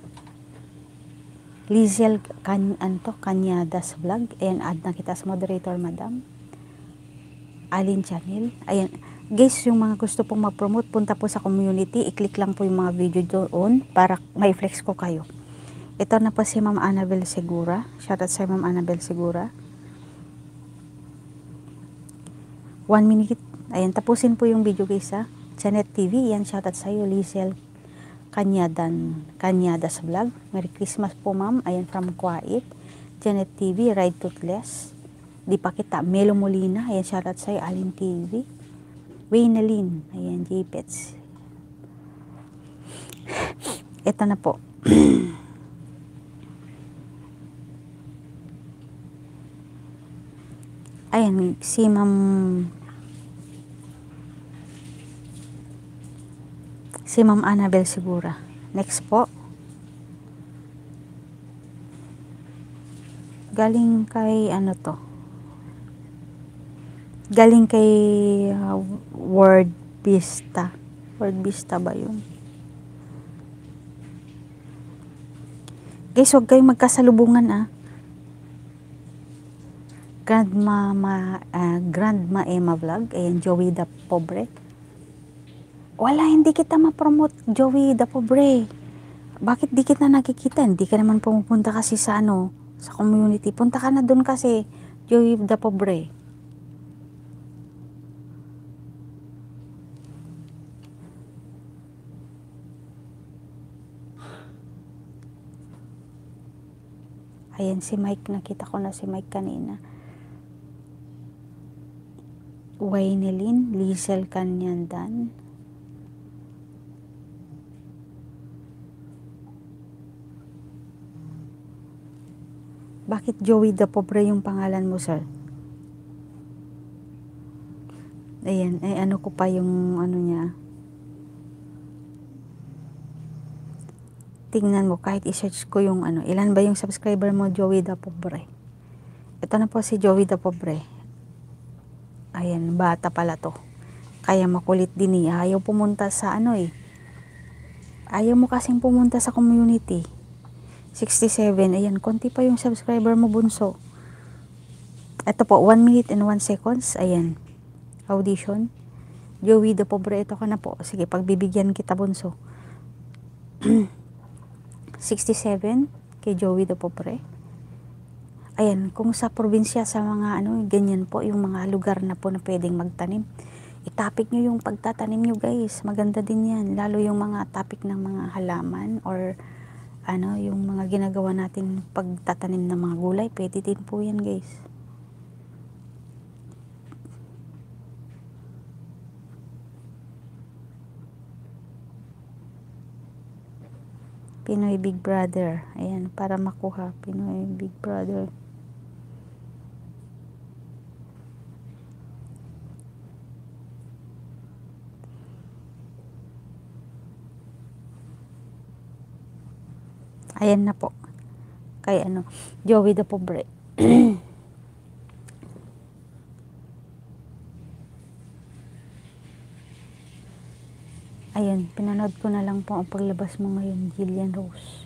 Lizel Canyadas Vlog. Ayan, add na kita sa moderator, madam. Alin Channel. Ayan, guys, yung mga gusto pong mag-promote, punta po sa community. I-click lang po yung mga video doon para may flex ko kayo. Ito na po si Ma'am Annabel Segura. Shoutout sa Ma'am Annabel Segura. 1 minute. Ayan, tapusin po yung video, guys, Janet TV, yan, shoutout sa iyo, Lizel Canyadas Vlog. Merry Christmas po, ma'am. Ayan, from Kuwait. Janet TV, Ride Toothless. Di pa kita. Melo Molina. Ayan, shoutout sa'yo. Alin TV. Waynalyn. Ayan, J-Pets. Ito na po. Ayan, si Ma'am Annabel Sigura. Next po. Galing kay ano to? Galing kay Word Vista. Word Vista ba yun? Guys, huwag kayong magkasalubungan Grandma Emma Vlog. Ayan, Joey the Pobre. Wala, hindi kita ma-promote, Joey the Pobre. Bakit di kita nakikita? Hindi ka naman pumupunta kasi sa sa community. Punta ka na dun kasi, Joey the Pobre. Ayan, si Mike. Nakita ko na si Mike kanina. Waynalyn, Liesel Canyandan. Bakit Joey the Pobre yung pangalan mo, sir? Ayan, ano ko pa yung niya. Tingnan mo, kahit i-search ko yung ilan ba yung subscriber mo, Joey the Pobre. Ito na po si Joey the Pobre. Ayan, bata pala to. Kaya makulit din niya. Ayaw pumunta sa Ayaw mo kasing pumunta sa community. 67. Ayan, konti pa yung subscriber mo, bunso. Ito po, 1 minute and 1 seconds. Ayan, audition. Joey the Pobre, ito ka na po. Sige, pagbibigyan kita, bunso. 67 kay Joey the Pobre. Ayan, kung sa probinsya, sa mga ganyan po, yung mga lugar na po na pwedeng magtanim. I-topic nyo yung pagtatanim nyo, guys. Maganda din yan. Lalo yung mga topic ng mga halaman or yung mga ginagawa natin pagtatanim ng mga gulay. Pwede din po yan, guys. Pinoy Big Brother. Ayan, para makuha. Pinoy Big Brother. Ayan na po. Kay Joey the Pobre. Ayan, pinanood ko na lang po ang paglabas mo ngayon, Jillian Rose.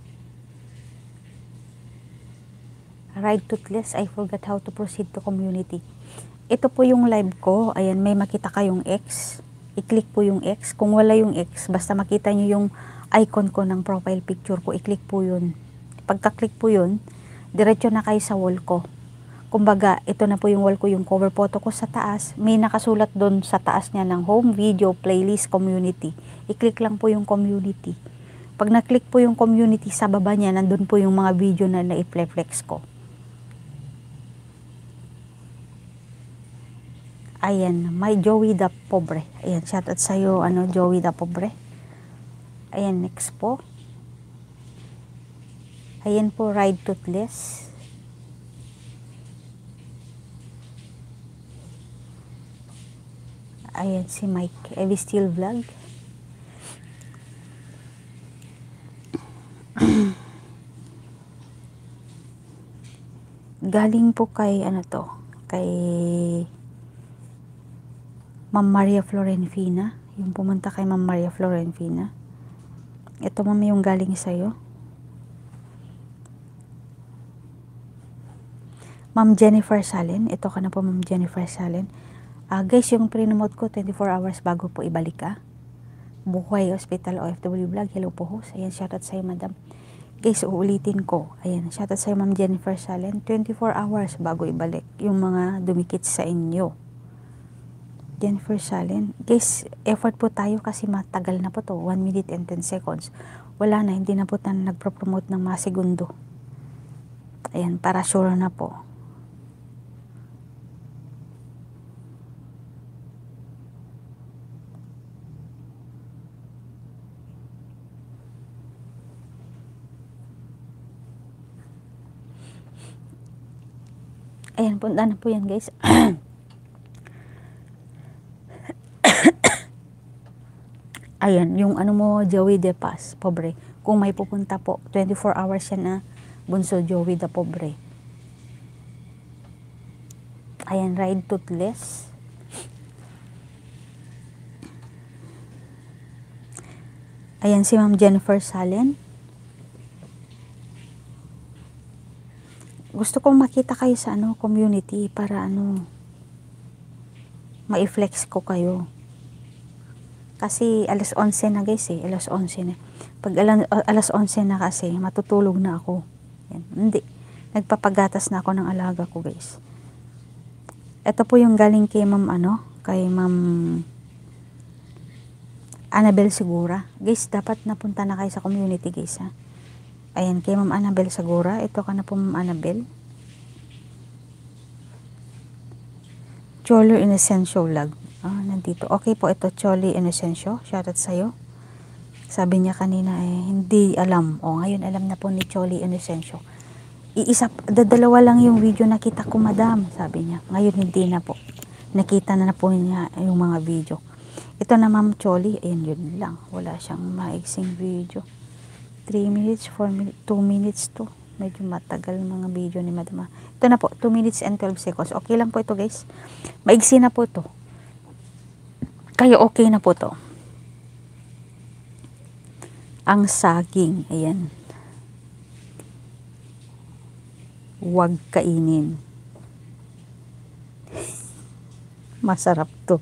Ride Toothless, I forgot how to proceed to community. Ito po yung live ko. Ayan, may makita kayong X. I-click po yung X. Kung wala yung X, basta makita nyo yung icon ko ng profile picture ko, i-click po yun. Pagka-click po yun, diretso na kayo sa wall ko. Kumbaga, ito na po yung wall ko, yung cover photo ko sa taas. May nakasulat doon sa taas niya ng home, video, playlist, community. I-click lang po yung community. Pag na-click po yung community, sa baba niya, nandun po yung mga video na na-flex ko. Ayan, may Joey the Pobre. Ayan, shoutout sa'yo, Joey the Pobre. Ayan, next po. Ayan po, Ride Toothless. Ayan, si Mike. Evi Still Vlog. Galing po kay, kay Ma'am Maria Florenfina. Yung pumunta kay Ma'am Maria Florenfina. Ito, ma'am, yung galing sa'yo. Ma'am Jennifer Salen. Ito ka na po, Ma'am Jennifer Salen. Guys, yung pre-nomote ko, 24 hours bago po ibalik Buhay Hospital OFW Vlog. Hello po, host. Ayan, shoutout sa'yo, madam. Guys, uulitin ko. Ayan, shoutout sa'yo, Ma'am Jennifer Salen. 24 hours bago ibalik yung mga dumikit sa inyo. Jennifer Salen. Guys, effort po tayo kasi matagal na po to. 1 minute and 10 seconds. Wala na, hindi na po tayo nagpropromote ng mga segundo. Ayan, para sure na po. Ayan, punta na po yan guys. Ayan, yung ano mo, Joey De Paz, pobre. Kung may pupunta po, 24 hours yan na bunso Joey de Pobre. Ayan, Ride Toothless. Ayan, si Ma'am Jennifer Salen. Gusto kong makita kayo sa community para ma-flex ko kayo. Kasi alas 11 na guys alas 11 na. Pag alas 11 na kasi, matutulog na ako. Yan. Hindi. Nagpapagatas na ako ng alaga ko guys. Ito po yung galing kay Ma'am kay Ma'am Annabel Segura. Guys, dapat napunta na kayo sa community guys ha. Ayan, kay Ma'am Annabel Segura. Ito ka na po Ma'am Annabel. Cholo Inocencio Lag. Nandito. Okay po ito, Choli Inocencio. Shoutout sa'yo. Sabi niya kanina hindi alam. Ngayon alam na po ni Choli Inocencio. Dalawa lang yung video nakita ko madam. Sabi niya. Ngayon hindi na po. Nakita na po niya yung mga video. Ito na Ma'am Choli. Ayan, yun lang. Wala siyang maiksing video. 3 minutes, 4 minutes, 2 minutes to. Medyo matagal mga video ni madam. Ito na po, 2 minutes and 12 seconds. Okay lang po ito guys. Maigsi na po ito. Kayo okay na po to. Ang saging, ayan. Huwag kainin. Masarap to.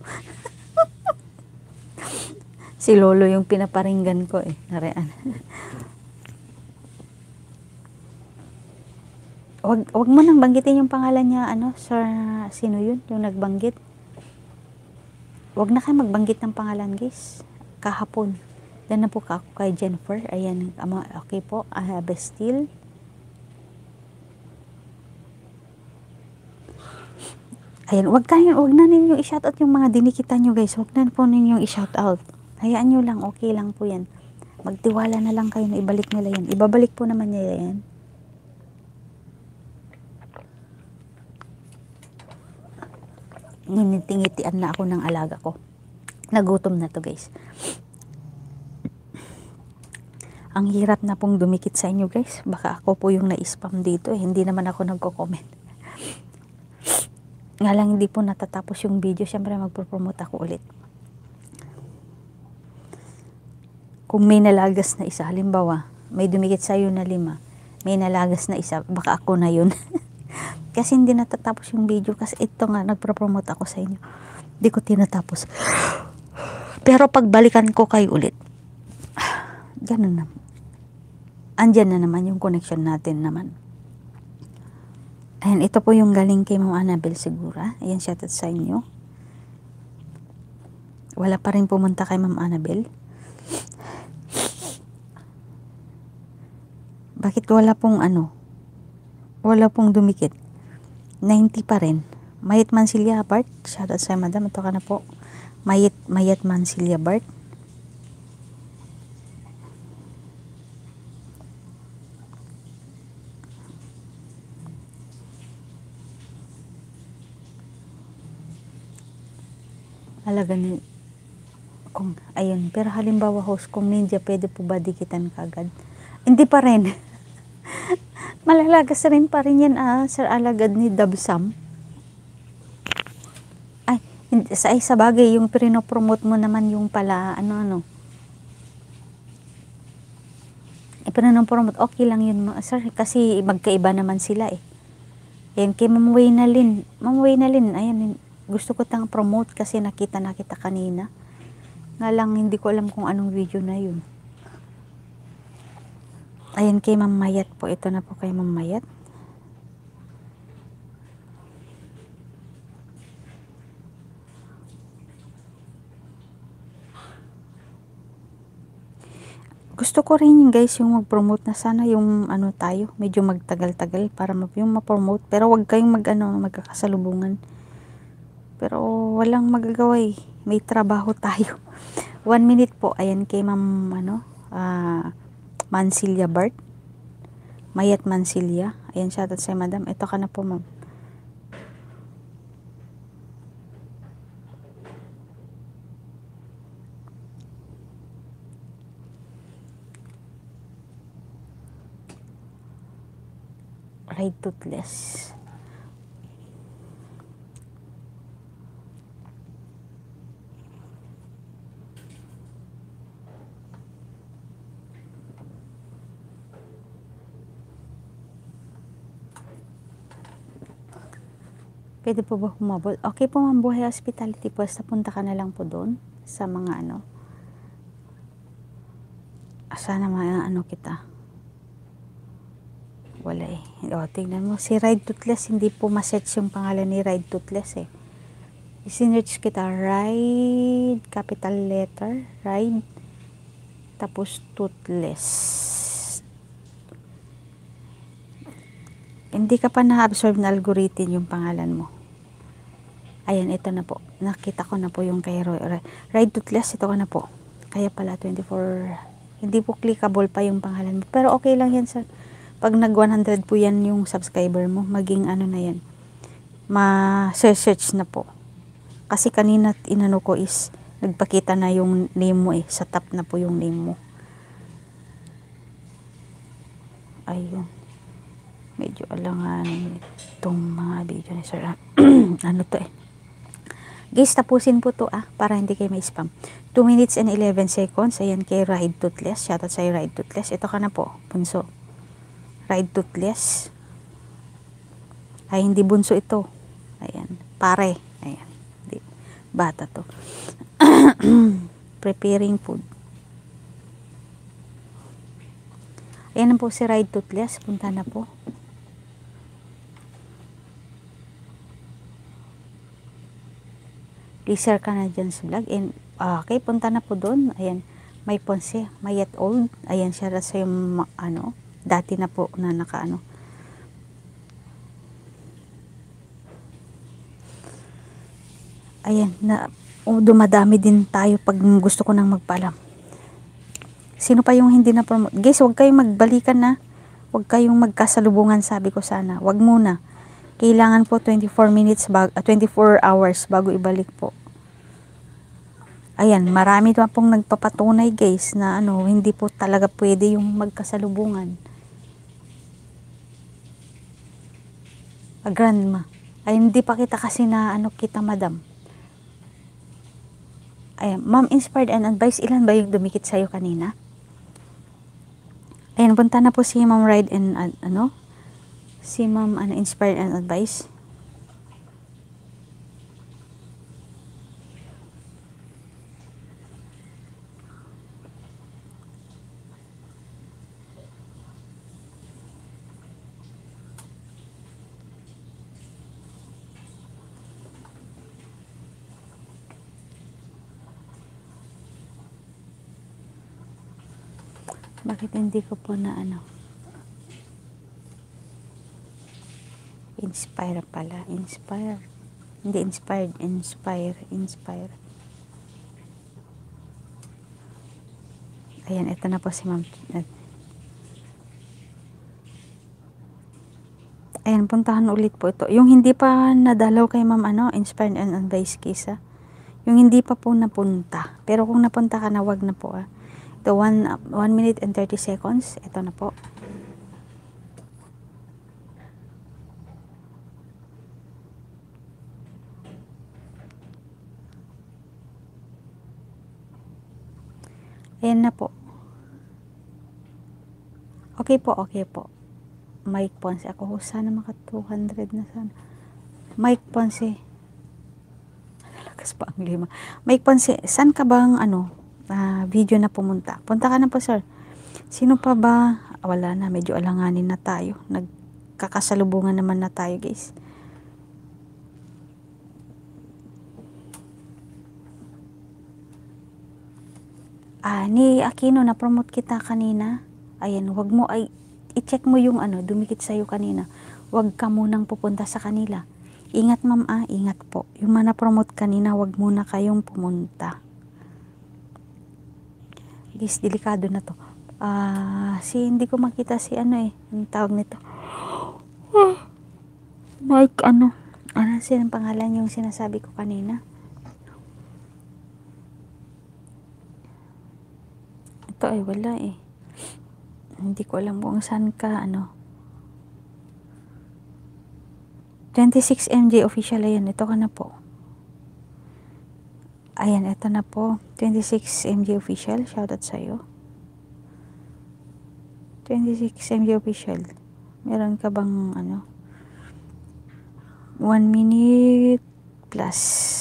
Si Lolo yung pinaparinggan ko Narean. Wag mo nang banggitin yung pangalan niya, sir, sino yun? Yung nagbanggit. Wag na kayo magbanggit ng pangalan, guys. Kahapon. Dan na po ako kay Jennifer. Ayan, okay po. Bestil. Ayan, wag na ninyo i-shoutout yung mga dinikitan nyo, guys. Wag na po ninyo i-shoutout. Hayaan nyo lang, okay lang po yan. Magtiwala na lang kayo na ibalik nila yan. Ibabalik po naman nila yan. Ngiti-ngitian na ako ng alaga ko. Nagutom na to guys. Ang hirap na pong dumikit sa inyo guys. Baka ako po yung na-spam dito Hindi naman ako nagko-comment. Nga lang hindi po natatapos yung video. Siyempre magpo-promote ako ulit. Kung may nalagas na isa, halimbawa, may dumikit sa iyo na 5, may nalagas na isa, baka ako na yun. Kasi hindi natatapos yung video. Kasi ito nga, nagpro-promote ako sa inyo. Hindi ko tinatapos. Pero pagbalikan ko kayo ulit, ganun na. Andyan na naman yung connection natin naman. Ayan, ito po yung galing kay Ma'am Annabel Segura. Ayan, shoutout sa inyo. Wala pa rin pumunta kay Ma'am Annabel. Bakit wala pong wala pong dumikit? 90 pa rin. Mayat Mansilia Bart. Shoutout sa madam. Ito ka na po. Mayat Mansilia Bart. Alaga ni ayun. Pero halimbawa host, kung ninja, pwede po ba dikitan kagad? Hindi pa rin. Malalagas rin pa rin yan, Sir Alagad ni Dabsam. Ay, sa bagay, yung pinopromote mo naman yung pala, pinopromote, okay lang yun, sir, kasi magkaiba naman sila Yan, kay Ma'am Wayna Lynn. Ma'am Wayna Lynn, ayan, gusto ko tang promote kasi nakita kanina. Nga lang, hindi ko alam kung anong video na yun. Ayan, kay Ma'am Mayat po. Ito na po kay Ma'am Mayat. Gusto ko rin guys yung mag-promote na sana yung tayo. Medyo magtagal-tagal para yung ma-promote. Pero wag kayong magkakasalubungan. Pero walang magagawa May trabaho tayo. 1 minute po. Ayan kay Ma'am Mansilia Bart. Mayat Mansilia. Ayan, shoutout sa madam. Ito ka na po, ma'am. Ride Toothless. Pwede po ba humabol? Okay po ma'am, Buhay Hospitality po. Punta ka na lang po doon sa mga ano. Sana ano kita. Wala eh. O, tingnan mo. Si Ride Toothless, hindi po ma-search yung pangalan ni Ride Toothless eh. I-search kita. Ride, capital letter. Ride. Tapos Toothless. Hindi ka pa na-absorb na algorithm yung pangalan mo. Ayan, ito na po. Nakita ko na po yung kay Ride Toothless. Ito ka na po. Kaya pala 24. Hindi po clickable pa yung pangalan mo. Pero okay lang yan sa pag nag 100 po yan yung subscriber mo. Maging ano na yan. Ma-search na po. Kasi kanina inano ko is nagpakita na yung name mo eh. Sa top na po yung name mo. Ayun. Medyo alanganin itong mga video ni Sir. Ano to eh. Guys, tapusin po to para hindi kayo may-spam. 2 minutes and 11 seconds. Ayan kay Ride Toothless. Shoutout sa Ride Toothless. Ito ka na po, bunso. Ride Toothless. Ay, hindi bunso ito. Ayan, pare. Ayan, hindi. Bata to. Preparing food. Ayan na po si Ride Toothless. Punta na po. Please share ka na dyan sa vlog. And, okay, punta na po doon. Ayan, may Ponce, may yet old. Ayan, siya sa yung, ano, dati na po na nakaano. Ayan, dumadami din tayo pag gusto ko nang magpaalam. Sino pa yung hindi na promote? Guys, huwag kayong magbalikan na. Huwag kayong magkasalubungan, sabi ko sana. Huwag muna. Kailangan po 24 minutes, 24 hours bago ibalik po. Ayan, marami na pong nagpapatunay guys na ano, hindi po talaga pwede yung magkasalubungan. Grandma. Ay, hindi pa kita kasi na ano kita madam. Ayan, ma'am, inspired and advice. Ilan ba yung dumikit sa'yo kanina? Ayan, punta na po si Ma'am Ride and ano? Si Ma'am inspired and advice. Bakit hindi ko po na ano? Inspire pala. Inspire. Hindi inspired. Inspire. Inspire. Ayan, ito na po si Ma'am. Ayan, puntahan ulit po ito. Yung hindi pa nadalaw kay Ma'am ano, inspired and advice case Yung hindi pa po napunta. Pero kung napunta ka na, wag na po Ito, 1 minute and 30 seconds. Ito na po. Ayan na po. Okay po, okay po. Mike Ponce. Ako, sana maka 200 na sana. Mike Ponce. Lakas pa ang 5. Mike Ponce, saan ka bang ano, video na pumunta? Punta ka na po, sir. Sino pa ba? Wala na, medyo alanganin na tayo. Nagkakasalubungan naman na tayo, guys. Ni Aquino, na-promote kita kanina. Ayan, wag mo i-check mo yung ano, dumikit sa'yo kanina. Wag ka munang pupunta sa kanila. Ingat ma'am ingat po. Yung mga na-promote kanina, wag muna kayong pumunta. Guys, delikado na to. Hindi ko makita si ano ang tawag nito. Mike ano sinang pangalan yung sinasabi ko kanina? Ito wala hindi ko alam kung saan ka ano. 26 MJ official, ayan, ito ka na po. Ayan, ito na po. 26 MJ official, shoutout sa'yo. 26 MJ official. Meron ka bang 1 minute plus.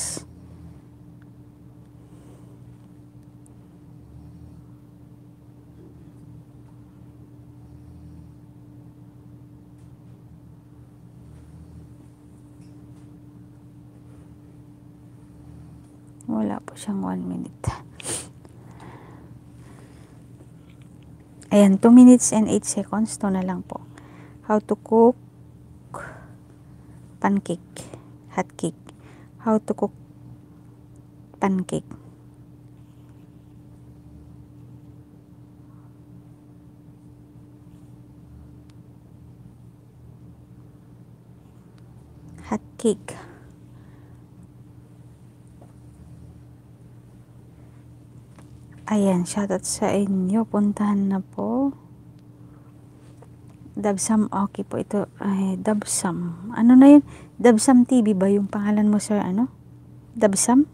Wala po siyang 1 minute. Ayan, 2 minutes and 8 seconds. Ito na lang po. How to cook pancake. Hot cake. How to cook pancake. Hot cake. Ayan, shoutout sa inyo. Puntahan na po. Dabsam, okay po ito. Ay, Dabsam. Ano na yun? Dabsam TV ba yung pangalan mo, sir? Dabsam?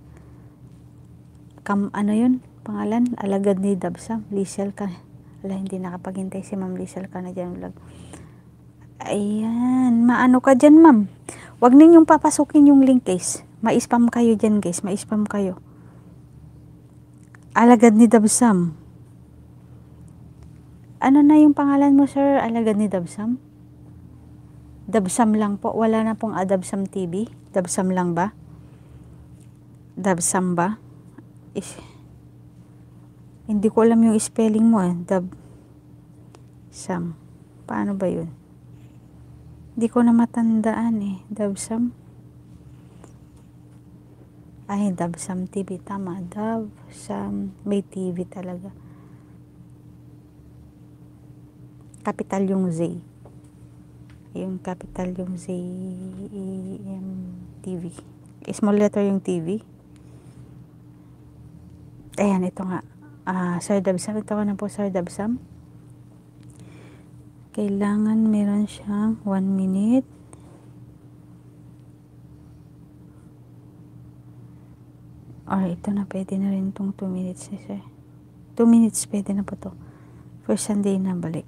Ano yun? Pangalan? Alagad ni Dabsam. Lisel ka. Ala, hindi nakapaghintay si Ma'am Lisel ka na dyan vlog. Ayan. Maano ka dyan, ma'am? Huwag ninyong papasukin yung link, guys. Ma-spam kayo dyan, guys. Ma-spam kayo. Alagad ni Dabsam. Ano na yung pangalan mo, sir? Alagad ni Dabsam? Dabsam lang po. Wala na pong Dabsam TV. Dabsam lang ba? Dabsam ba? Hindi ko alam yung spelling mo. Dabsam. Paano ba yun? Hindi ko na matandaan Dabsam. Ay, Dabsam TV. Tama. Dabsam. May TV talaga. Capital yung Z. Yung capital yung Z. TV. Small letter yung TV. Ayan, ito nga. Sir Dabsam. Ito ka na po, Sir Dabsam. Kailangan meron siyang 1 minute. Or ito na, pwede na rin itong 2 minutes, sir. 2 minutes, pwede na po to. First Sunday na balik.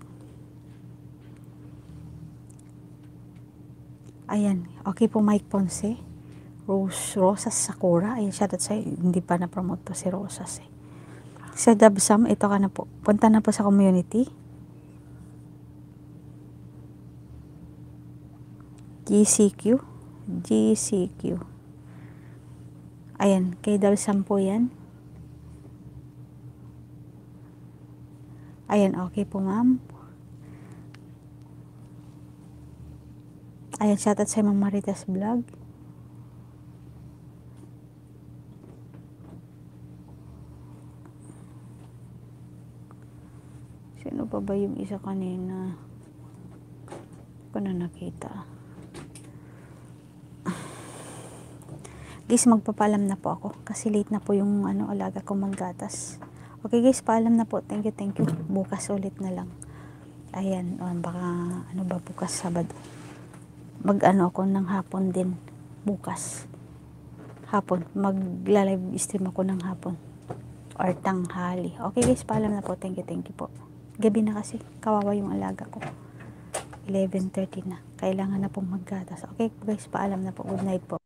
Ayan, okay po, Mike Ponce. Rosas Sakura. Ayan, shoutout sa'yo. Hindi pa na-promote to si Rosas Sa Dabsam, ito ka na po. Punta na po sa community. GCQ. Ayan, kay Dabsam po yan. Ayan, okay po, ma'am. Ayan, shoutout sa Ma'am Maritas Vlog. Sino pa ba yung isa kanina? Ko na nakita. Guys, magpapaalam na po ako kasi late na po yung alaga ko maggatas. Okay guys, paalam na po. Thank you. Bukas ulit na lang. Ayan, baka bukas Sabado. Ako ng hapon din bukas. Hapon, magla-live stream ako ng hapon or tanghali. Okay guys, paalam na po. Thank you po. Gabi na kasi, kawawa yung alaga ko. 11:30 na. Kailangan na pong maggatas. Okay guys, paalam na po. Good night po.